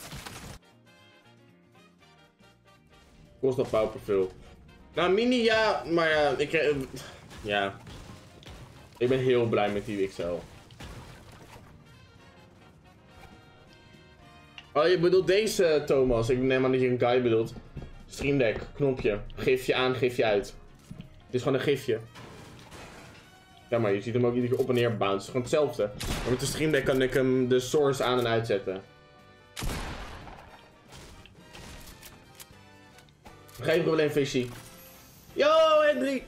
Kost dat pauperveel. Nou, mini ja, maar ja, ja. Ik ben heel blij met die XL. Oh, je bedoelt deze, Thomas. Ik neem aan dat je een guy bedoelt. Stream Deck, knopje. Gifje aan, gifje uit. Het is gewoon een gifje. Ja, maar je ziet hem ook iedere keer op en neer bounce. Het is gewoon hetzelfde. Maar met de Stream Deck kan ik hem de source aan en uitzetten. Geen probleem, Fishy. Yo, Henry!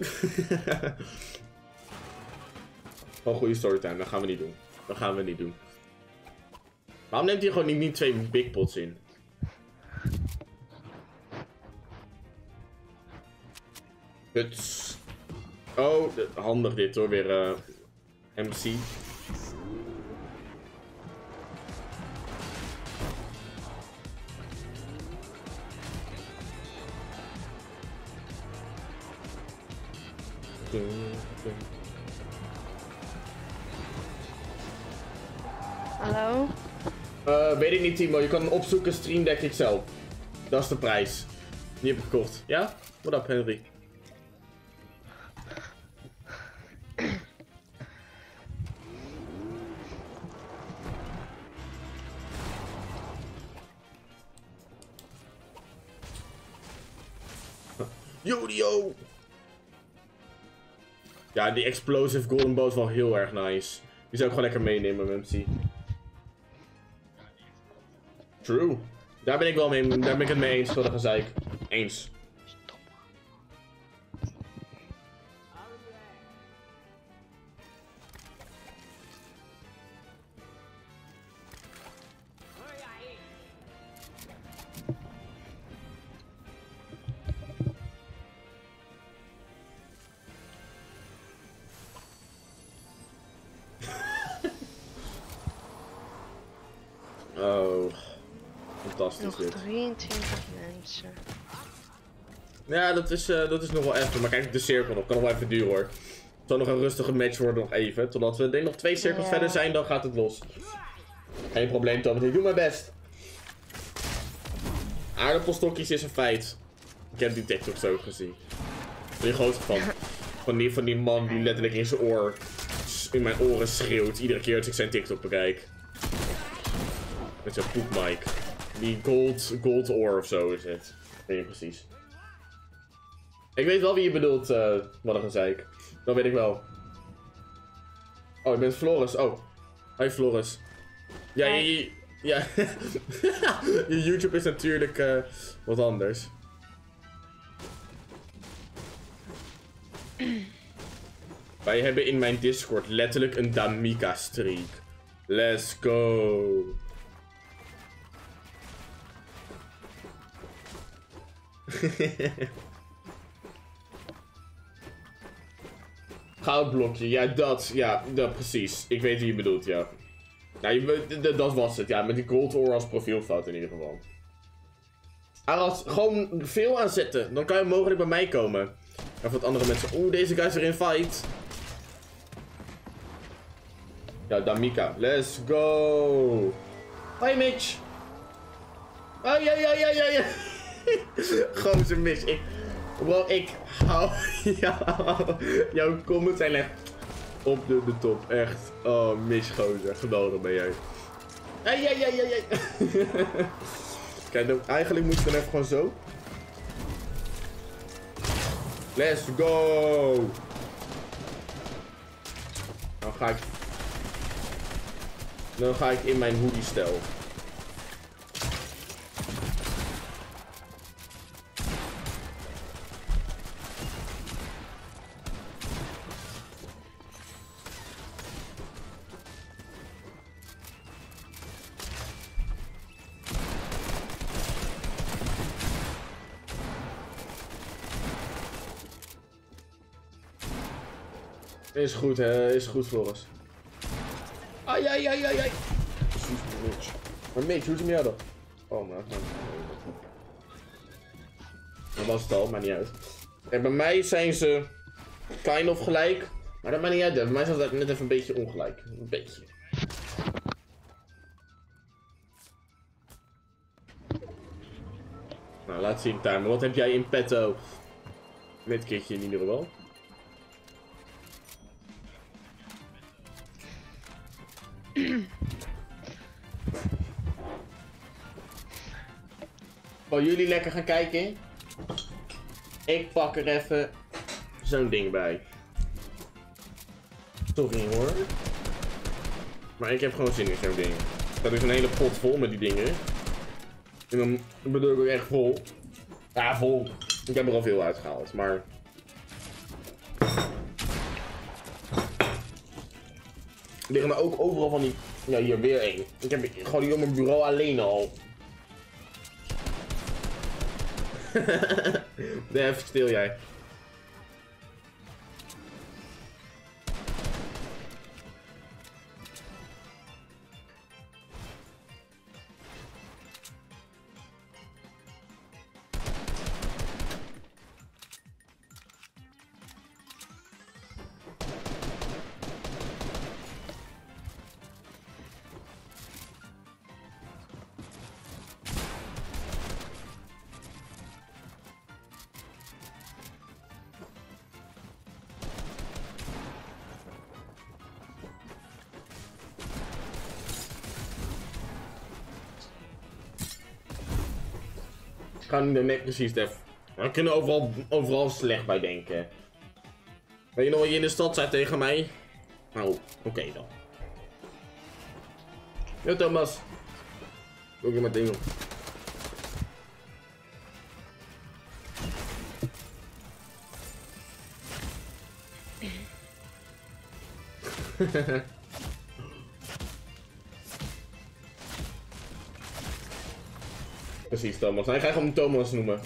Gewoon goede storytime, dat gaan we niet doen. Dat gaan we niet doen. Waarom neemt hij gewoon niet 2 big pots in? Huts. Oh, handig dit hoor, weer MC. Hallo? Weet ik niet, Timo. Je kan hem opzoeken, Stream Deck XL. Dat is de prijs. Die heb ik gekocht. Ja? What up, Henry? Yo! Ja, die explosive golden bow is wel heel erg nice. Die zou ik gewoon lekker meenemen, MC. True. Daar ben ik wel mee, daar ben ik het mee eens, wat een gezeik. Eens. Oh, fantastisch Nog dit. 23 mensen. Ja, dat is nog wel even. Maar kijk de cirkel nog. Kan nog wel even duren hoor. Het zal nog een rustige match worden nog even. Totdat we denk nog 2 cirkels verder zijn, dan gaat het los. Geen probleem Thomas, ik doe mijn best. Aardappelstokjes is een feit. Ik heb die TikToks ook gezien. Ik ben er groot van die man die letterlijk in mijn oren schreeuwt. Iedere keer als ik zijn TikTok bekijk. Met zijn poepmic. Die gold ore of zo is het. Weet je precies. Ik weet wel wie je bedoelt, wat een gezeik. Dat weet ik wel. Oh, je bent Floris. Oh. Hi Floris. Ja, ja. Je YouTube is natuurlijk wat anders. Wij hebben in mijn Discord letterlijk een Damika streak. Let's go. Goudblokje, ja dat precies. Ik weet wie je bedoelt, ja. Dat was het, ja, met die gold ore als profielfoto in ieder geval. Aras, gewoon veel aanzetten, dan kan je mogelijk bij mij komen. Of wat andere mensen, oeh, deze guy is er in fight. Ja, Damika, let's go. Hoi Mitch. Oh ja. Gozer Mitch, bro, ik hou jouw comments zijn echt Op de top, echt. Oh, misgozer. Geweldig ben jij. Hey. Kijk, dan, eigenlijk moet je dan even gewoon zo. Let's go! Dan ga ik in mijn hoodie stijl. Is goed, hè? Is goed, Floris. Ai. Maar Mitch, hoe is het met jou dan? Oh, maar. Dat was het al, maakt niet uit. En bij mij zijn ze kind of gelijk. Maar dat maakt niet uit. Bij mij zijn ze net even een beetje ongelijk. Een beetje. Nou, laat zien, Timer. Wat heb jij in petto? Dit keertje in ieder geval. Gaan jullie lekker gaan kijken? Ik pak er even zo'n ding bij. Sorry hoor. Maar ik heb gewoon zin in zo'n ding. Dat is een hele pot vol met die dingen. En dan bedoel ik ook echt vol. Ja, vol. Ik heb er al veel uitgehaald, maar... Er liggen er ook overal van die... Ja, hier weer één. Ik heb gewoon die op mijn bureau alleen al. Nee, even stil jij. Ik ga nu net precies, Def. We kunnen overal slecht bij denken. Weet je nog wat je in de stad zei tegen mij? Nou, oké dan. Yo Thomas. Doe ik mijn ding op. Precies, Thomas. Nou, ik ga gewoon Thomas noemen.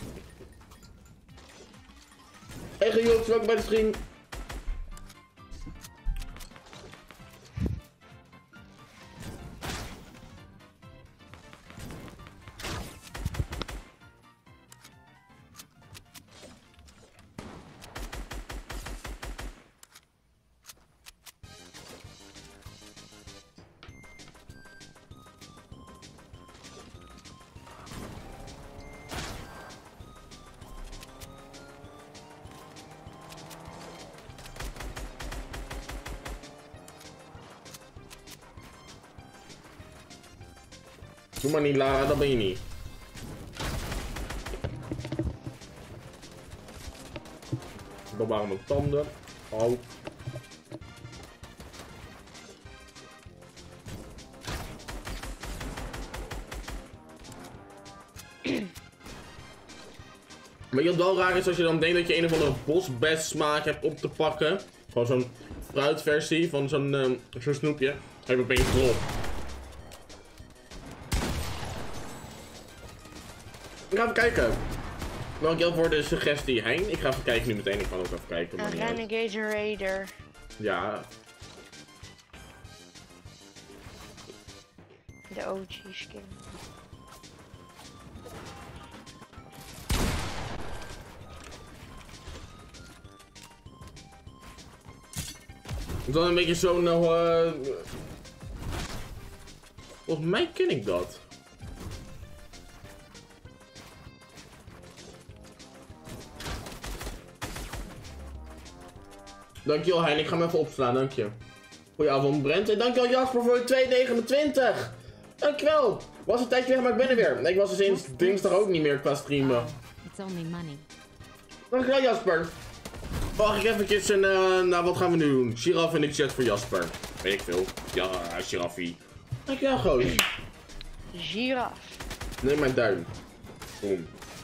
Hey Giot, welkom bij de stream. Doe maar niet, Lara, dat ben je niet. Dat waren mijn tanden. Oh. Maar wat wel raar is als je dan denkt dat je een of andere bosbest smaak hebt op te pakken. Gewoon zo'n fruitversie van zo'n snoepje. Dan heb je opeens drop. Ik ga even kijken. Dankjewel voor de suggestie, Hein. Ik ga even kijken nu meteen. Ik ga ook even kijken. Een Renegade Raider. Ja. De OG skin. Het was een beetje zo'n... Volgens mij ken ik dat. Dankjewel Hein, ik ga hem even opslaan, dank je. Goedenavond Brent en dankjewel Jasper voor de 2,29. Dankjewel. Was een tijdje weg, maar ik ben er weer. Ik was er sinds dinsdag ook niet meer qua streamen. It's only money. Dankjewel Jasper. Wacht ik eventjes een, nou wat gaan we nu doen? Giraf in de chat voor Jasper. Weet ik veel. Ja, Giraffie. Dankjewel goos. Giraf. Neem mijn duim. Boom.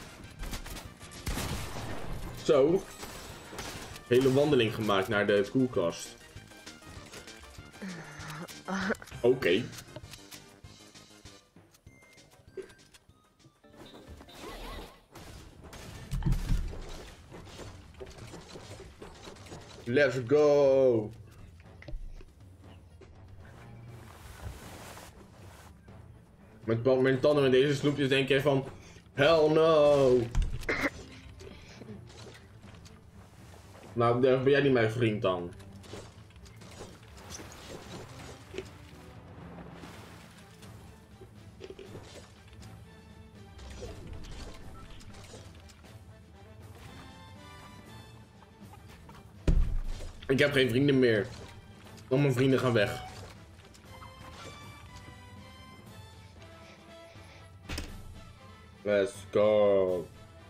Zo. Hele wandeling gemaakt naar de koelkast. Oké. Let's go. Met mijn tanden met deze snoepjes denk je van... Hell no. Nou, ben jij niet mijn vriend dan? Ik heb geen vrienden meer. Al mijn vrienden gaan weg. Let's go.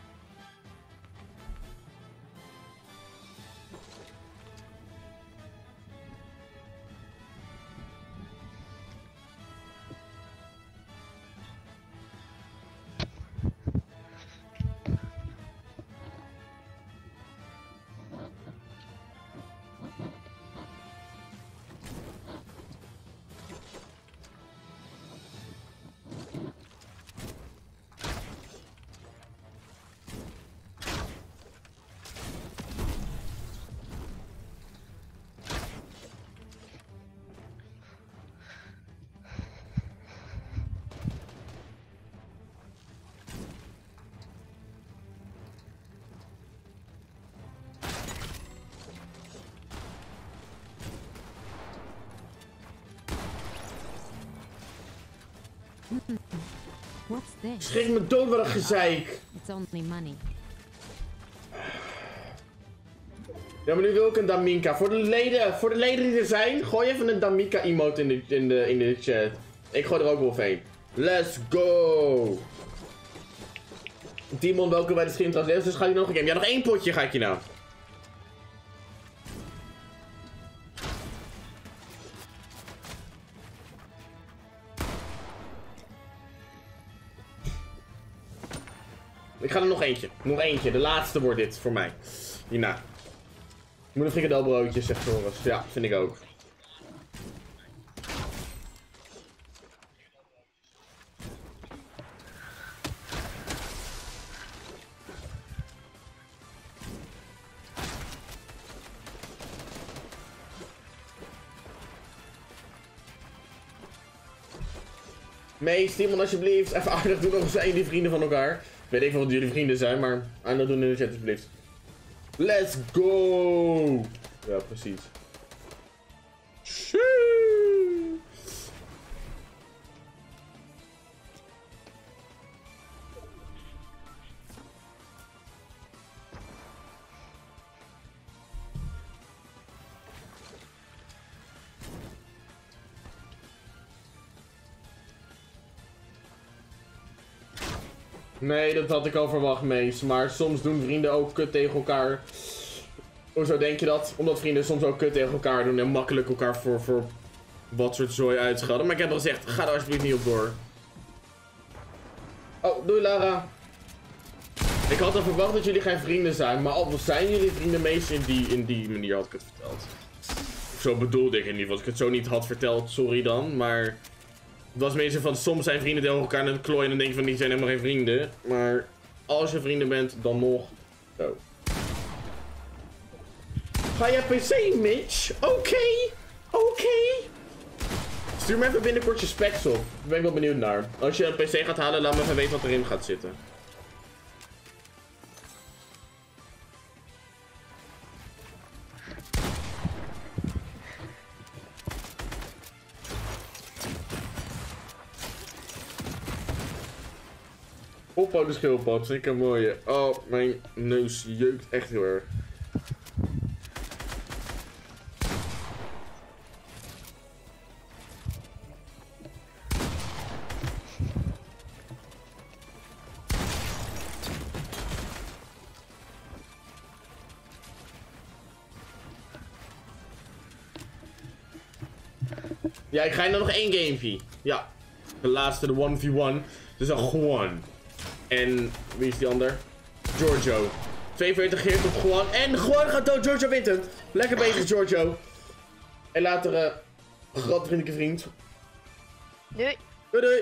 What's this? Schrik me dood, wat een gezeik. It's only money. Ja, maar nu wil ik een Daminka. Voor de leden die er zijn, gooi even een Damika emote in de chat. Ik gooi er ook wel een. Let's go! Timon, welkom bij de stream trouwens. Dus ga je nog een game. Ja, nog één potje ga ik je nou. Ik ga er nog eentje. Nog eentje. De laatste wordt dit voor mij. Hierna. Ik moet een frikandelbroodje, zegt Floris. Ja, vind ik ook. Mees, Timon, alsjeblieft. Even aardig doen, nog zijn jullie vrienden van elkaar. Weet ik wel wat jullie vrienden zijn, maar aardig doen in de chat, alsjeblieft. Let's go! Ja, precies. Nee, dat had ik al verwacht, Mees. Maar soms doen vrienden ook kut tegen elkaar. Hoezo denk je dat? Omdat vrienden soms ook kut tegen elkaar doen en makkelijk elkaar voor wat soort zooi uitschelden. Maar ik heb al gezegd, ga er alsjeblieft niet op door. Oh, doei Lara. Ik had al verwacht dat jullie geen vrienden zijn, maar al zijn jullie vrienden, Mees, in die manier had ik het verteld. Zo bedoelde ik in ieder geval. Als ik het zo niet had verteld, sorry dan, maar... Het was meestal van, soms zijn vrienden tegen elkaar aan het klooien en dan denk je van, die zijn helemaal geen vrienden. Maar als je vrienden bent, dan nog. Zo. Ga jij PC, Mitch? Oké. Stuur me even binnenkort je specs op. Daar ben ik wel benieuwd naar. Als je een PC gaat halen, laat me even weten wat erin gaat zitten. Oppo de schildpad, zeker een mooie. Oh, mijn neus jeukt echt heel erg. Ja, ik ga je nog 1 gamepje. Ja. De laatste, de 1v1. Dus dan Juan. En wie is die ander? Giorgio. 42 geert op Juan. En Juan gaat dood. Giorgio wint het. Lekker bezig, Giorgio. En later, grote vriendelijke vriend. Doei. Doei doei.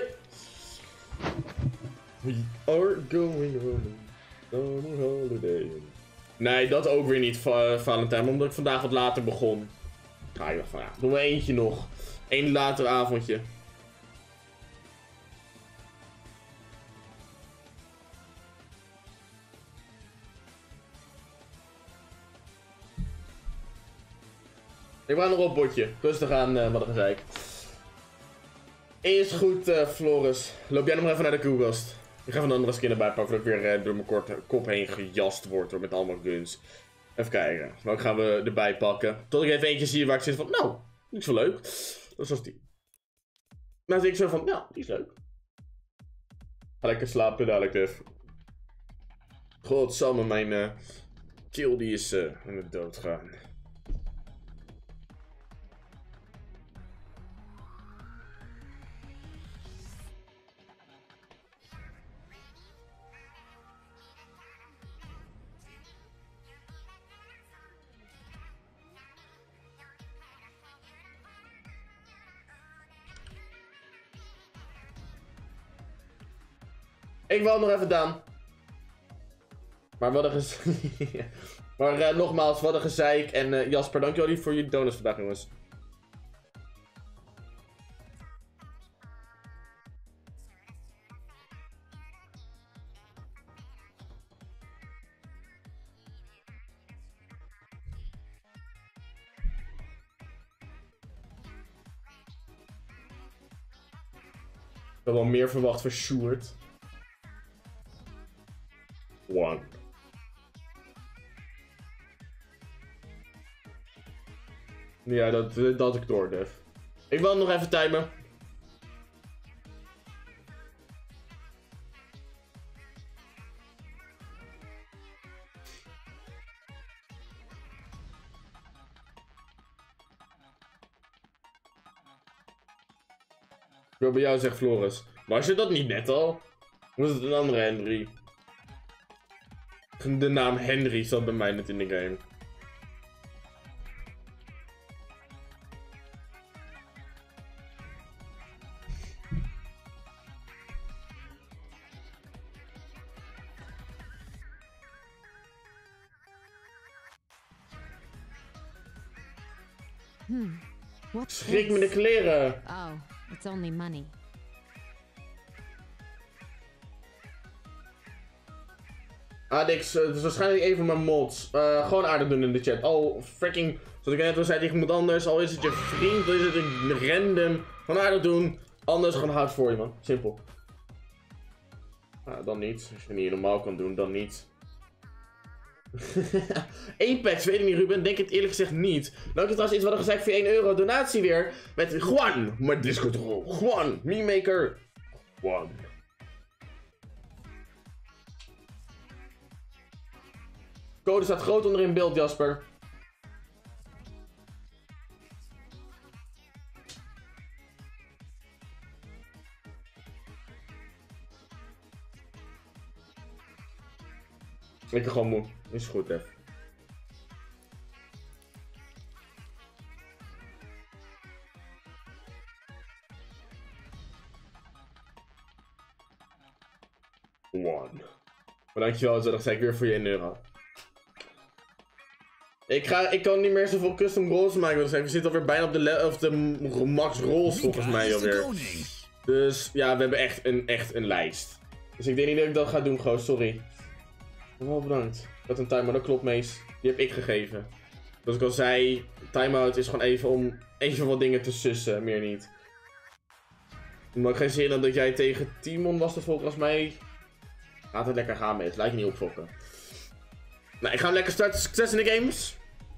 We are going on a holiday. Nee, dat ook weer niet, Valentijn. Omdat ik vandaag wat later begon. Ga je van ja, doen we eentje nog. Eén later avondje. Ik wou nog op botje. Rustig aan, wat een gezeik. Is goed, Floris. Loop jij nog maar even naar de koelkast. Ik ga van de andere skin erbij pakken voordat ik weer door mijn kop heen gejast word door met allemaal guns. Even kijken. Welke gaan we erbij pakken? Tot ik even eentje zie waar ik zit van, nou, die is wel leuk. Dat was die. Nou zie ik zo van, nou, die is leuk. Ga lekker slapen dadelijk even. Godsamme, mijn kill die is aan de dood gaan. Ik wil nog even Daan. Maar wat een maar nogmaals, wat een gezeik. En Jasper, dankjewel voor je donuts vandaag, jongens. Ik heb wel meer verwacht van Sjoerd. One. Ja, dat ik door, Def. Ik wil nog even timen. Ik wil bij jou zeggen, Floris. Was je dat niet net al? Was het een andere Henry? De naam Henry zat bij mij net in de game. What's Schrik me de this? kleren. Oh, it's only money. Adix, het is waarschijnlijk een van mijn mods. Gewoon aardig doen in de chat. Al freaking, zoals ik net al zei tegen iemand anders. Al is het je vriend, al is het een random. Gewoon aardig doen. Anders gewoon hard voor je, man. Simpel. Dan niet. Als je het niet normaal kan doen, dan niet. Apex, weet ik niet, Ruben. Denk het eerlijk gezegd niet. Nou, ik trouwens iets wat gezegd voor 1 euro donatie weer. Met Juan. Met Discord rol. Juan. Meme-maker. Juan. Code staat groot onder in beeld, Jasper. Ik ben gewoon moe. Is goed, hè. One. Maar dankjewel, dat zei ik weer voor je 1 euro. Ik kan niet meer zoveel custom rolls maken. Dus we zitten alweer bijna op de max rolls volgens mij alweer. Dus ja, we hebben echt een lijst. Dus ik denk niet dat ik dat ga doen, goos. Sorry. Wel bedankt. Ik had een timer, dat klopt, Mees. Die heb ik gegeven. Zoals ik al zei, timeout is gewoon even om even wat dingen te sussen, meer niet. Maar ik geen zin in dat jij tegen Timon was de volgens mij. Laat het lekker gaan, Mees. Laat je niet opfokken. Nou, ik ga lekker starten. Succes in de games.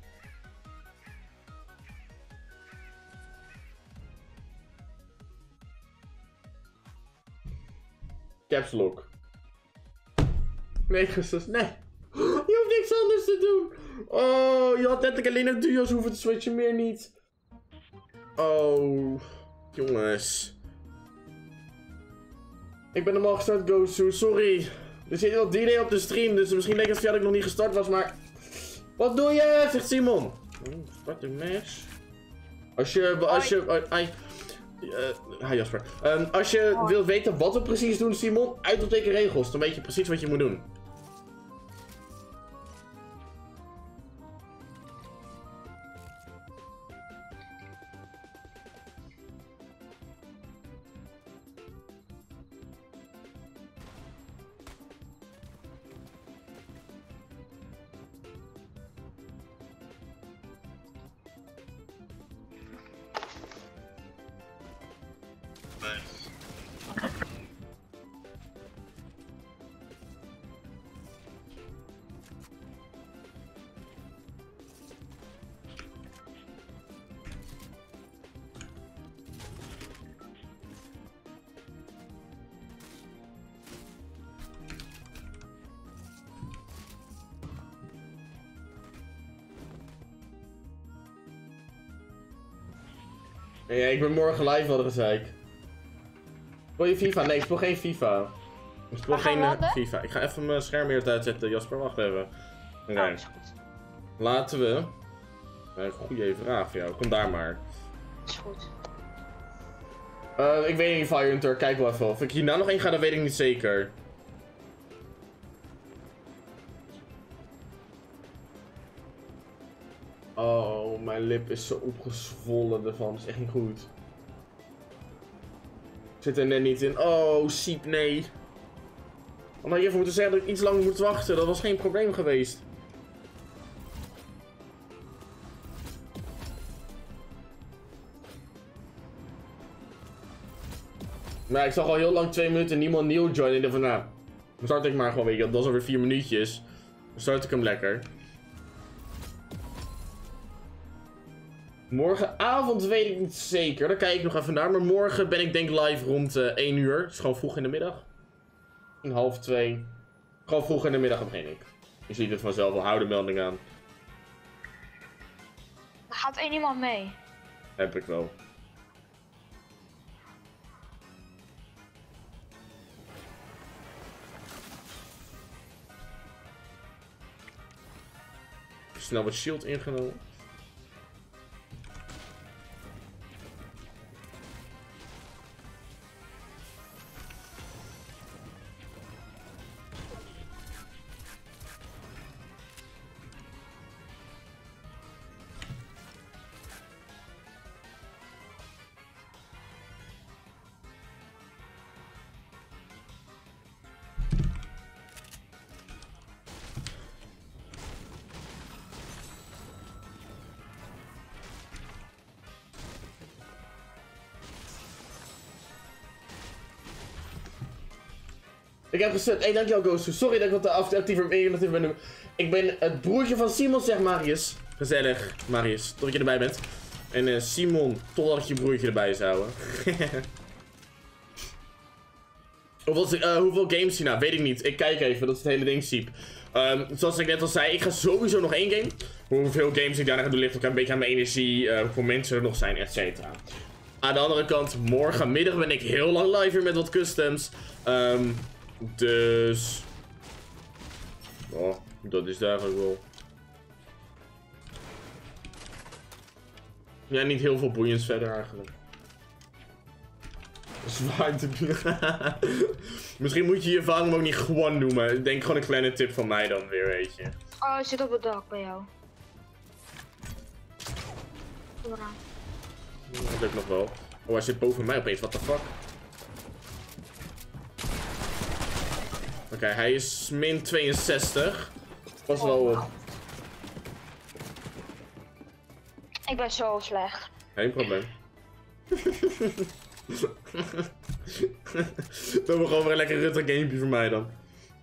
Caps lock. Nee, zus. Nee. Je hoeft niks anders te doen. Oh, je had letterlijk alleen een duo's hoeven te switchen, meer niet. Oh. Jongens. Ik ben normaal gestart, Gosu. Sorry. Er zit wel delay op de stream, dus misschien denk ik dat ik nog niet gestart was, maar... Wat doe je? Zegt Simon. Start de match. Als je... Hi Jasper. Als je wilt weten wat we precies doen, Simon, uitroepteken regels. Dan weet je precies wat je moet doen. Ja, ik ben morgen live, hadden gezeik. Speel je FIFA? Nee, ik speel geen FIFA. Ik speel geen FIFA. Ik ga even mijn scherm eerst uitzetten, Jasper, wacht even. Oké. Laten we... goeie vraag voor jou, kom daar maar. Is goed. Ik weet niet, Firehunter, kijk wel even. Of ik hierna nog één ga, dat weet ik niet zeker. Oh, mijn lip is zo opgezwollen ervan. Dat is echt niet goed. Ik zit er net niet in. Oh, Siep, nee. Dan had je even moeten zeggen dat ik iets langer moet wachten. Dat was geen probleem geweest. Maar ik zag al heel lang 2 minuten niemand nieuw joinen. Ik dacht van, nou, dan start ik maar gewoon, weet je. Dat was alweer 4 minuutjes. Dan start ik hem lekker. Morgenavond weet ik niet zeker. Daar kijk ik nog even naar. Maar morgen ben ik denk live rond 1 uur. Dus gewoon vroeg in de middag. 1:30. Gewoon vroeg in de middag begin ik. Je ziet het vanzelf wel. Hou de melding aan. Er gaat één iemand mee. Heb ik wel. Snel wat shield ingenomen. Ik heb gesut. Hey, dankjewel Ghost. Sorry dat ik wat actiever ben. Ik ben het broertje van Simon, zegt Marius. Gezellig, Marius. Tot je erbij bent. En Simon, totdat ik je broertje erbij zou houden. Hoeveel games hierna? Weet ik niet. Ik kijk even. Dat is het hele ding, Siep. Zoals ik net al zei, ik ga sowieso nog 1 game. Hoeveel games ik daarna ga doen ligt ook een beetje aan mijn energie. Hoeveel mensen er nog zijn, et cetera. Aan de andere kant, morgenmiddag ben ik heel lang live weer met wat customs. Dus... Oh, dat is het eigenlijk wel. Ja, niet heel veel boeiends verder eigenlijk. Zwaar te doen. Misschien moet je je vader ook niet gewoon noemen. Ik denk gewoon een kleine tip van mij dan weer, weet je. Oh, hij zit op het dak bij jou. Kom eraan. Dat lukt nog wel. Oh, hij zit boven mij opeens, what the fuck. Oké, hij is min 62. Dat is wel... Ik ben zo slecht. Geen probleem. Dat wordt gewoon weer een lekker rustig gamepje voor mij dan.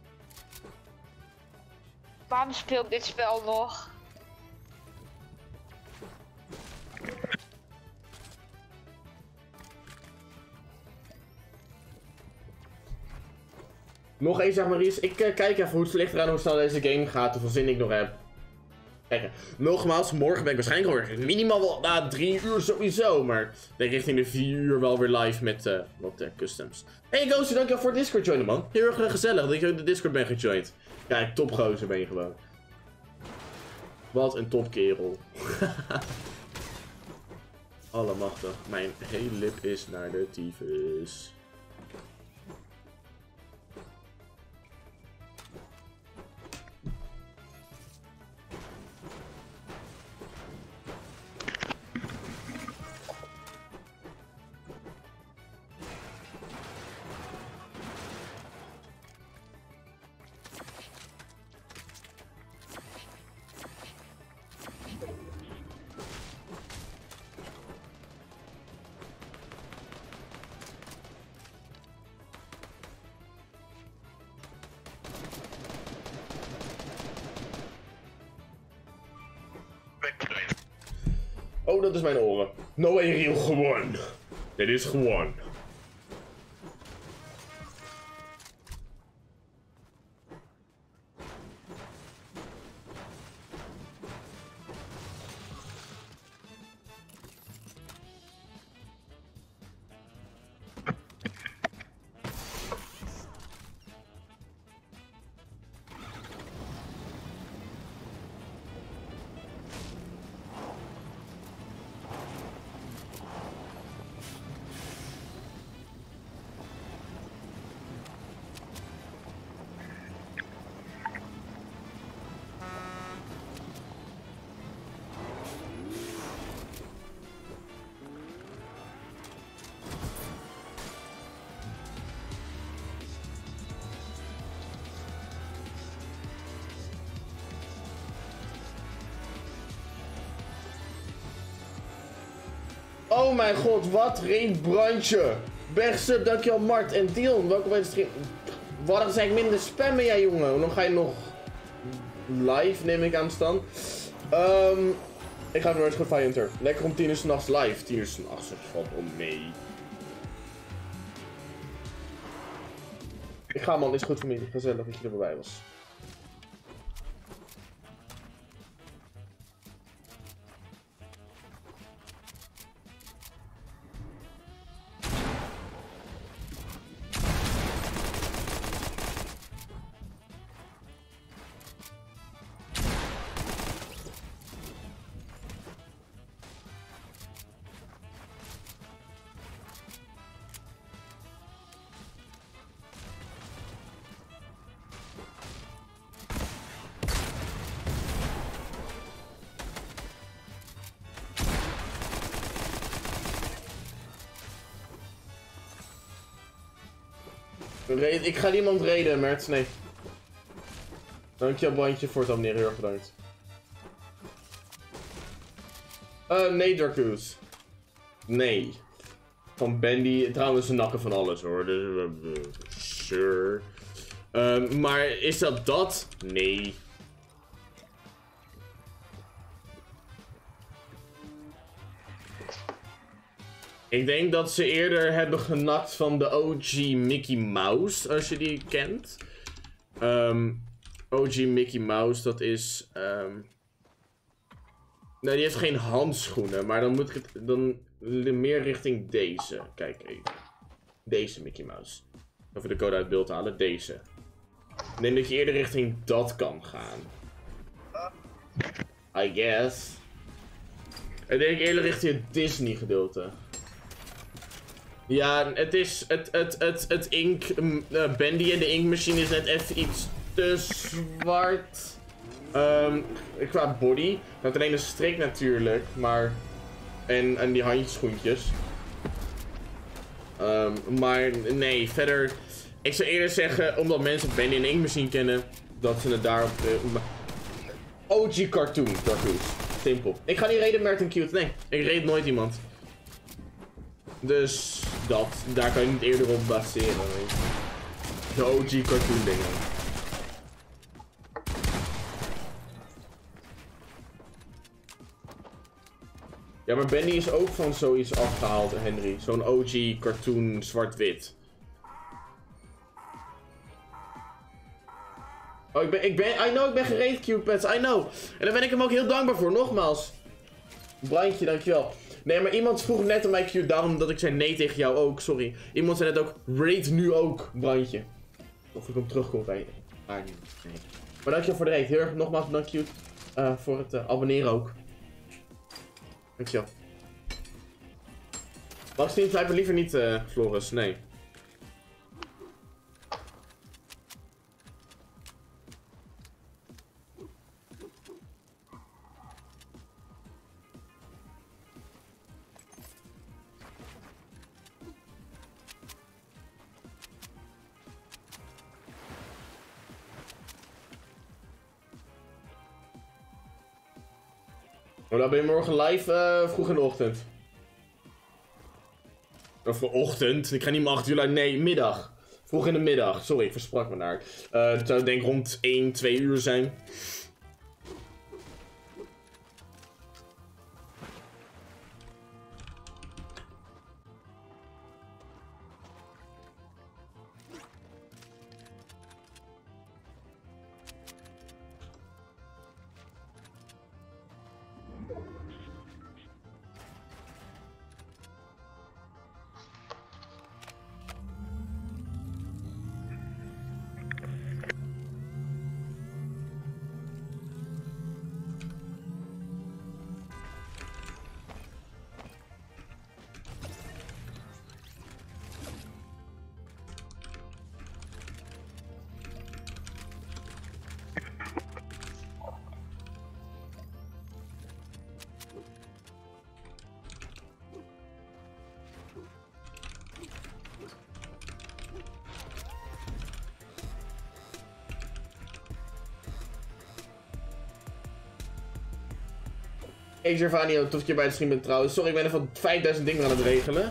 Waarom speel ik dit spel nog? Nog eens, zeg Maries. Ik kijk even hoe het ligt eraan hoe snel deze game gaat, hoeveel zin ik nog heb. Kijk, nogmaals, morgen ben ik waarschijnlijk alweer minimaal wel na 3 uur sowieso. Maar ik denk richting de 4 uur wel weer live met wat customs. Hey Ghosty, dankjewel voor Discord joinen, man. Heel erg gezellig dat je ook de Discord bent gejoind. Kijk, topgozer ben je gewoon. Wat een topkerel. Allemachtig, mijn hele lip is naar de tyfus. Oh, dat is mijn oren. No way, real gewoon. Dit is gewoon. Oh mijn god, wat een brandje. Bergsub, dankjewel Mart en Dion. Welkom bij de stream. Waarom zeg ik minder spammen, jij jongen? Hoe lang ga je nog live, neem ik aan stand. Ik ga even naar het Fire Hunter. Lekker om 10 uur 's nachts live. 10 uur 's nachts, dat valt om mee. Ik ga man, is goed voor mij. Gezellig dat je erbij was. Ik ga niemand raiden, Merts, nee. Dankjewel Bandje voor het abonneren, heel erg bedankt. Nee Darkus. Nee. Van Bandy, trouwens ze nakken van alles hoor. Sure. Maar is dat? Nee. Ik denk dat ze eerder hebben genakt van de OG Mickey Mouse, als je die kent. OG Mickey Mouse, dat is... Nee, die heeft geen handschoenen, maar dan moet ik het dan meer richting deze. Kijk even. Deze Mickey Mouse. Even de code uit beeld halen, deze. Ik denk dat je eerder richting dat kan gaan. I guess. Ik denk eerder richting het Disney gedeelte. Ja, het is het ink, Bandy en de inkmachine is net even iets te zwart. Qua body. Dat alleen een strik natuurlijk, maar... En die handjeschoentjes. Maar nee, verder... Ik zou eerder zeggen, omdat mensen Bandy en de inkmachine kennen, dat ze het daarop... OG cartoon, Darkus. Simpel. Ik ga niet raiden Merton Cute, nee. Ik raid nooit iemand. Dus daar kan je niet eerder op baseren. Weet je. De OG cartoon dingen. Ja, maar Benny is ook van zoiets afgehaald, Henry. Zo'n OG cartoon zwart-wit. Oh, ik ben gereed, Cupid, I know. En daar ben ik hem ook heel dankbaar voor, nogmaals. Brandje, dankjewel. Nee, maar iemand vroeg net aan mij, Q, daarom dat ik zei nee tegen jou ook, sorry. Iemand zei net ook, raid nu ook, Brandje. Of ik hem terugkom bij je. Nee. Maar dankjewel voor de raid, heel erg nogmaals bedankt, Q. Voor het abonneren ook. Dankjewel. Maxine, blijf me liever niet, Floris, nee. Maar dan ben je morgen live vroeg in de ochtend. Of ochtend? Ik ga niet om 8 uur live. Nee, middag. Vroeg in de middag. Sorry, ik versprak me daar. Het zou denk ik rond 1, 2 uur zijn. Hey Gervanio, tof dat je bij de stream bent trouwens. Sorry, ik ben even 5000 dingen aan het regelen.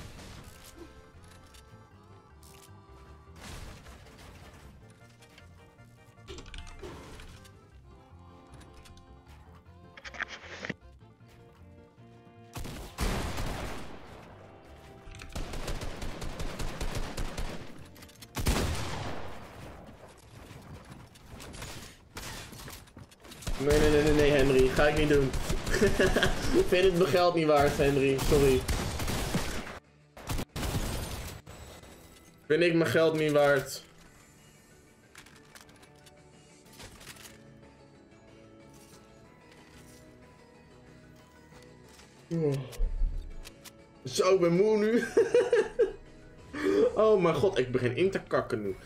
Nee, Henry. Ga ik niet doen. Ik vind het mijn geld niet waard, Henry. Sorry. Vind ik mijn geld niet waard. Zo, ik ben moe nu. Oh mijn god, ik begin in te kakken nu.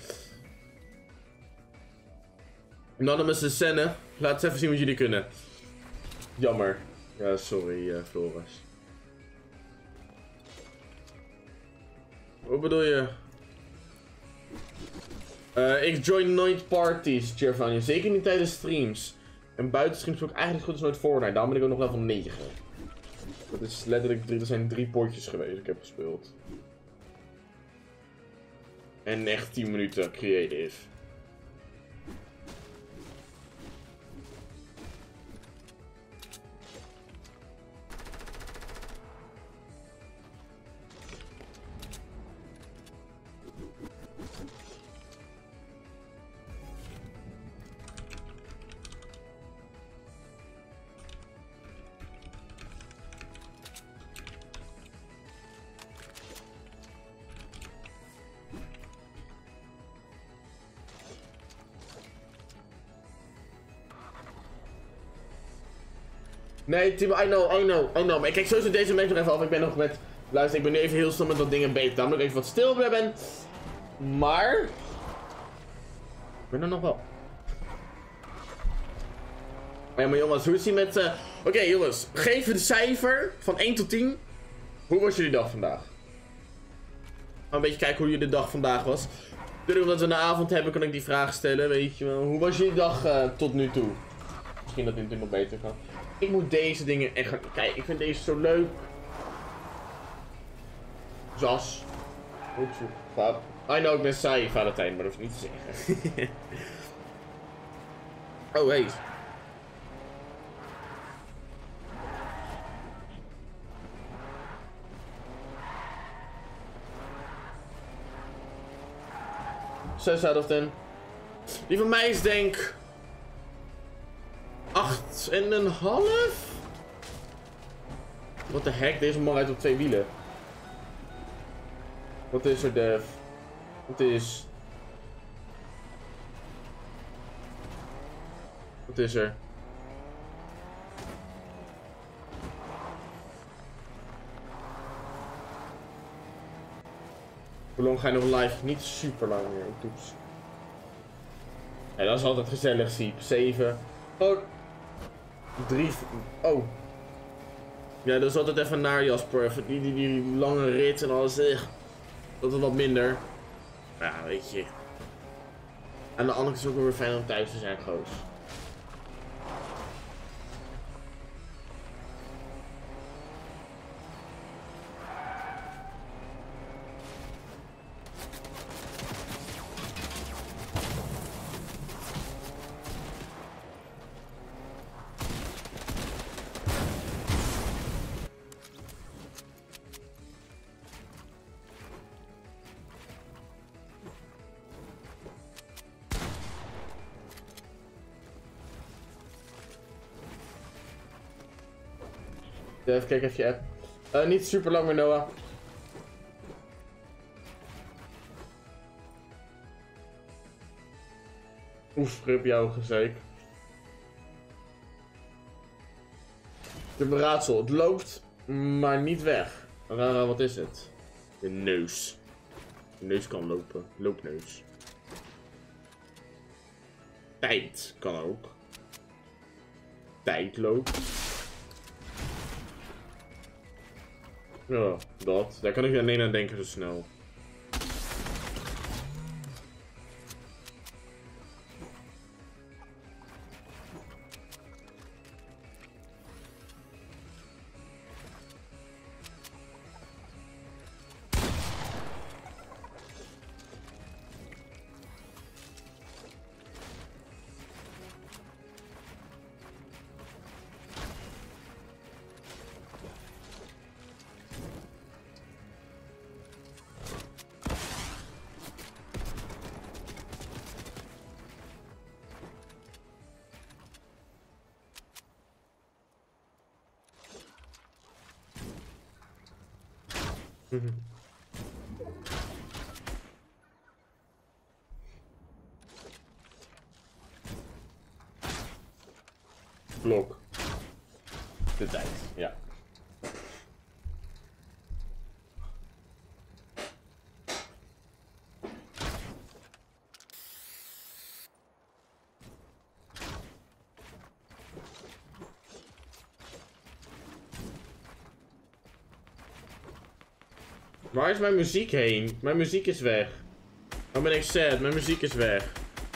Anonymous en Senne. Laat eens even zien wat jullie kunnen. Jammer. Ja, sorry, Floris. Wat bedoel je? Ik join nooit parties, Giovanni. Zeker niet tijdens streams. En buiten streams speel ik eigenlijk goed als nooit Fortnite. Daarom ben ik ook nog level 9. Dat is letterlijk er zijn 3 potjes geweest ik heb gespeeld. En echt 10 minuten creative. Nee, Timo, I know. Maar ik kijk sowieso deze match nog even af. Ik ben nog met... Luister, ik ben nu even heel snel met wat dingen bezig. Daarom dat ik even wat stil ben. Maar... Ik ben er nog wel. Ja, maar jongens, hoe is die met... Oké, jongens. Geef een cijfer van 1 tot 10. Hoe was jullie dag vandaag? Een beetje kijken hoe jullie dag vandaag was. Natuurlijk omdat we een avond hebben, kan ik die vraag stellen. Weet je wel. Hoe was jullie dag tot nu toe? Misschien dat dit nog beter kan. Ik moet deze dingen echt gaan... Kijk, ik vind deze zo leuk. Zas. Oeps. I know, ik ben saai, Valentijn, maar dat hoef ik niet te zeggen. Oh, hey. Zes out of 10. Die van mij is denk 8,5. Wat de heck, deze man rijdt op 2 wielen. Wat is er, Dev? Wat is... Wat is er? Hoe lang ga je nog live? Niet super lang meer. Oeps. Ja, dat is altijd gezellig, Siep. 7. Oh. 3. Oh. Ja, dat is altijd even naar Jasper. Even die lange rit en alles. Dat is wat minder. Ja, weet je. Aan de andere kant is het ook weer fijn om thuis te zijn, goos. Even kijken of je app. Niet super lang meer, Noah. Oef, grip jouw gezeik. Ik heb een raadsel. Het loopt, maar niet weg. Rara, wat is het? De neus. De neus kan lopen. Loopneus. Tijd kan ook. Tijd loopt. Ja, dat. Daar kan ik alleen aan denken zo snel. Klok. De tijd, ja. Waar is mijn muziek heen? Mijn muziek is weg. Dan ben ik sad, mijn muziek is weg.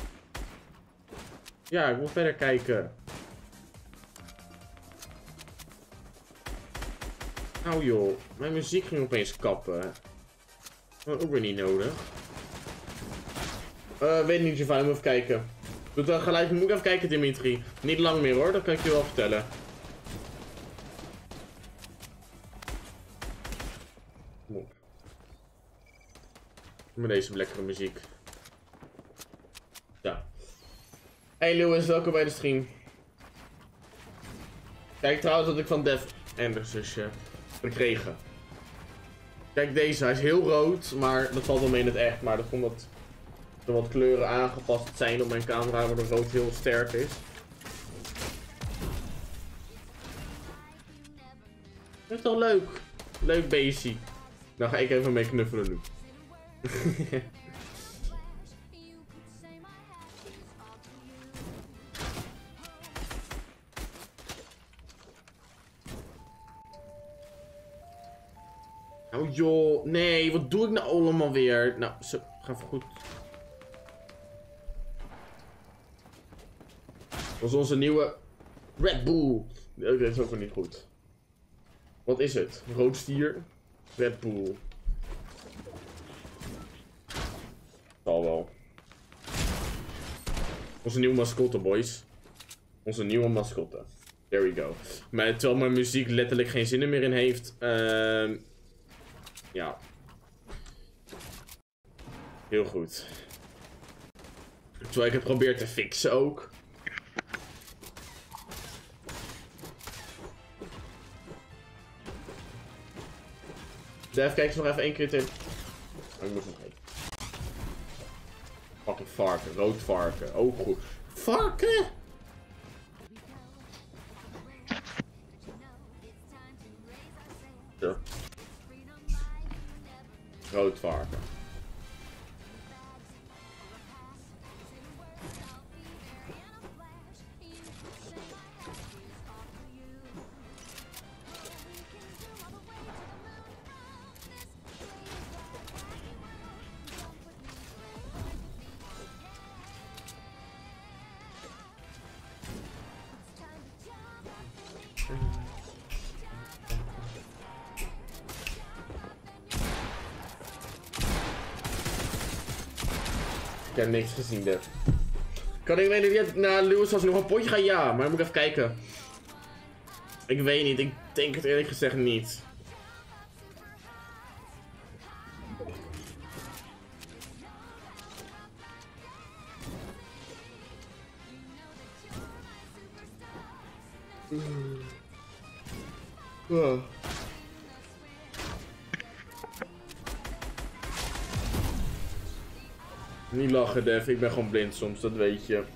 Ja, ik moet verder kijken. Nou joh, mijn muziek ging opeens kappen. Dat ook weer niet nodig. Weet niet, Giovanni, moet even kijken. Doe dan gelijk, moet ik even kijken, Dimitri. Niet lang meer hoor, dat kan ik je wel vertellen. Met deze lekkere muziek. Ja. Hey Lewis, welkom bij de stream. Kijk trouwens wat ik van Dev Anders gekregen. Kijk deze, hij is heel rood, maar dat valt wel mee in het echt. Maar dat komt dat er wat kleuren aangepast zijn op mijn camera, waar de rood heel sterk is. Dat is toch leuk? Leuk beestje. Nou ga ik even mee knuffelen nu. Oh joh, nee, wat doe ik nou allemaal weer? Nou, zo, ga even goed. Dat was onze nieuwe Red Bull. Dit is ook weer niet goed. Wat is het? Rood stier? Red Bull. Zal wel. Onze nieuwe mascotte, boys. Onze nieuwe mascotte. There we go. Maar terwijl mijn muziek letterlijk geen zin er meer in heeft. Ja. Heel goed. Terwijl ik het probeer te fixen ook. Def, kijk eens nog even 1 keer in. Oh, ik moest nog even. Fucking varken, rood varken. Ook goed. Varken! Zo. Rood varken. Ik heb niks gezien, Def. Kan ik weten naar Lewis als nog een potje gaan? Ja, maar dan moet ik even kijken. Ik weet niet, ik denk het eerlijk gezegd niet. Niet lachen, Def. Ik ben gewoon blind soms, dat weet je.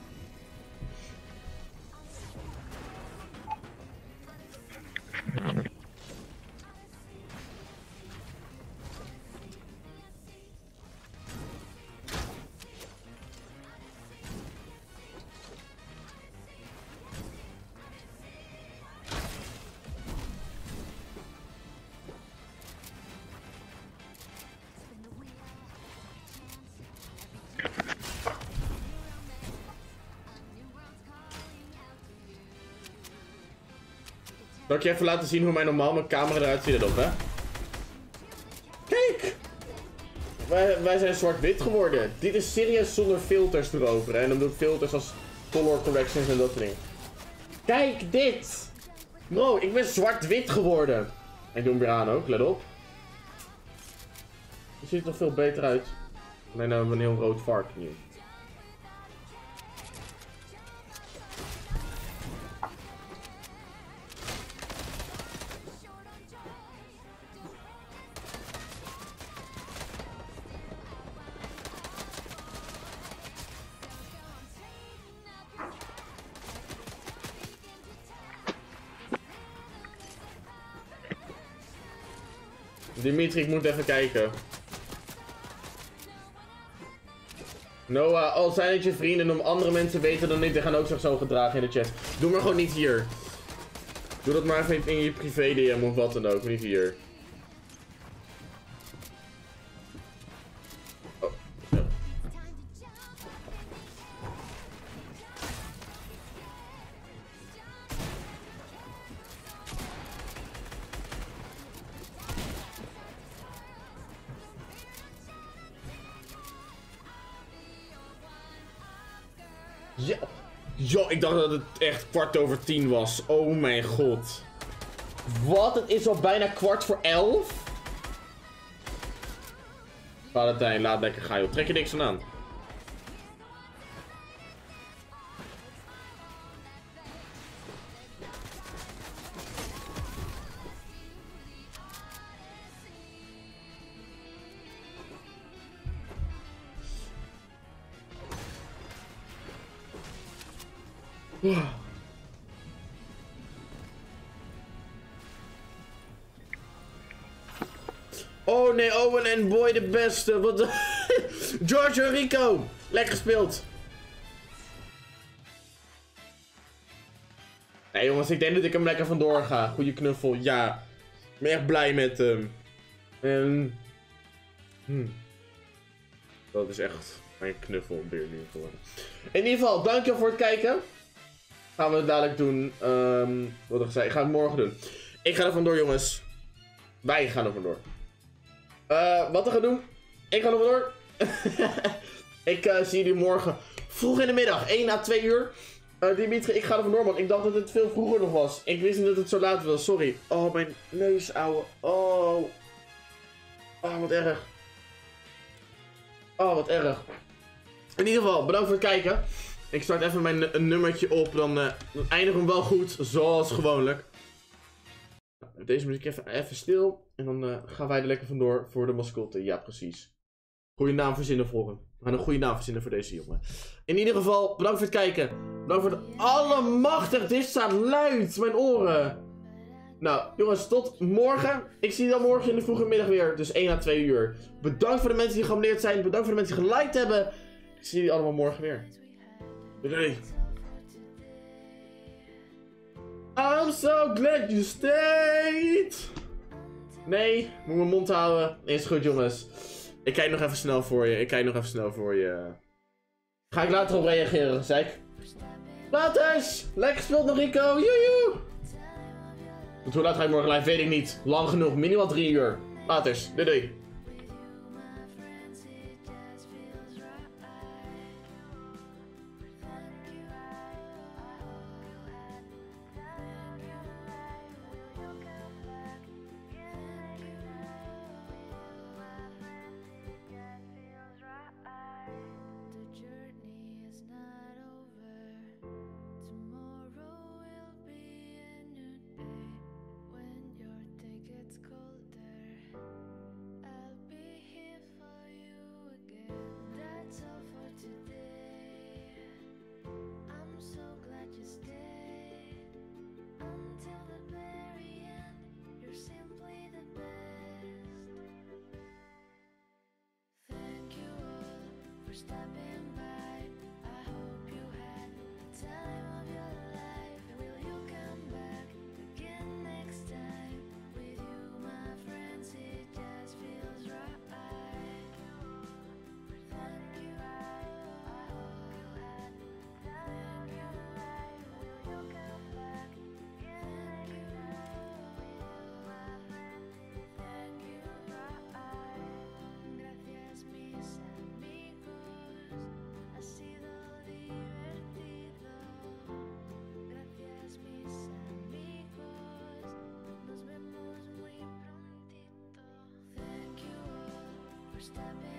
Zal ik je even laten zien hoe mijn camera eruit ziet erop, hè? Kijk! Wij zijn zwart-wit geworden. Dit is serieus zonder filters erover. Hè? En dan doe ik filters als color corrections en dat soort dingen. Kijk dit! Bro, ik ben zwart-wit geworden. Ik doe hem weer aan ook, let op. Het ziet er toch veel beter uit. Nee, nou hebben we een heel rood vark nu. Dimitri, ik moet even kijken. Noah, al zijn het je vrienden om andere mensen weten dan niet, die gaan ook zich zo gedragen in de chat. Doe maar gewoon niet hier. Doe dat maar even in je privé DM of wat dan ook, niet hier. Oh, ja. Ja. Yo, ik dacht dat het echt 10:15 was. Oh mijn god. Wat? Het is al bijna 11:15? Valentijn, laat lekker gaan joh. Trek je niks van aan. Oh nee, Owen en Boy de beste. Wat George en Rico. Lekker gespeeld. Nee jongens, ik denk dat ik hem lekker vandoor ga. Goeie knuffel, ja. Ik ben echt blij met hem. En... Dat is echt mijn knuffelbeer nu geworden. In ieder geval, dankjewel voor het kijken. Gaan we het dadelijk doen. Wat ik zei, ik ga het morgen doen. Ik ga er vandoor jongens. Wij gaan er vandoor. Wat we gaan doen? Ik ga er vandoor. Ik zie jullie morgen vroeg in de middag. 1 à 2 uur. Dimitri, ik ga er vandoor, man. Ik dacht dat het veel vroeger nog was. Ik wist niet dat het zo laat was. Sorry. Oh, mijn neus, ouwe. Oh. Oh, wat erg. Oh, wat erg. In ieder geval, bedankt voor het kijken. Ik start even mijn een nummertje op. Dan eindigen we hem wel goed, zoals gewoonlijk. Deze muziek even stil. En dan gaan wij er lekker vandoor voor de mascotte. Ja, precies. Goeie naam verzinnen volgen. We gaan een goede naam verzinnen voor deze jongen. In ieder geval, bedankt voor het kijken. Bedankt voor het allemachtig. Dit staat luid, mijn oren. Nou, jongens, tot morgen. Ik zie je dan morgen in de vroege middag weer. Dus 1 à 2 uur. Bedankt voor de mensen die geabonneerd zijn. Bedankt voor de mensen die geliked hebben. Ik zie jullie allemaal morgen weer. Doei. I'm so glad you stayed. Nee, moet mijn mond houden. Is goed, jongens. Ik kijk nog even snel voor je. Ga ik later op reageren, zei ik. Laters! Lekker gespeeld nog, Rico. Joejoe! Hoe laat ga ik morgen live? Weet ik niet. Lang genoeg. Minimaal 3 uur. Laters. Doei. Stopping by, I hope you had the time of your life. Will you come back again next time? With you, my friends, it just feels right. Thank you, I hope you had the time of your life. Will you come back again next time? Thank you, gracias mis amigos. Ha sido divertido. Gracias mis amigos. Nos vemos muy prontito. Thank you all for stopping